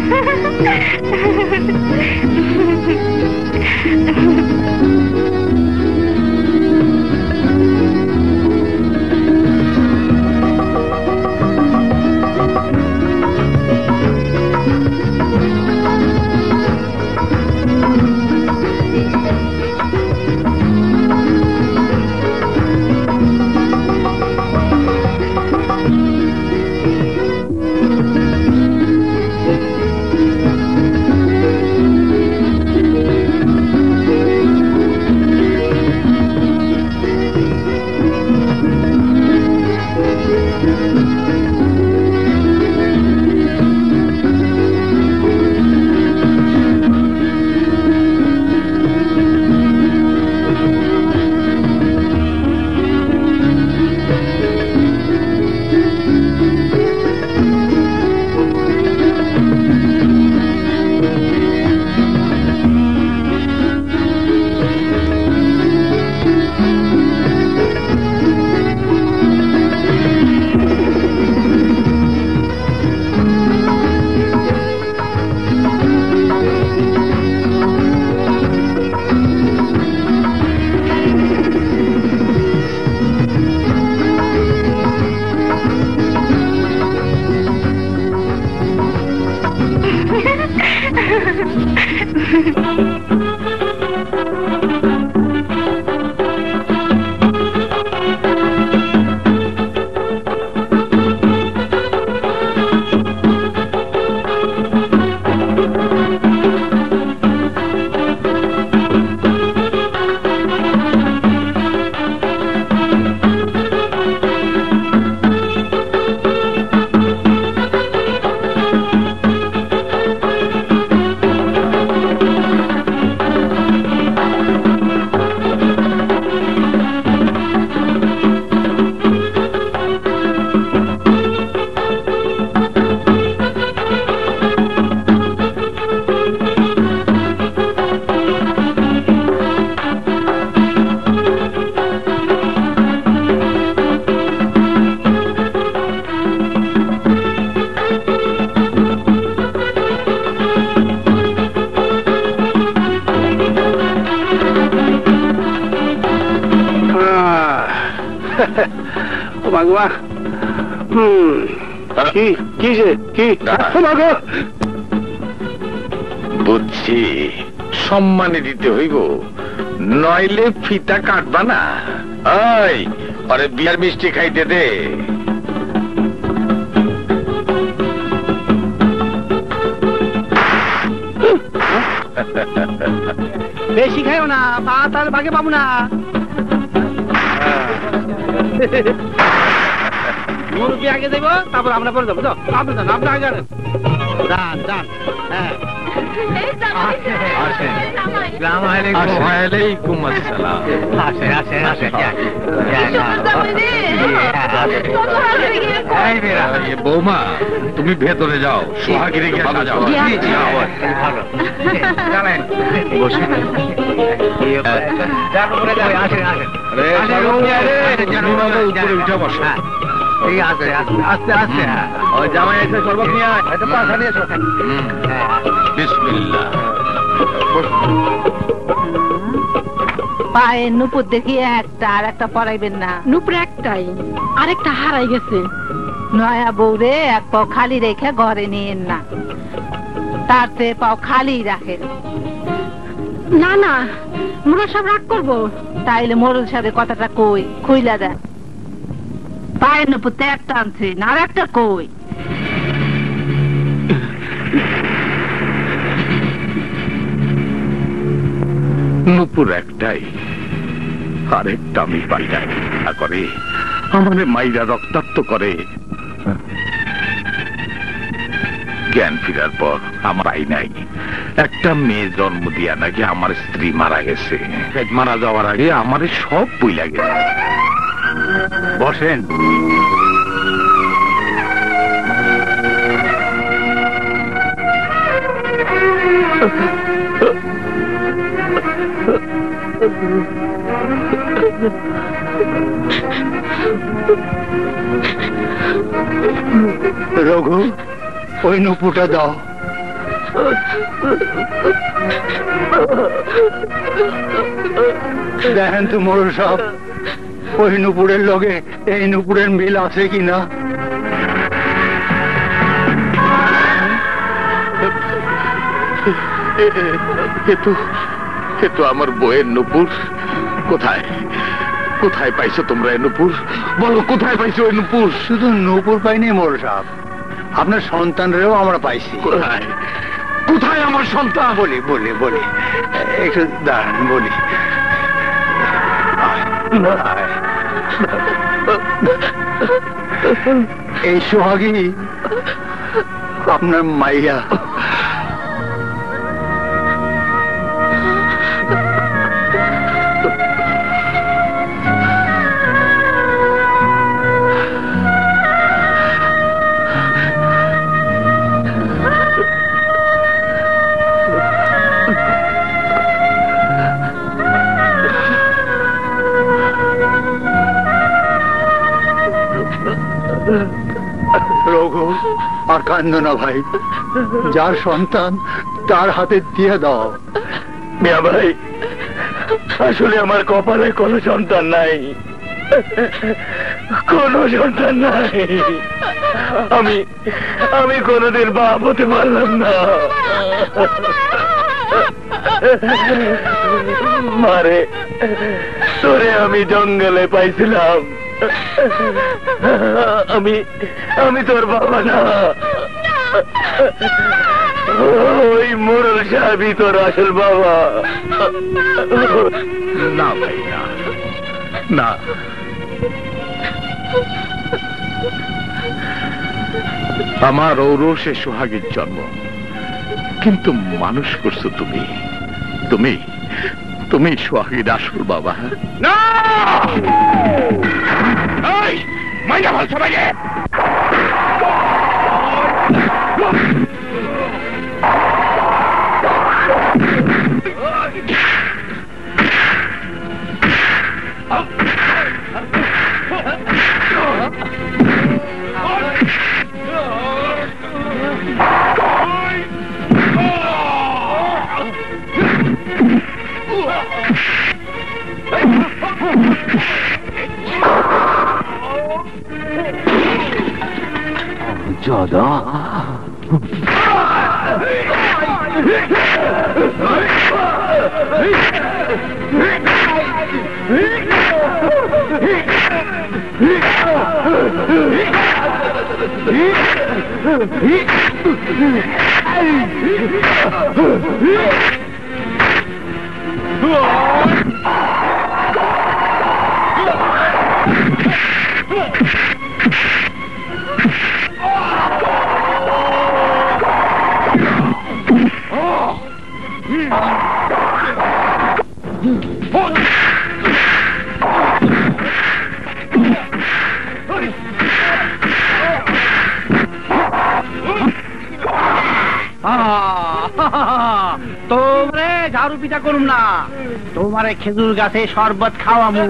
বুঝছি, সম্মানে দিতে হইব, নইলে ফিতা কাটবা না। ওই আরে বিয়ার মিষ্টি খাইতে দে। বেশি খাইও না, পা তাহলে ভাগে পাবো না। মুরগি আগে দেব, তারপর আমরা পরে যাবো। আপনি যান, আপনি আগে যান, যান যান। হ্যাঁ বৌমা, তুমি ভেতরে যাও, সোহাগিরি যাও। উপরে উঠে বসো। ঠিক আছে, আস্তে আস্তে। ওই জামাই এসে শরবত নিয়ে আয়, এটা পাশা নিয়ে এসো। বিসমিল্লাহ। পায়ের নুপুর দেখি একটা, আর একটা পরাইবেন না। নুপুর একটাই, আরেকটা হারাই গেছে। নয়া বউরে এক পাও খালি রেখে ঘরে নিয়েন না, তার চেয়ে পাও খালি রাখেন। না না মোড়ল সাহেব রাগ করবো। তাইলে মোড়ল সাহেবের কথাটা কই খুইলা দেন। পায়ের নুপুর তো একটা আনছে না, আর একটা কই? নুপুর একটাই, আরেকটা আমি পাই না করে আমাদের মাইরা রক্তাক্ত করে। জ্ঞান ফিরার পর আমার আই নাই, একটা মেয়ে জন্ম দিয়া নাকি আমার স্ত্রী মারা গেছে। মারা যাওয়ার আগে আমার সব বইলা গেছে। বসেন। রঘু, ওই নুপুরটা দাও। দেখেন তো মোড়ল সাহেব, ওই নুপুরের লগে এই নুপুরের মিল আছে কিনা। এ তো আমার বইয়ের নুপুর। কোথায় কোথায় পাইছো তোমরা এই নুপুর? বলো কোথায় পাইছো ওই নুপুর? শুধু নুপুর পাইনি মোড়ল সাহেব, আপনার সন্তানরেও আমরা পাইছি। কোথায় কোথায় আমার সন্তান? বলি বলি বলি একটু দাঁড়ান বলি। এই সোহাগী আপনার মাইয়া। রঘু, আর কান্দো না ভাই, যার সন্তান তার হাতে দিয়ে দাও। মিয়া ভাই, আসলে আমার কপালে কোনো সন্তান নাই, কোনো সন্তান নাই। আমি আমি কোনোদিন বাপ হতে পারলাম না। মারে, তোরে আমি জঙ্গলে পাইছিলাম, আমি আমি তোর বাবা না। ওই মোড়ল সাহেবই তোর আসল বাবা। না ভাই, না না, আমার ঔরসে সোহাগীর জন্ম, কিন্তু মানুষ করছো তুমি। তুমি তুমি সোহাগীর আসল বাবা। না, মাইনা ভাল সবাই। ज्यादा তোমরে ঝাড়ু পিঠা করুম না, তোমারে খেজুর গাছে শরবত খাওয়ামু।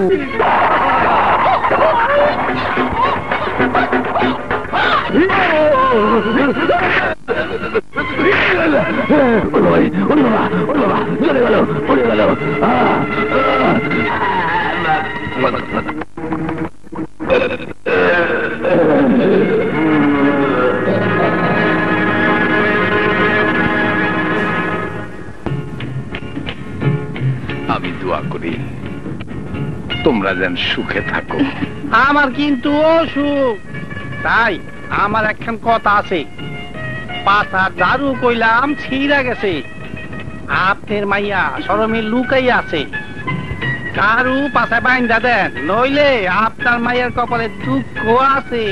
দোয়া করি তোমরা যেন সুখে থাকো। আমার কিন্তু অসুখ, তাই আমার একখান কথা আছে। পাতা দারু কইলাম ছিঁড়া গেছে, আপনার মাইয়া সরমে লুকাই আছে। কারু পাশায় বাইন্দা দেন, নইলে আপনার মাইয়ার কপালে দুঃখ আছে।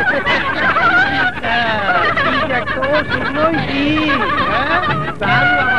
ঠিক একটা ওষুধ লইছি, হ্যাঁ? দারু